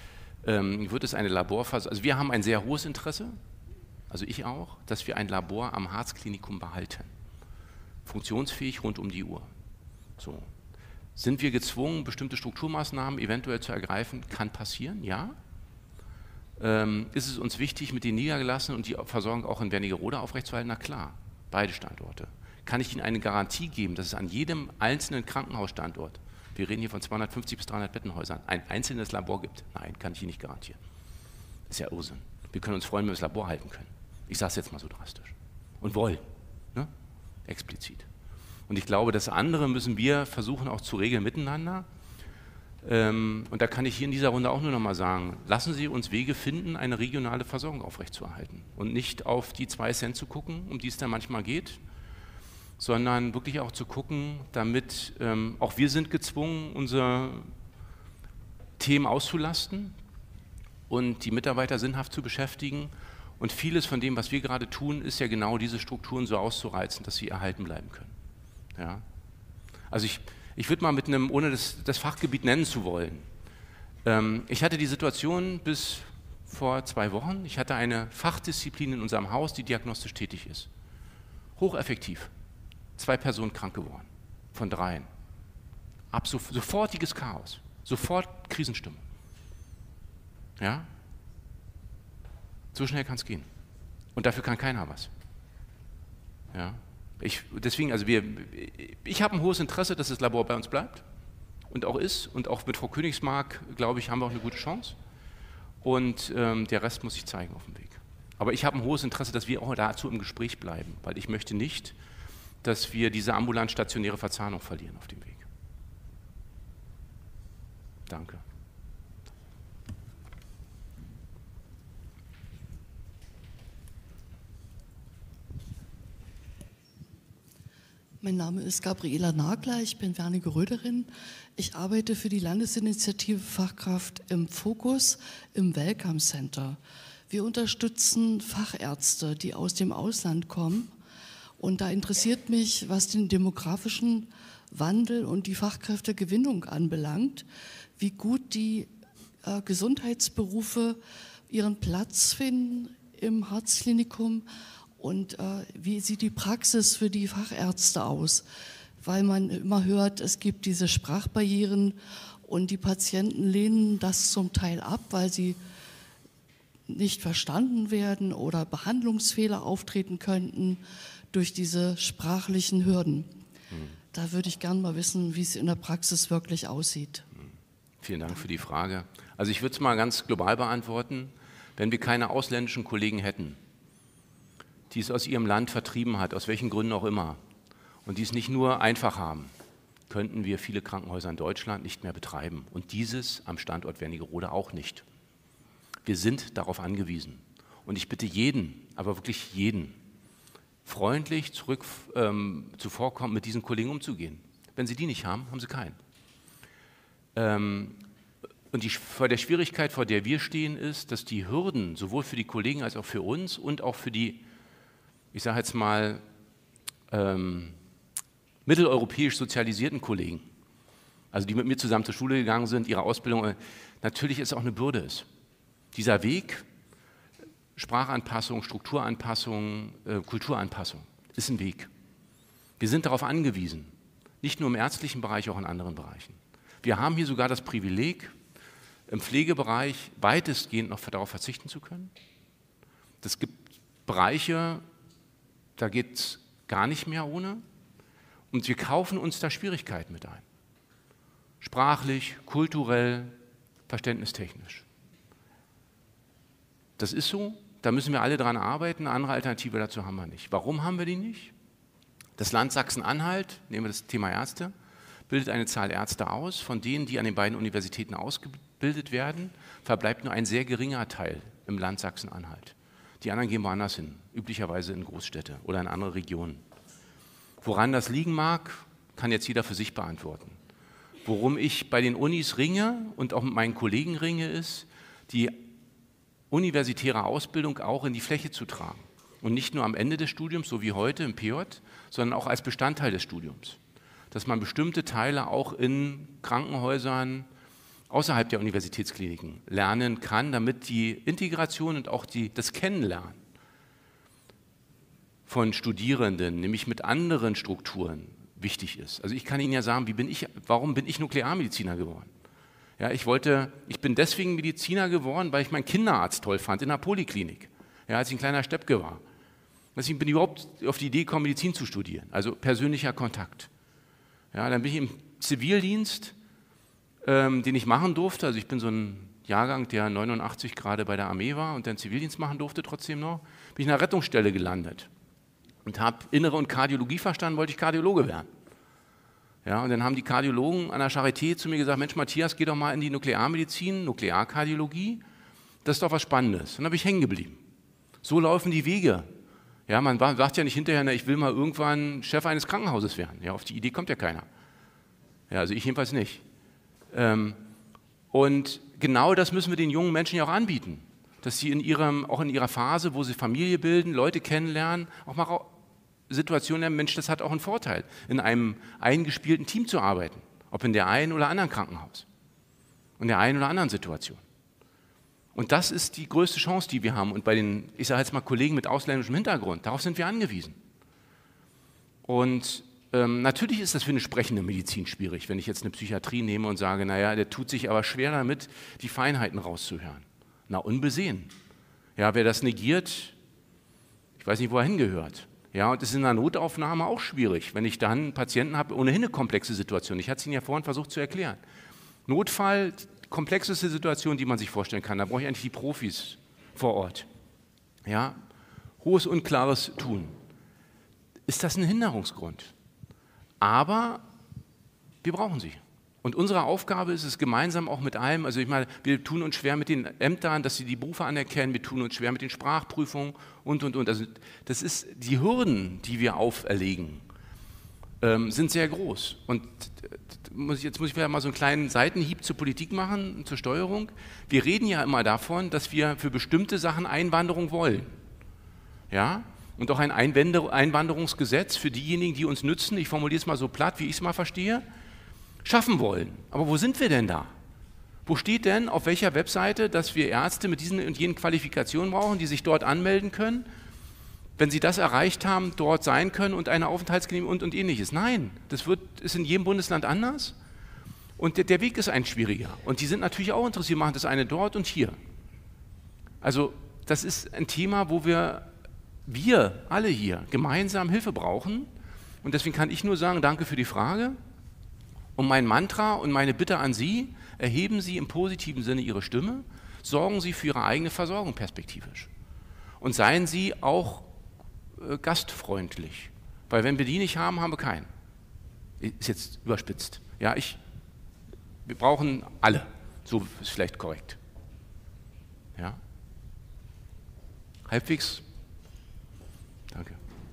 wird es eine Laborversorgung, also wir haben ein sehr hohes Interesse, also ich auch, dass wir ein Labor am Harzklinikum behalten. Funktionsfähig rund um die Uhr. So. Sind wir gezwungen, bestimmte Strukturmaßnahmen eventuell zu ergreifen? Kann passieren, ja. Ist es uns wichtig, mit den Niedergelassenen und die Versorgung auch in Wernigerode aufrechtzuerhalten? Na klar, beide Standorte. Kann ich Ihnen eine Garantie geben, dass es an jedem einzelnen Krankenhausstandort, wir reden hier von 250 bis 300 Bettenhäusern, ein einzelnes Labor gibt? Nein, kann ich Ihnen nicht garantieren. Das ist ja Irrsinn. Wir können uns freuen, wenn wir das Labor halten können. Ich sage es jetzt mal so drastisch. Und wollen, ne? Explizit. Und ich glaube, das andere müssen wir versuchen auch zu regeln miteinander. Und da kann ich hier in dieser Runde auch nur noch mal sagen, lassen Sie uns Wege finden, eine regionale Versorgung aufrechtzuerhalten. Und nicht auf die 2 Cent zu gucken, um die es dann manchmal geht, sondern wirklich auch zu gucken, damit auch wir sind gezwungen, unsere Themen auszulasten und die Mitarbeiter sinnhaft zu beschäftigen. Und vieles von dem, was wir gerade tun, ist ja genau diese Strukturen so auszureizen, dass sie erhalten bleiben können. Ja? Also ich würde mal mit einem, ohne das Fachgebiet nennen zu wollen, ich hatte die Situation bis vor 2 Wochen, ich hatte eine Fachdisziplin in unserem Haus, die diagnostisch tätig ist. Hocheffektiv. 2 Personen krank geworden, von 3. Sofortiges Chaos, sofort Krisenstimmung. Ja? So schnell kann es gehen. Und dafür kann keiner was. Ja? Deswegen, also ich habe ein hohes Interesse, dass das Labor bei uns bleibt und auch ist. Und auch mit Frau Königsmark, glaube ich, haben wir auch eine gute Chance. Und der Rest muss sich zeigen auf dem Weg. Aber ich habe ein hohes Interesse, dass wir auch dazu im Gespräch bleiben, weil ich möchte nicht, dass wir diese ambulant-stationäre Verzahnung verlieren auf dem Weg. Danke. Mein Name ist Gabriela Nagler, ich bin Wernigeröderin. Ich arbeite für die Landesinitiative Fachkraft im Fokus im Welcome Center. Wir unterstützen Fachärzte, die aus dem Ausland kommen. Und da interessiert mich, was den demografischen Wandel und die Fachkräftegewinnung anbelangt, wie gut die Gesundheitsberufe ihren Platz finden im Harzklinikum. Und wie sieht die Praxis für die Fachärzte aus? Weil man immer hört, es gibt diese Sprachbarrieren und die Patienten lehnen das zum Teil ab, weil sie nicht verstanden werden oder Behandlungsfehler auftreten könnten durch diese sprachlichen Hürden. Da würde ich gerne mal wissen, wie es in der Praxis wirklich aussieht. Vielen Dank für die Frage. Also ich würde es mal ganz global beantworten. Wenn wir keine ausländischen Kollegen hätten, die es aus ihrem Land vertrieben hat, aus welchen Gründen auch immer, und die es nicht nur einfach haben, könnten wir viele Krankenhäuser in Deutschland nicht mehr betreiben. Und dieses am Standort Wernigerode auch nicht. Wir sind darauf angewiesen. Und ich bitte jeden, aber wirklich jeden, freundlich zuvorkommen, mit diesen Kollegen umzugehen. Wenn Sie die nicht haben, haben Sie keinen. Und vor der Schwierigkeit, vor der wir stehen, ist, dass die Hürden sowohl für die Kollegen als auch für uns und auch für die, ich sage jetzt mal, mitteleuropäisch sozialisierten Kollegen, also die mit mir zusammen zur Schule gegangen sind, ihre Ausbildung, natürlich ist auch eine Bürde ist. Dieser Weg, Sprachanpassung, Strukturanpassung, Kulturanpassung, ist ein Weg. Wir sind darauf angewiesen, nicht nur im ärztlichen Bereich, auch in anderen Bereichen. Wir haben hier sogar das Privileg, im Pflegebereich weitestgehend noch darauf verzichten zu können. Es gibt Bereiche, da geht es gar nicht mehr ohne. Und wir kaufen uns da Schwierigkeiten mit ein. Sprachlich, kulturell, verständnistechnisch. Das ist so, da müssen wir alle dran arbeiten, eine andere Alternative dazu haben wir nicht. Warum haben wir die nicht? Das Land Sachsen-Anhalt, nehmen wir das Thema Ärzte, bildet eine Zahl Ärzte aus. Von denen, die an den beiden Universitäten ausgebildet werden, verbleibt nur ein sehr geringer Teil im Land Sachsen-Anhalt. Die anderen gehen woanders hin, üblicherweise in Großstädte oder in andere Regionen. Woran das liegen mag, kann jetzt jeder für sich beantworten. Worum ich bei den Unis ringe und auch mit meinen Kollegen ringe, ist, die universitäre Ausbildung auch in die Fläche zu tragen. Und nicht nur am Ende des Studiums, so wie heute im PJ, sondern auch als Bestandteil des Studiums. Dass man bestimmte Teile auch in Krankenhäusern außerhalb der Universitätskliniken lernen kann, damit die Integration und auch das Kennenlernen von Studierenden, nämlich mit anderen Strukturen, wichtig ist. Also ich kann Ihnen ja sagen, warum bin ich Nuklearmediziner geworden? Ja, ich bin deswegen Mediziner geworden, weil ich meinen Kinderarzt toll fand in der Poliklinik, ja, als ich ein kleiner Steppke war. Deswegen bin ich überhaupt auf die Idee gekommen, Medizin zu studieren, also persönlicher Kontakt. Ja, dann bin ich im Zivildienst, den ich machen durfte, also ich bin so ein Jahrgang, der 89 gerade bei der Armee war und den Zivildienst machen durfte trotzdem noch, bin ich in einer Rettungsstelle gelandet und habe Innere und Kardiologie verstanden, wollte ich Kardiologe werden. Ja, und dann haben die Kardiologen an der Charité zu mir gesagt, Mensch Matthias, geh doch mal in die Nuklearmedizin, Nuklearkardiologie, das ist doch was Spannendes. Und dann bin ich hängen geblieben. So laufen die Wege. Ja, man sagt ja nicht hinterher, na, ich will mal irgendwann Chef eines Krankenhauses werden. Ja, auf die Idee kommt ja keiner. Ja, also ich jedenfalls nicht. Und genau das müssen wir den jungen Menschen ja auch anbieten, dass sie auch in ihrer Phase, wo sie Familie bilden, Leute kennenlernen, auch mal Situationen haben, Mensch, das hat auch einen Vorteil, in einem eingespielten Team zu arbeiten, ob in der einen oder anderen Krankenhaus, in der einen oder anderen Situation. Und das ist die größte Chance, die wir haben. Und bei den, ich sage jetzt mal, Kollegen mit ausländischem Hintergrund, darauf sind wir angewiesen. Und natürlich ist das für eine sprechende Medizin schwierig, wenn ich jetzt eine Psychiatrie nehme und sage, naja, der tut sich aber schwer damit, die Feinheiten rauszuhören. Na, unbesehen. Ja, wer das negiert, ich weiß nicht, wo er hingehört. Ja, und es ist in einer Notaufnahme auch schwierig, wenn ich dann einen Patienten habe, ohnehin eine komplexe Situation. Ich hatte es Ihnen ja vorhin versucht zu erklären. Notfall, komplexeste Situation, die man sich vorstellen kann. Da brauche ich eigentlich die Profis vor Ort. Ja, hohes, unklares Tun. Ist das ein Hinderungsgrund? Aber wir brauchen sie. Und unsere Aufgabe ist es gemeinsam auch mit allem, also ich meine, wir tun uns schwer mit den Ämtern, dass sie die Berufe anerkennen, wir tun uns schwer mit den Sprachprüfungen und. Also das ist, die Hürden, die wir auferlegen, sind sehr groß. Und jetzt muss ich vielleicht mal so einen kleinen Seitenhieb zur Politik machen, zur Steuerung. Wir reden ja immer davon, dass wir für bestimmte Sachen Einwanderung wollen. Ja? Und auch ein Einwanderungsgesetz für diejenigen, die uns nützen, ich formuliere es mal so platt, wie ich es mal verstehe, schaffen wollen. Aber wo sind wir denn da? Wo steht denn auf welcher Webseite, dass wir Ärzte mit diesen und jenen Qualifikationen brauchen, die sich dort anmelden können, wenn sie das erreicht haben, dort sein können und eine Aufenthaltsgenehmigung und ähnliches? Nein, das ist in jedem Bundesland anders und der Weg ist ein schwieriger. Und die sind natürlich auch interessiert, machen das eine dort und hier. Also das ist ein Thema, wo wir alle hier gemeinsam Hilfe brauchen. Und deswegen kann ich nur sagen, danke für die Frage. Und mein Mantra und meine Bitte an Sie, erheben Sie im positiven Sinne Ihre Stimme, sorgen Sie für Ihre eigene Versorgung perspektivisch. Und seien Sie auch gastfreundlich. Weil wenn wir die nicht haben, haben wir keinen. Ist jetzt überspitzt. Ja, wir brauchen alle. So ist vielleicht korrekt. Ja? Halbwegs. Danke.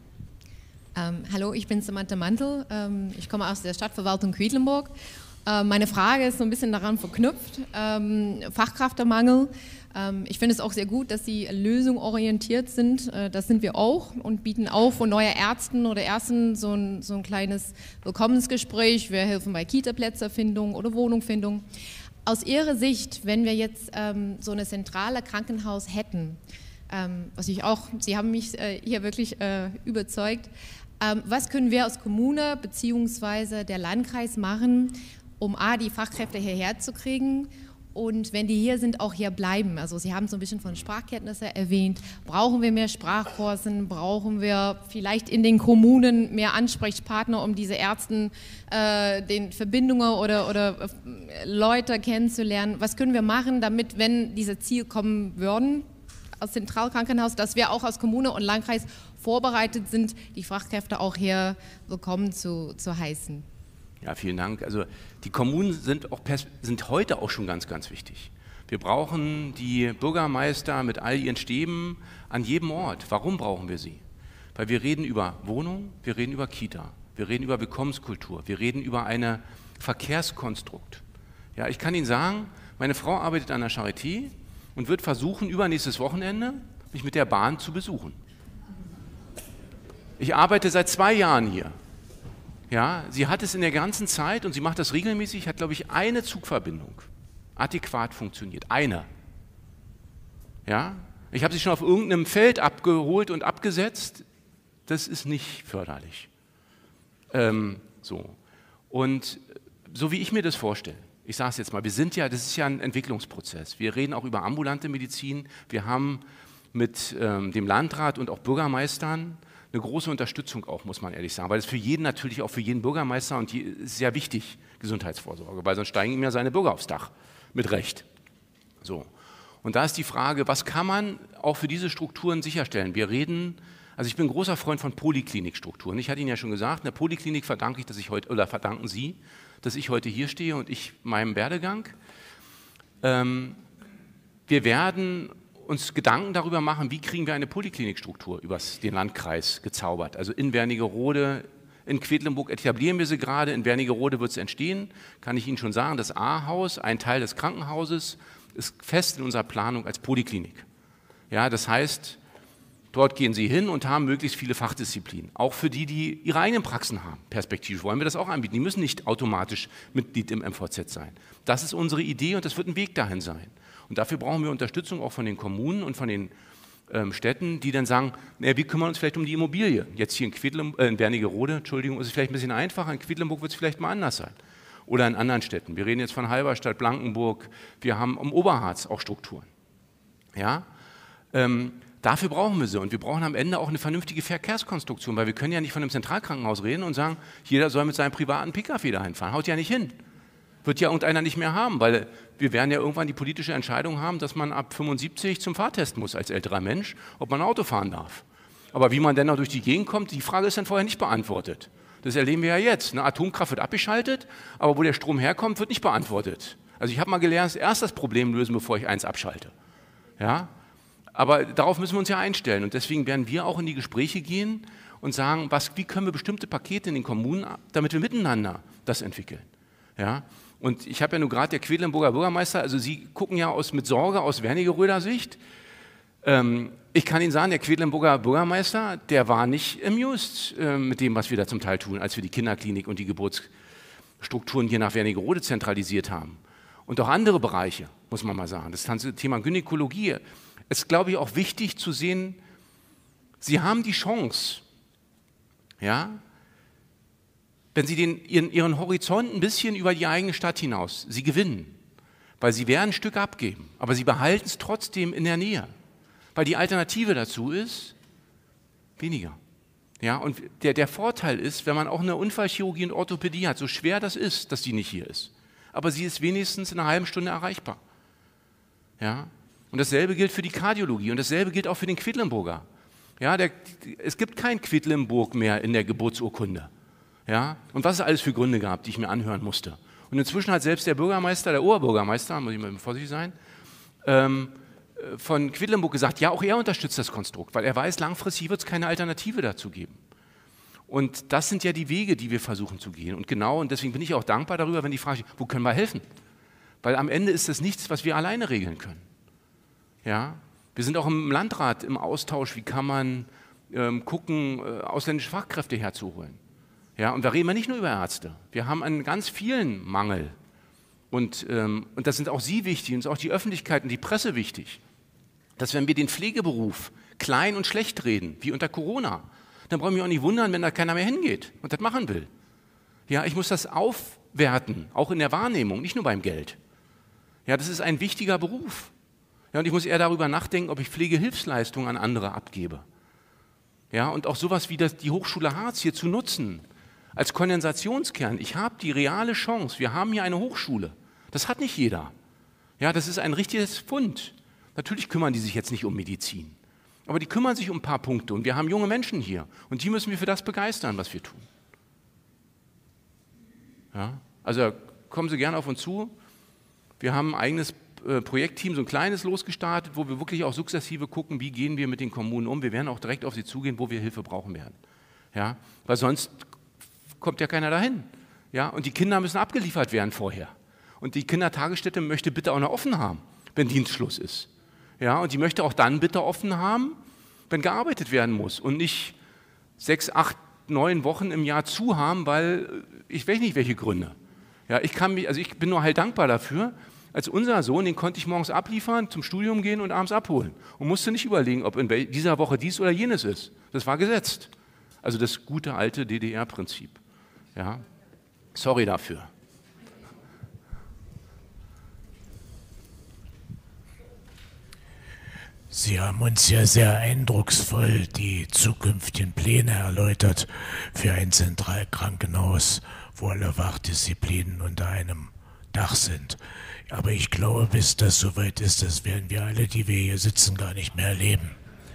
Hallo, ich bin Samantha Mantel. Ich komme aus der Stadtverwaltung Quedlinburg. Meine Frage ist so ein bisschen daran verknüpft. Fachkräftemangel. Ich finde es auch sehr gut, dass Sie lösungsorientiert sind. Das sind wir auch und bieten auch von neuen Ärzten oder Ärzten so ein kleines Willkommensgespräch. Wir helfen bei Kita-Plätzerfindung oder Wohnungsfindung. Aus Ihrer Sicht, wenn wir jetzt so eine zentrale Krankenhaus hätten, was ich auch, Sie haben mich hier wirklich überzeugt, was können wir als Kommune bzw. der Landkreis machen, um die Fachkräfte hierher zu kriegen und wenn die hier sind, auch hier bleiben? Also Sie haben so ein bisschen von Sprachkenntnisse erwähnt. Brauchen wir mehr Sprachkursen? Brauchen wir vielleicht in den Kommunen mehr Ansprechpartner, um diese Ärzten, den Verbindungen oder Leute kennenzulernen? Was können wir machen, damit, wenn diese Ziele kommen würden, als Zentralkrankenhaus, dass wir auch als Kommune und Landkreis vorbereitet sind, die Fachkräfte auch hier willkommen zu heißen? Ja, vielen Dank. Also die Kommunen sind heute auch schon ganz, ganz wichtig. Wir brauchen die Bürgermeister mit all ihren Stäben an jedem Ort. Warum brauchen wir sie? Weil wir reden über Wohnung, wir reden über Kita, wir reden über Willkommenskultur, wir reden über ein Verkehrskonstrukt. Ja, ich kann Ihnen sagen, meine Frau arbeitet an der Charité und wird versuchen, übernächstes Wochenende mich mit der Bahn zu besuchen. Ich arbeite seit 2 Jahren hier. Ja, sie hat es in der ganzen Zeit und sie macht das regelmäßig, hat, glaube ich, eine Zugverbindung. adäquat funktioniert. Eine. Ja? Ich habe sie schon auf irgendeinem Feld abgeholt und abgesetzt. Das ist nicht förderlich. So. Und so wie ich mir das vorstelle, ich sage es jetzt mal, das ist ja ein Entwicklungsprozess. Wir reden auch über ambulante Medizin. Wir haben mit dem Landrat und auch Bürgermeistern eine große Unterstützung auch, muss man ehrlich sagen, weil es für jeden natürlich, auch für jeden Bürgermeister und ist sehr wichtig, Gesundheitsvorsorge, weil sonst steigen ihm ja seine Bürger aufs Dach, mit Recht. So. Und da ist die Frage, was kann man auch für diese Strukturen sicherstellen? Wir reden, also ich bin ein großer Freund von Poliklinikstrukturen. Ich hatte Ihnen ja schon gesagt, in der Poliklinik verdanken Sie, dass ich heute hier stehe und ich meinem Werdegang. Wir werden uns Gedanken darüber machen, wie kriegen wir eine Poliklinikstruktur über den Landkreis gezaubert. Also in Wernigerode, in Quedlinburg etablieren wir sie gerade, in Wernigerode wird es entstehen, kann ich Ihnen schon sagen, das A-Haus, ein Teil des Krankenhauses, ist fest in unserer Planung als Poliklinik. Ja, das heißt, dort gehen Sie hin und haben möglichst viele Fachdisziplinen. Auch für die, die ihre eigenen Praxen haben. Perspektivisch wollen wir das auch anbieten. Die müssen nicht automatisch Mitglied im MVZ sein. Das ist unsere Idee und das wird ein Weg dahin sein. Und dafür brauchen wir Unterstützung auch von den Kommunen und von den Städten, die dann sagen, naja, wir kümmern uns vielleicht um die Immobilie. Jetzt hier in Wernigerode, Entschuldigung, ist es vielleicht ein bisschen einfacher. In Quedlinburg wird es vielleicht mal anders sein. Oder in anderen Städten. Wir reden jetzt von Halberstadt, Blankenburg. Wir haben um Oberharz auch Strukturen. Ja? Dafür brauchen wir sie. Und wir brauchen am Ende auch eine vernünftige Verkehrskonstruktion, weil wir können ja nicht von einem Zentralkrankenhaus reden und sagen, jeder soll mit seinem privaten Pkw dahin fahren. Haut ja nicht hin. Wird ja irgendeiner nicht mehr haben, weil wir werden ja irgendwann die politische Entscheidung haben, dass man ab 75 zum Fahrtest muss als älterer Mensch, ob man Auto fahren darf. Aber wie man denn noch durch die Gegend kommt, die Frage ist dann vorher nicht beantwortet. Das erleben wir ja jetzt. Eine Atomkraft wird abgeschaltet, aber wo der Strom herkommt, wird nicht beantwortet. Also ich habe mal gelernt, erst das Problem lösen, bevor ich eins abschalte. Ja? Aber darauf müssen wir uns ja einstellen. Und deswegen werden wir auch in die Gespräche gehen und sagen, wie können wir bestimmte Pakete in den Kommunen, damit wir miteinander das entwickeln. Ja? Und ich habe ja nur gerade der Quedlinburger Bürgermeister, also Sie gucken ja mit Sorge aus Wernigeröder Sicht. Ich kann Ihnen sagen, der Quedlinburger Bürgermeister, der war nicht amused mit dem, was wir da zum Teil tun, als wir die Kinderklinik und die Geburtsstrukturen hier nach Wernigerode zentralisiert haben. Und auch andere Bereiche, muss man mal sagen. Das Thema Gynäkologie. Es ist, glaube ich, auch wichtig zu sehen, Sie haben die Chance, ja, wenn Sie Ihren Horizont ein bisschen über die eigene Stadt hinaus, Sie gewinnen, weil Sie werden ein Stück abgeben, aber Sie behalten es trotzdem in der Nähe, weil die Alternative dazu ist, weniger. Ja, und der Vorteil ist, wenn man auch eine Unfallchirurgie und Orthopädie hat, so schwer das ist, dass die nicht hier ist, aber sie ist wenigstens in einer halben Stunde erreichbar. Ja, und dasselbe gilt für die Kardiologie und dasselbe gilt auch für den Quedlinburger. Ja, es gibt kein Quedlinburg mehr in der Geburtsurkunde. Ja, und was es alles für Gründe gab, die ich mir anhören musste. Und inzwischen hat selbst der Bürgermeister, der Oberbürgermeister, muss ich mal vorsichtig sein, von Quedlinburg gesagt, ja, auch er unterstützt das Konstrukt, weil er weiß, langfristig wird es keine Alternative dazu geben. Und das sind ja die Wege, die wir versuchen zu gehen. Und genau, und deswegen bin ich auch dankbar darüber, wenn die Frage, wo können wir helfen? Weil am Ende ist das nichts, was wir alleine regeln können. Ja, wir sind auch im Landrat im Austausch, wie kann man gucken, ausländische Fachkräfte herzuholen. Ja, und da reden wir nicht nur über Ärzte. Wir haben einen ganz vielen Mangel. Und das sind auch Sie wichtig und ist auch die Öffentlichkeit und die Presse wichtig. Dass wenn wir den Pflegeberuf klein und schlecht reden, wie unter Corona, dann brauchen wir auch nicht wundern, wenn da keiner mehr hingeht und das machen will. Ja, ich muss das aufwerten, auch in der Wahrnehmung, nicht nur beim Geld. Ja, das ist ein wichtiger Beruf. Ja, und ich muss eher darüber nachdenken, ob ich Pflegehilfsleistungen an andere abgebe. Ja, und auch sowas wie die Hochschule Harz hier zu nutzen, als Kondensationskern. Ich habe die reale Chance, wir haben hier eine Hochschule. Das hat nicht jeder. Ja, das ist ein richtiges Pfund. Natürlich kümmern die sich jetzt nicht um Medizin, aber die kümmern sich um ein paar Punkte und wir haben junge Menschen hier und die müssen wir für das begeistern, was wir tun. Ja, also kommen Sie gerne auf uns zu. Wir haben ein eigenes Projektteam, so ein kleines losgestartet, wo wir wirklich auch sukzessive gucken, wie gehen wir mit den Kommunen um. Wir werden auch direkt auf sie zugehen, wo wir Hilfe brauchen werden. Ja, weil sonst kommt ja keiner dahin. Ja, und die Kinder müssen abgeliefert werden vorher. Und die Kindertagesstätte möchte bitte auch noch offen haben, wenn Dienstschluss ist. Ja, und die möchte auch dann bitte offen haben, wenn gearbeitet werden muss und nicht 6, 8, 9 Wochen im Jahr zu haben, weil ich weiß nicht, welche Gründe. Ja, ich bin nur halt dankbar dafür, als unser Sohn, den konnte ich morgens abliefern, zum Studium gehen und abends abholen und musste nicht überlegen, ob in dieser Woche dies oder jenes ist. Das war gesetzt. Also das gute alte DDR-Prinzip. Ja? Sorry dafür. Sie haben uns ja sehr eindrucksvoll die zukünftigen Pläne erläutert für ein Zentralkrankenhaus, wo alle Fachdisziplinen unter einem Dach sind. Aber ich glaube, bis das soweit ist, das werden wir alle, die wir hier sitzen, gar nicht mehr erleben.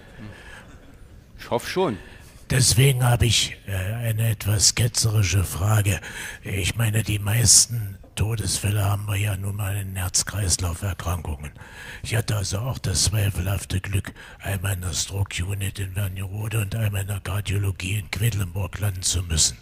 Ich hoffe schon. Deswegen habe ich eine etwas ketzerische Frage. Ich meine, die meisten Todesfälle haben wir ja nun mal in Herz-Kreislauf-Erkrankungen. Ich hatte also auch das zweifelhafte Glück, einmal in der Stroke Unit in Wernigerode und einmal in der Kardiologie in Quedlinburg landen zu müssen.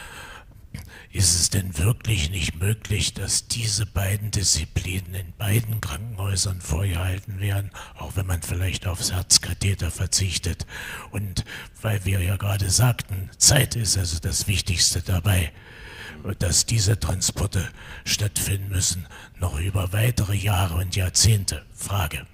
Ist es denn wirklich nicht möglich, dass diese beiden Disziplinen in beiden Krankenhäusern vorgehalten werden, auch wenn man vielleicht aufs Herzkatheter verzichtet? Und weil wir ja gerade sagten, Zeit ist also das Wichtigste dabei, dass diese Transporte stattfinden müssen, noch über weitere Jahre und Jahrzehnte. Frage.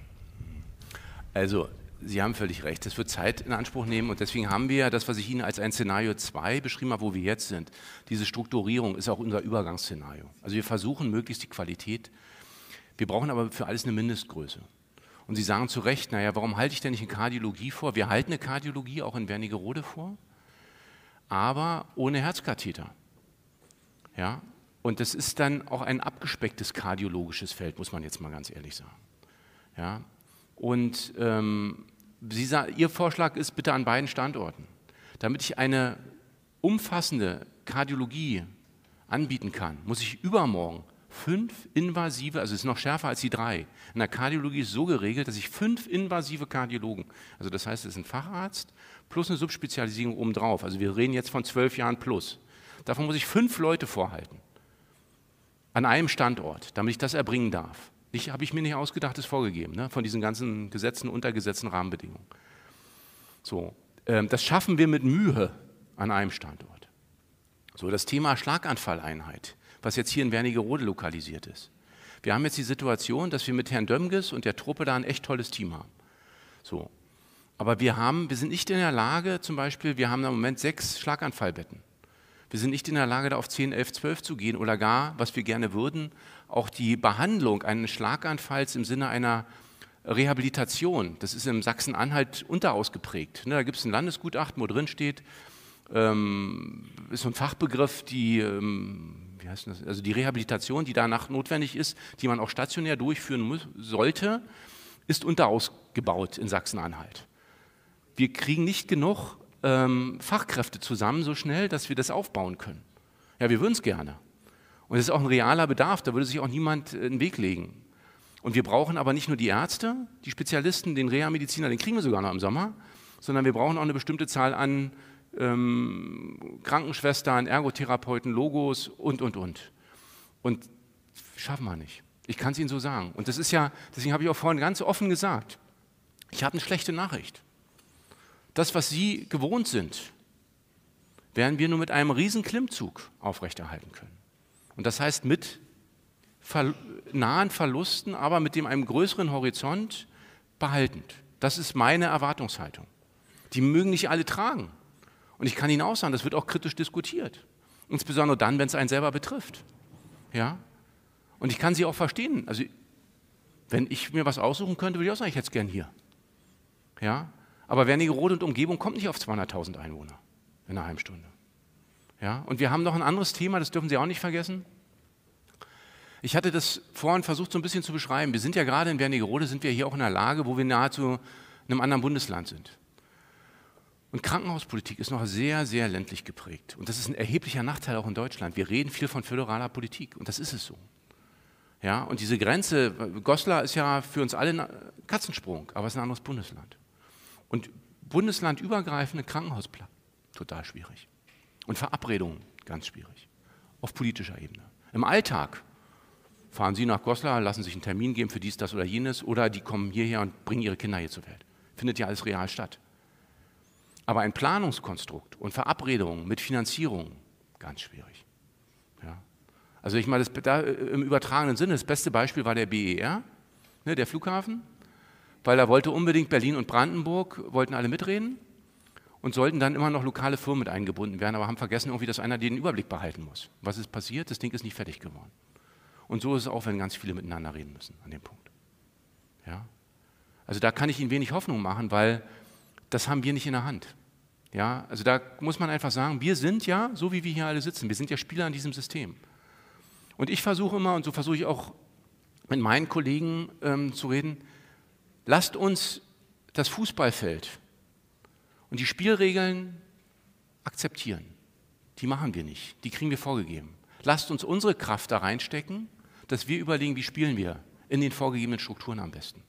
Also, Sie haben völlig recht, das wird Zeit in Anspruch nehmen und deswegen haben wir ja das, was ich Ihnen als ein Szenario 2 beschrieben habe, wo wir jetzt sind. Diese Strukturierung ist auch unser Übergangsszenario. Also wir versuchen möglichst die Qualität, wir brauchen aber für alles eine Mindestgröße. Und Sie sagen zu Recht, naja, warum halte ich denn nicht eine Kardiologie vor? Wir halten eine Kardiologie auch in Wernigerode vor, aber ohne Herzkatheter. Ja? Und das ist dann auch ein abgespecktes kardiologisches Feld, muss man jetzt mal ganz ehrlich sagen. Ja? Und Ihr Vorschlag ist bitte an beiden Standorten. Damit ich eine umfassende Kardiologie anbieten kann, muss ich übermorgen 5 invasive, also es ist noch schärfer als die 3. In der Kardiologie ist so geregelt, dass ich 5 invasive Kardiologen, also das heißt, es ist ein Facharzt plus eine Subspezialisierung obendrauf. Also wir reden jetzt von 12 Jahren plus. Davon muss ich 5 Leute vorhalten. An einem Standort, damit ich das erbringen darf. Habe ich mir nicht ausgedacht, ist vorgegeben, ne? Von diesen ganzen Gesetzen, untergesetzten Rahmenbedingungen. So, das schaffen wir mit Mühe an einem Standort. So, das Thema Schlaganfalleinheit, was jetzt hier in Wernigerode lokalisiert ist. Wir haben jetzt die Situation, dass wir mit Herrn Dömges und der Truppe da ein echt tolles Team haben. So, aber wir sind nicht in der Lage, zum Beispiel, wir haben im Moment 6 Schlaganfallbetten. Wir sind nicht in der Lage, da auf 10, 11, 12 zu gehen oder gar, was wir gerne würden, auch die Behandlung eines Schlaganfalls im Sinne einer Rehabilitation, das ist im Sachsen-Anhalt unterausgeprägt. Da gibt es ein Landesgutachten, wo drin steht, ist so ein Fachbegriff, wie heißt das? Also die Rehabilitation, die danach notwendig ist, die man auch stationär durchführen sollte, ist unterausgebaut in Sachsen-Anhalt. Wir kriegen nicht genug Fachkräfte zusammen so schnell, dass wir das aufbauen können. Ja, wir würden es gerne. Und es ist auch ein realer Bedarf, da würde sich auch niemand in den Weg legen. Und wir brauchen aber nicht nur die Ärzte, die Spezialisten, den Reha-Mediziner, den kriegen wir sogar noch im Sommer, sondern wir brauchen auch eine bestimmte Zahl an Krankenschwestern, Ergotherapeuten, Logos und. Und schaffen wir nicht. Ich kann es Ihnen so sagen. Und das ist ja, deswegen habe ich auch vorhin ganz offen gesagt, ich habe eine schlechte Nachricht. Das, was Sie gewohnt sind, werden wir nur mit einem riesen Klimmzug aufrechterhalten können. Und das heißt mit nahen Verlusten, aber mit einem größeren Horizont behaltend. Das ist meine Erwartungshaltung. Die mögen nicht alle tragen. Und ich kann Ihnen auch sagen, das wird auch kritisch diskutiert. Insbesondere dann, wenn es einen selber betrifft. Ja? Und ich kann Sie auch verstehen. Also, wenn ich mir was aussuchen könnte, würde ich auch sagen, ich hätte es gern hier. Ja? Aber Wernigerode und Umgebung kommt nicht auf 200.000 Einwohner in einer halben Stunde. Ja? Und wir haben noch ein anderes Thema, das dürfen Sie auch nicht vergessen. Ich hatte das vorhin versucht, so ein bisschen zu beschreiben. Wir sind ja gerade in Wernigerode, sind wir hier auch in einer Lage, wo wir nahezu in einem anderen Bundesland sind. Und Krankenhauspolitik ist noch sehr, sehr ländlich geprägt. Und das ist ein erheblicher Nachteil auch in Deutschland. Wir reden viel von föderaler Politik und das ist es so. Ja? Und diese Grenze, Goslar ist ja für uns alle ein Katzensprung, aber es ist ein anderes Bundesland. Und bundeslandübergreifende Krankenhausplan, total schwierig. Und Verabredungen, ganz schwierig. Auf politischer Ebene. Im Alltag fahren Sie nach Goslar, lassen sich einen Termin geben für dies, das oder jenes, oder die kommen hierher und bringen ihre Kinder hier zur Welt. Findet ja alles real statt. Aber ein Planungskonstrukt und Verabredungen mit Finanzierung, ganz schwierig. Ja. Also ich meine, da im übertragenen Sinne, das beste Beispiel war der BER, ne, der Flughafen, weil da wollte unbedingt Berlin und Brandenburg, wollten alle mitreden und sollten dann immer noch lokale Firmen mit eingebunden werden, aber haben vergessen irgendwie, dass einer den Überblick behalten muss. Was ist passiert? Das Ding ist nicht fertig geworden. Und so ist es auch, wenn ganz viele miteinander reden müssen an dem Punkt. Ja? Also da kann ich Ihnen wenig Hoffnung machen, weil das haben wir nicht in der Hand. Ja? Also da muss man einfach sagen, wir sind ja, so wie wir hier alle sitzen, wir sind ja Spieler in diesem System. Und ich versuche immer, und so versuche ich auch mit meinen Kollegen zu reden, lasst uns das Fußballfeld und die Spielregeln akzeptieren. Die machen wir nicht, die kriegen wir vorgegeben. Lasst uns unsere Kraft da reinstecken, dass wir überlegen, wie spielen wir in den vorgegebenen Strukturen am besten.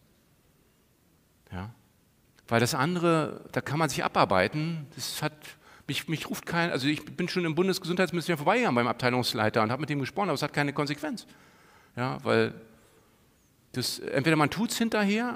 Ja? Weil das andere, da kann man sich abarbeiten, das hat... Mich ruft kein, also ich bin schon im Bundesgesundheitsministerium vorbeigegangen beim Abteilungsleiter und habe mit dem gesprochen, aber es hat keine Konsequenz. Ja, weil das, entweder man tut es hinterher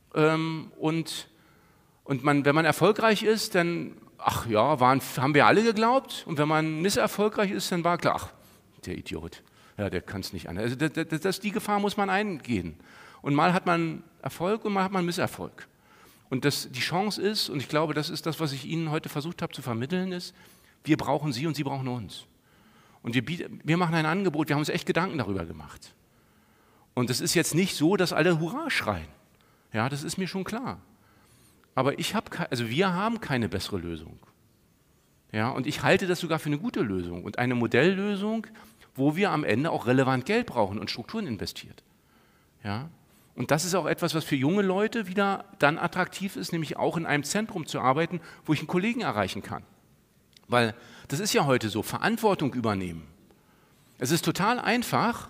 und wenn man erfolgreich ist, dann, ach ja, haben wir alle geglaubt, und wenn man misserfolgreich ist, dann war klar, ach, der Idiot, ja, der kann es nicht anders. Also die Gefahr muss man eingehen. Und mal hat man Erfolg und mal hat man Misserfolg. Und die Chance ist, und ich glaube, das ist das, was ich Ihnen heute versucht habe zu vermitteln, ist, wir brauchen Sie und Sie brauchen uns. Und wir machen ein Angebot, wir haben uns echt Gedanken darüber gemacht. Und es ist jetzt nicht so, dass alle Hurra schreien. Ja, das ist mir schon klar. Aber wir haben keine bessere Lösung. Ja, und ich halte das sogar für eine gute Lösung und eine Modelllösung, wo wir am Ende auch relevant Geld brauchen und Strukturen investiert. Ja. Und das ist auch etwas, was für junge Leute wieder dann attraktiv ist, nämlich auch in einem Zentrum zu arbeiten, wo ich einen Kollegen erreichen kann. Weil das ist ja heute so, Verantwortung übernehmen. Es ist total einfach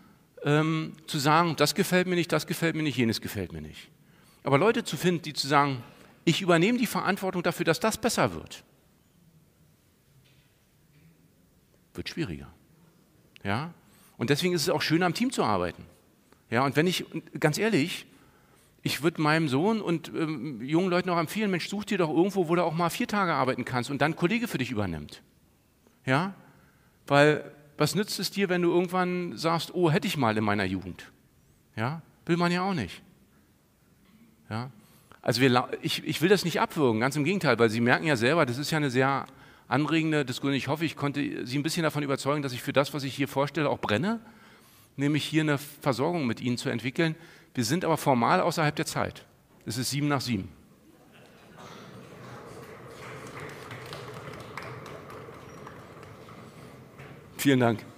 zu sagen, das gefällt mir nicht, jenes gefällt mir nicht. Aber Leute zu finden, die zu sagen, ich übernehme die Verantwortung dafür, dass das besser wird schwieriger. Ja? Und deswegen ist es auch schön, am Team zu arbeiten. Ja, und ganz ehrlich, ich würde meinem Sohn und jungen Leuten auch empfehlen, Mensch, such dir doch irgendwo, wo du auch mal 4 Tage arbeiten kannst und dann ein Kollege für dich übernimmt. Ja, weil was nützt es dir, wenn du irgendwann sagst, oh, hätte ich mal in meiner Jugend. Ja, will man ja auch nicht. Ja, also ich will das nicht abwürgen, ganz im Gegenteil, weil Sie merken ja selber, das ist ja eine sehr anregende Diskussion. Ich hoffe, ich konnte Sie ein bisschen davon überzeugen, dass ich für das, was ich hier vorstelle, auch brenne. Nämlich hier eine Versorgung mit Ihnen zu entwickeln. Wir sind aber formal außerhalb der Zeit. Es ist 7:07. Vielen Dank.